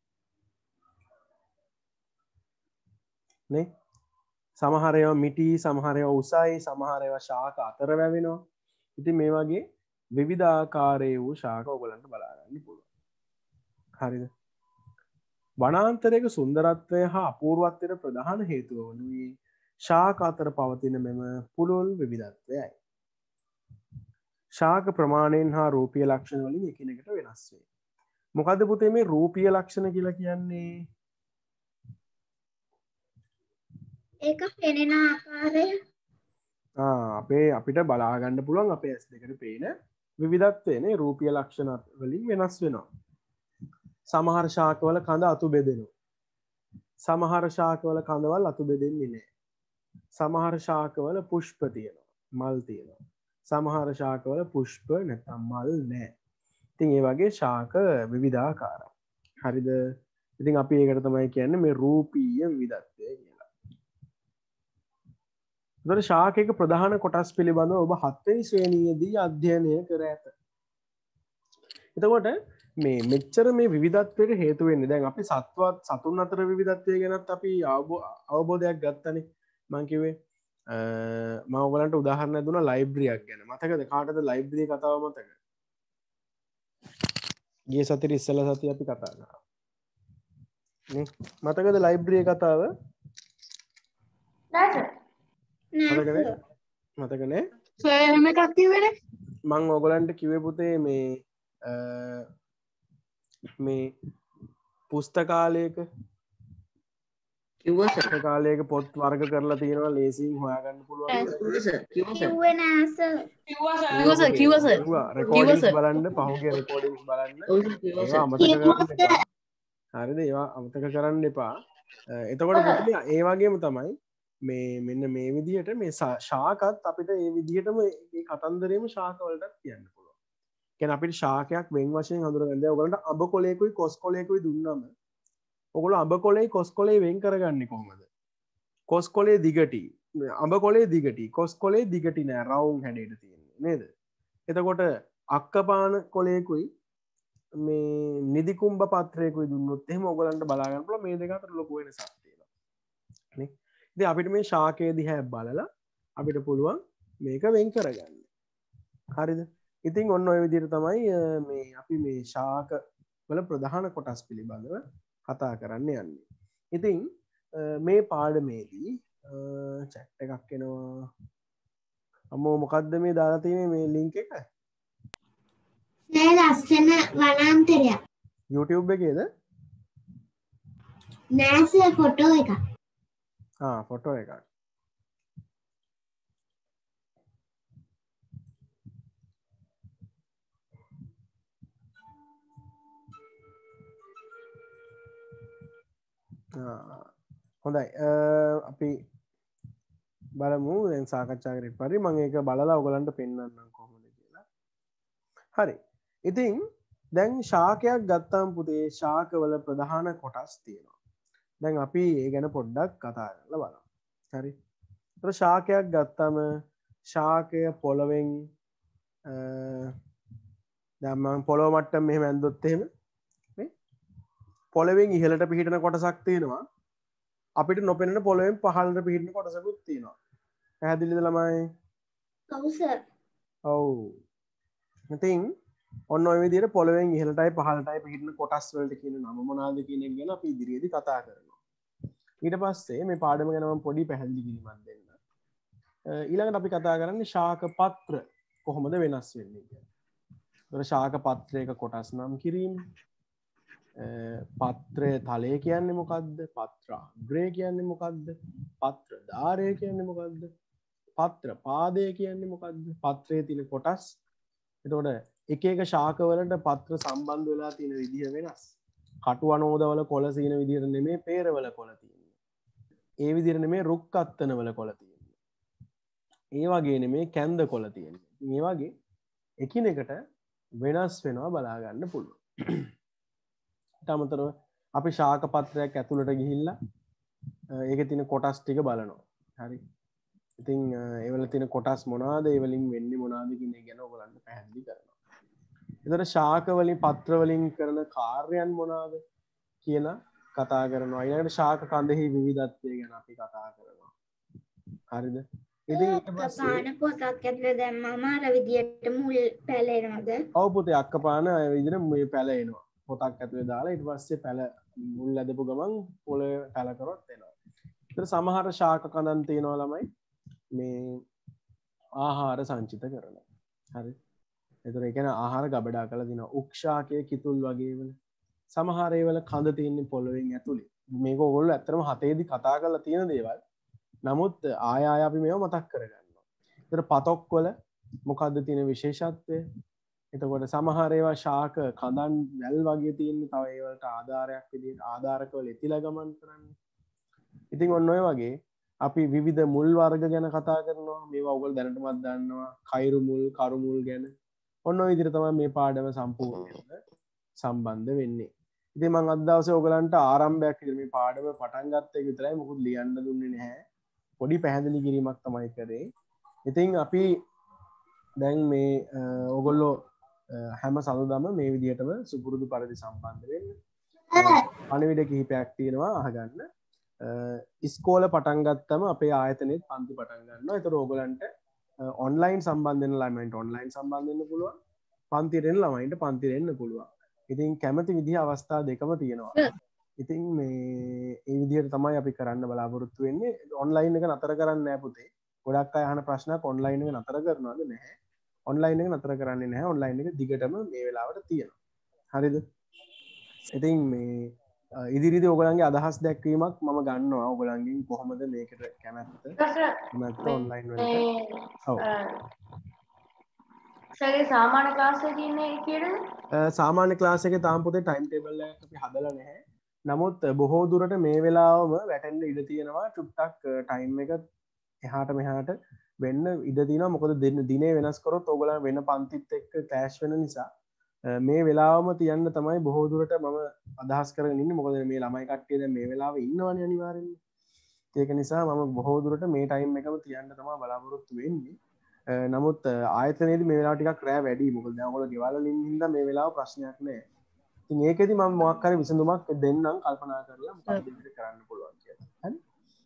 නේ? සමහර ඒවා මිටි, සමහර ඒවා උසයි, සමහර ඒවා ශාක අතර වැවෙනවා. ඉතින් මේ වගේ විවිධාකාරයේ වූ ශාක ඔයගලන්ට බලා ගන්න පුළුවන්. හරිද? වනාන්තරයක සුන්දරත්වය හා අපූර්වත්වයට ප්‍රධාන හේතුව වනුයේ ශාක අතර පවතින මෙම පුළුල් විවිධත්වයයි. ශාක ප්‍රමාණයෙන් හා රූපීය ලක්ෂණ වලින් එකිනෙකට වෙනස් වේ. මොකද්ද පුතේ මේ රූපීය ලක්ෂණ කියලා කියන්නේ? ඒක පෙනෙන ආකාරය. අපිට බලා ගන්න පුළුවන් අපේ ඇස් දෙකට පේන විවිධත්වයනේ රූපීය ලක්ෂණ වලින් වෙනස් වෙනවා. සමහර ශාකවල කඳ අතු බෙදෙනවා. සමහර ශාකවල කඳවල් අතු බෙදෙන්නේ නැහැ. සමහර ශාකවල පුෂ්ප තියෙනවා, මල් තියෙනවා. සමහර ශාකවල පුෂ්ප නැත්නම් මල් නැහැ. ඉතින් ඒ වගේ ශාක විවිධාකාරයි. හරිද? ඉතින් අපි ඒකට තමයි කියන්නේ මේ රූපීය විවිධත්වය කියලා. ඒතර ශාකයක ප්‍රධාන කොටස් පිළිබඳව ඔබ 7 වෙනි ශ්‍රේණියේදී අධ්‍යයනය කර ඇත. එතකොට මේ මෙච්චර මේ විවිධත්වයට හේතු වෙන්නේ දැන් අපි සතුන් අතර විවිධත්වය ගැනත් අපි අවබෝධයක් ගත්තනේ. මම කිව්වේ මම ඔයගලන්ට උදාහරණයක් දුන්නා ලයිබ්‍රරියක් ගැන. මතකද කාටද ලයිබ්‍රරිය කතාව මතක? ගිය සතියේ ඉස්සෙල්ලා සතියේ අපි කතා කරා. නේ? මතකද ලයිබ්‍රරිය කතාව? මතක නෑ? සර් එහෙම එකක් කිව්වේනේ. මම ඔයගලන්ට කිව්වේ පුතේ මේ පුස්තකාලයක කිව්වා සර්. කාලයක පොත් වර්ග කරලා තියෙනවා ලේසියෙන් හොයාගන්න පුළුවන්. කිව්වා සර්. කිව්වා සර්. කිව්වේ නෑ සර්. කිව්වා සර්. රෙකෝඩින්ග්ස් බලන්න පහුගිය රෙකෝඩින්ග්ස් බලන්න. ඔව් සර් කිව්වා ඒවා සර්. අමතක කරන්න එපා. හරිද? ඒවා අමතක කරන්න එපා. එතකොට පුතේ ඒ වගේම තමයි මේ මෙන්න මේ විදිහට මේ ශාකත් අපිට ඒ විදිහටම මේ කතන්දරේම ශාක වලටත් කියන්න පුළුවන්. කියන්නේ අපිට ශාකයක් වෙන් වශයෙන් හඳුනගන්න. දැන් ඔයගලන්ට අඹ කොලේකුයි කොස් කොලේකුයි දුන්නම ඔයගොල්ලෝ අඹ කොලේ කොස් කොලේ වෙන් කරගන්නේ කොහොමද? කොස් කොලේ දිගටි, අඹ කොලේ දිගටි, කොස් කොලේ දිගටි නෑ රවුම් හැඩයට තියෙන්නේ නේද? එතකොට අක්කපාන කොලේකුයි මේ නිදිකුම්බ පත්‍රයකුයි දුන්නොත් එහෙම ඔයගලන්ට බලා ගන්න පුළුවන් මේ දෙක අතර ලොකු වෙනසක් තියෙනවා. නේ? ඉතින් අපිට මේ ශාකයේ දිහා බලලා අපිට පුළුවන් මේක වෙන් කරගන්න. හරිද? ඉතින් ඔන්න ඔය විදිහට තමයි මේ අපි මේ ශාක වල ප්‍රධාන කොටස් පිළිබඳව කතා කරන්න යන්නේ. ඉතින් මේ පාඩමේදී chat එකක් එනවා. අම්මෝ මොකද්ද මේ දාලා තියෙන්නේ මේ link එක? නෑ ලස්සන වනාන්තරයක්. YouTube එකේද? නෑ සර් ෆොටෝ එකක්. ෆොටෝ එකක්. හොඳයි අපි බලමු දැන් සාකච්ඡා කරේ පරි මම ඒක බලලා ඔයගලන්ට පෙන්නන්නම් කොහොමද කියලා. හරි. ඉතින් දැන් ශාකයක් ගත්තාම පුතේ ශාකවල ප්‍රධාන කොටස් තියෙනවා. දැන් අපි ඒ ගැන පොඩ්ඩක් කතා කරලා බලමු. හරි. ඒතර ශාකයක් ගත්තාම ශාකය පොළවෙන් දැන් මම පොළොව මට්ටම මෙහෙම ඇන්දොත් එහෙම නේ පොළවෙන් ඉහළට පිහිටන කොටසක් තියෙනවා. අපිට නොපෙනෙන පොළවෙන් පහළට පිහිටන කොටසකුත් තියෙනවා. පැහැදිලිද ළමයි? ඔව් සර්. ඔව්. ඉතින් ඔන්න ඔය විදිහට පොළවෙන් ඉහළටයි පහළටයි පිහිටන කොටස් වලට කියන නම මොනවාද කියන එක ගැන අපි ඉදිරියේදී කතා කරනවා. ඊට පස්සේ මේ පාඩම ගැන මම පොඩි පැහැදිලි කිරීමක් දෙන්න. ඊළඟට අපි කතා කරන්නේ ශාක පත්‍ර කොහොමද වෙනස් වෙන්නේ කියලා. ඒතර ශාක පත්‍රයක කොටස් නම් කිරීම. පත්‍රය තලය කියන්නේ මොකක්ද? පත්‍ර අග්‍රය කියන්නේ මොකක්ද? පත්‍ර ධාරය කියන්නේ මොකක්ද? පත්‍ර පාදය කියන්නේ මොකක්ද? පත්‍රයේ තියෙන කොටස්. එතකොට එක එක ශාකවලට පත්‍ර සම්බන්ධ වෙලා තියෙන විදිහ වෙනස්. කටු අනෝදවල කොළ සීන විදිහට නෙමෙයි peerවල කොළ තියෙන්නේ. ඒ විදිහට නෙමෙයි රුක් අත්තනවල කොළ තියෙන්නේ. ඒ වගේ නෙමෙයි කැන්ද කොළ තියෙන්නේ. මේ වගේ එකිනෙකට වෙනස් වෙනවා බලා ගන්න පුළුවන්. ඊට අමතරව අපි ශාක පත්‍රයක් ඇතුළට ගිහිල්ලා ඒකේ තියෙන කොටස් ටික බලනවා. හරි. ඉතින් ඒවල තියෙන කොටස් මොනවාද? ඒ වලින් වෙන්නේ මොනවාද කියන එක ගැන ඔයගලන්ට පැහැදිලි කරනවා. එතකොට ශාක වලින් පත්‍ර වලින් කරන කාර්යයන් මොනවාද කියලා කතා කරනවා. ඊළඟට ශාක කඳෙහි විවිධත්වය ගැන අපි කතා කරනවා. හරිද? ඉතින් ඊට පස්සේ අක්කපාන පොතක් ඇතුලේ දැම්මම අර විදියට මුල් පැලෙනවද? ඔව් පුතේ අක්කපාන ඒ විදිහට මේ පැලෙනවා. පොතක් ඇතුලේ දාලා ඊට පස්සේ පැල මුල් ඇදපු ගමන් පොළවේ පැල කරොත් එනවා. ඒතර සමහර ශාක කඳන් තියෙනවා ළමයි මේ ආහාර සංචිත කරනවා. හරි. ඒතර ඒ කියන්නේ ආහාර ගබඩා කරලා දිනවා. උක්ෂාකයේ කිතුල් වගේ වල සමහර ඒවල කඳ තියෙන්නේ පොළවෙන් ඇතුලේ. මේක ඕගොල්ලෝ ඇත්තටම හතේදී කතා කරලා තියෙන දේවල්. නමුත් ආය අපි මේව මතක් කරගන්නවා. ඒතර පතොක් වල මොකද්ද තියෙන විශේෂත්වය? එතකොට සමහර ඒවා ශාක කඳන් වැල් වගේ තියෙන්නේ. තව ඒවලට ආධාරයක් විදිහට ආධාරකවල එතිලා ගමන් කරන්නේ. ඉතින් ඔන්න ඔය වගේ අපි විවිධ මුල් වර්ග ගැන කතා කරනවා. මේවා ඔයගොල්ලෝ දැනටමත් දන්නවා. කයිරු මුල්, කරු මුල් ගැන. ඔන්න ඔය විදිහට තමයි මේ පාඩම සම්පූර්ණයෙන්ම සම්බන්ධ වෙන්නේ. ඉතින් මම අද දවසේ ඔයගලන්ට ආරම්භයක් විදිහට මේ පාඩම පටන් ගත්ත එක විතරයි මොකුත් ලියන්න දුන්නේ නැහැ. පොඩි පැහැදිලි කිරීමක් තමයි කරේ. ඉතින් අපි දැන් මේ ඔයගොල්ලෝ හැම සඳුදාම මේ විදිහටම සුපුරුදු පරිදි සම්බන්ධ වෙන්න. පණිවිඩ කිහිපයක් තියෙනවා අහගන්න. ඉස්කෝල පටන් ගත්තම අපේ ආයතනෙත් පන්ති පටන් ගන්නවා. ඒතර ඕගලන්ට ඔන්ලයින් සම්බන්ධ වෙන ළමයින්ට ඔන්ලයින් සම්බන්ධ වෙන්න පුළුවන්. පන්තියට එන ළමයින්ට පන්තියට එන්න පුළුවන්. ඉතින් කැමති විදිහ අවස්ථා දෙකම තියෙනවා. ඉතින් මේ ඒ විදිහට තමයි අපි කරන්න බලාපොරොත්තු වෙන්නේ. ඔන්ලයින් එක නතර කරන්නේ නැහැ පුතේ. ගොඩක් අය අහන ප්‍රශ්නක් ඔන්ලයින් එක නතර කරනවද? නැහැ. ඔන්ලයින් එක නතර කරන්නේ නැහැ. ඔන්ලයින් එක දිගටම මේ වෙලාවට තියෙනවා. හරිද? ඉතින් මේ ඉදිරිදි ඔයගලන්ගේ අදහස් දැක්වීමක් මම ගන්නවා ඔයගලන්ගෙන් කොහොමද මේකට කැමැත්ත ඔන්ලයින් වලට ඔව් සරේ සාමාන්‍ය ක්ලාස් එකේ ඉන්නේ කීයද සාමාන්‍ය ක්ලාස් එකේ තාම පොතේ ටයිම් ටේබල් එකක් අපි හදලා නැහැ නමුත් බොහෝ දුරට මේ වෙලාවම වැටෙන්න ඉඩ තියෙනවා චුට්ටක් ටයිම් එක එහාට මෙහාට වෙන්න ඉඩ තියෙනවා මොකද දිනේ වෙනස් කරොත් ඔයගලන් වෙන පන්තිත් එක්ක ක්ලෑෂ් වෙන නිසා මේ වෙලාවම තියන්න තමයි බොහෝ දුරට මම අදහස් කරගෙන ඉන්නේ මොකද මේ ළමයි කට්ටිය දැන් මේ වෙලාවේ ඉන්නවනේ අනිවාර්යෙන්ම ඒක නිසා මම බොහෝ දුරට මේ ටයිම් එකම තියන්න තමයි බලාපොරොත්තු වෙන්නේ නමුත් ආයතනයේදී මේ වෙලාව ටිකක් රෑ වැඩි මොකද දැන් ඔයගොල්ලෝ ගෙවල් වලින් හින්දා මේ වෙලාව ප්‍රශ්නයක් නෑ ඉතින් ඒකෙදි මම මොකක් හරි විසඳුමක් දෙන්නම් කල්පනා කරලා මොකක්ද ඉදිරියට කරන්න පුළුවන් කියලා හරි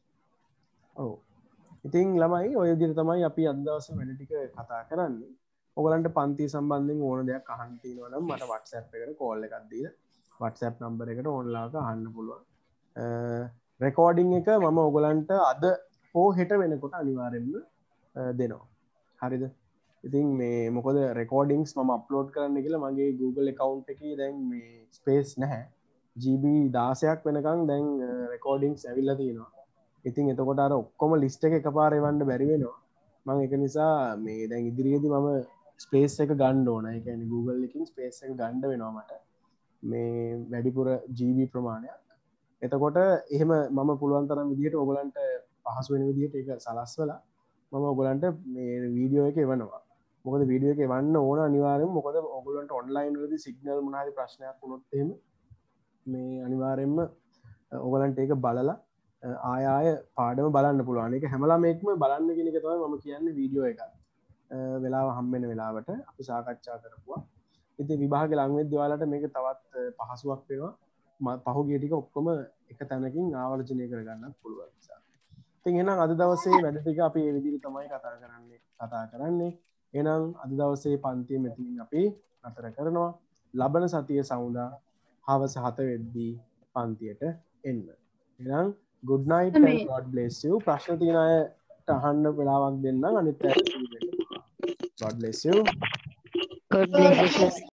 ඔව් ඉතින් ළමයි ඔය විදිහට තමයි අපි අද දවසේ වැඩ ටික කතා කරන්නේ ඔයගලන්ට පන්තිය සම්බන්ධයෙන් ඕන දෙයක් අහන්න තියෙනවා නම් මට WhatsApp එකට කෝල් එකක් දීලා WhatsApp නම්බර් එකට ඕන්ලාක අහන්න පුළුවන් රෙකෝඩින් එක මම ඔයගලන්ට අද හෝ හෙට වෙනකොට අනිවාර්යෙන්ම දෙනවා හරිද ඉතින් මේ මොකද රෙකෝඩින්ස් මම අප්ලෝඩ් කරන්න කියලා මගේ Google account එකේ දැන් මේ ස්පේස් නැහැ GB 16ක් වෙනකන් දැන් රෙකෝඩින්ස් ඇවිල්ලා තියෙනවා ඉතින් එතකොට අර ඔක්කොම ලිස්ට් එක එකපාර එවන්න බැරි වෙනවා මම ඒක නිසා මේ දැන් ඉදිරියේදී මම ස්පේස් එක ගන්න ඕන ඒ කියන්නේ Google එකකින් ස්පේස් එක ගන්න වෙනවා මට මේ වැඩිපුර GB ප්‍රමාණයක් එතකොට එහෙම මම පුළුවන් තරම් විදිහට ඔයගලන්ට පහසු වෙන විදිහට ඒක සලස්වලා මම ඔයගලන්ට මේ වීඩියෝ එක එවනවා මොකද වීඩියෝ එක එවන්න ඕන අනිවාර්යෙන්ම මොකද ඔයගලන්ට ඔන්ලයින් වලදී සිග්නල් මොන හරි ප්‍රශ්නයක් වුණොත් එහෙම මේ අනිවාර්යෙන්ම ඔයගලන්ට ඒක බලලා ආය පාඩම බලන්න පුළුවන් ඒක හැම ළමෙක්ම බලන්න කියන එක තමයි මම කියන්නේ වීඩියෝ එක වෙලාව හම්බෙන වෙලාවට අපි සාකච්ඡා කරපුවා ඉතින් විභාගේ ලඟ වෙද්දී ඔයාලට මේක තවත් පහසුවක් වෙනවා පහුගිය ටික ඔක්කොම එක තැනකින් ආවර්ජනය කරගන්නත් පුළුවන් නිසා ඉතින් එහෙනම් අද දවසේ වැඩ ටික අපි මේ විදිහට තමයි කතා කරන්නේ එහෙනම් අද දවසේ පන්තිය මෙතනින් අපි නතර කරනවා ලබන සතිය සවුන්දා හවස 7 වෙද්දී පන්තියට එන්න එහෙනම් good night and God bless you ප්‍රශ්න තියෙන අයට අහන්න වෙලාවක් දෙන්නම් අනිත් අයට God bless you God bless you.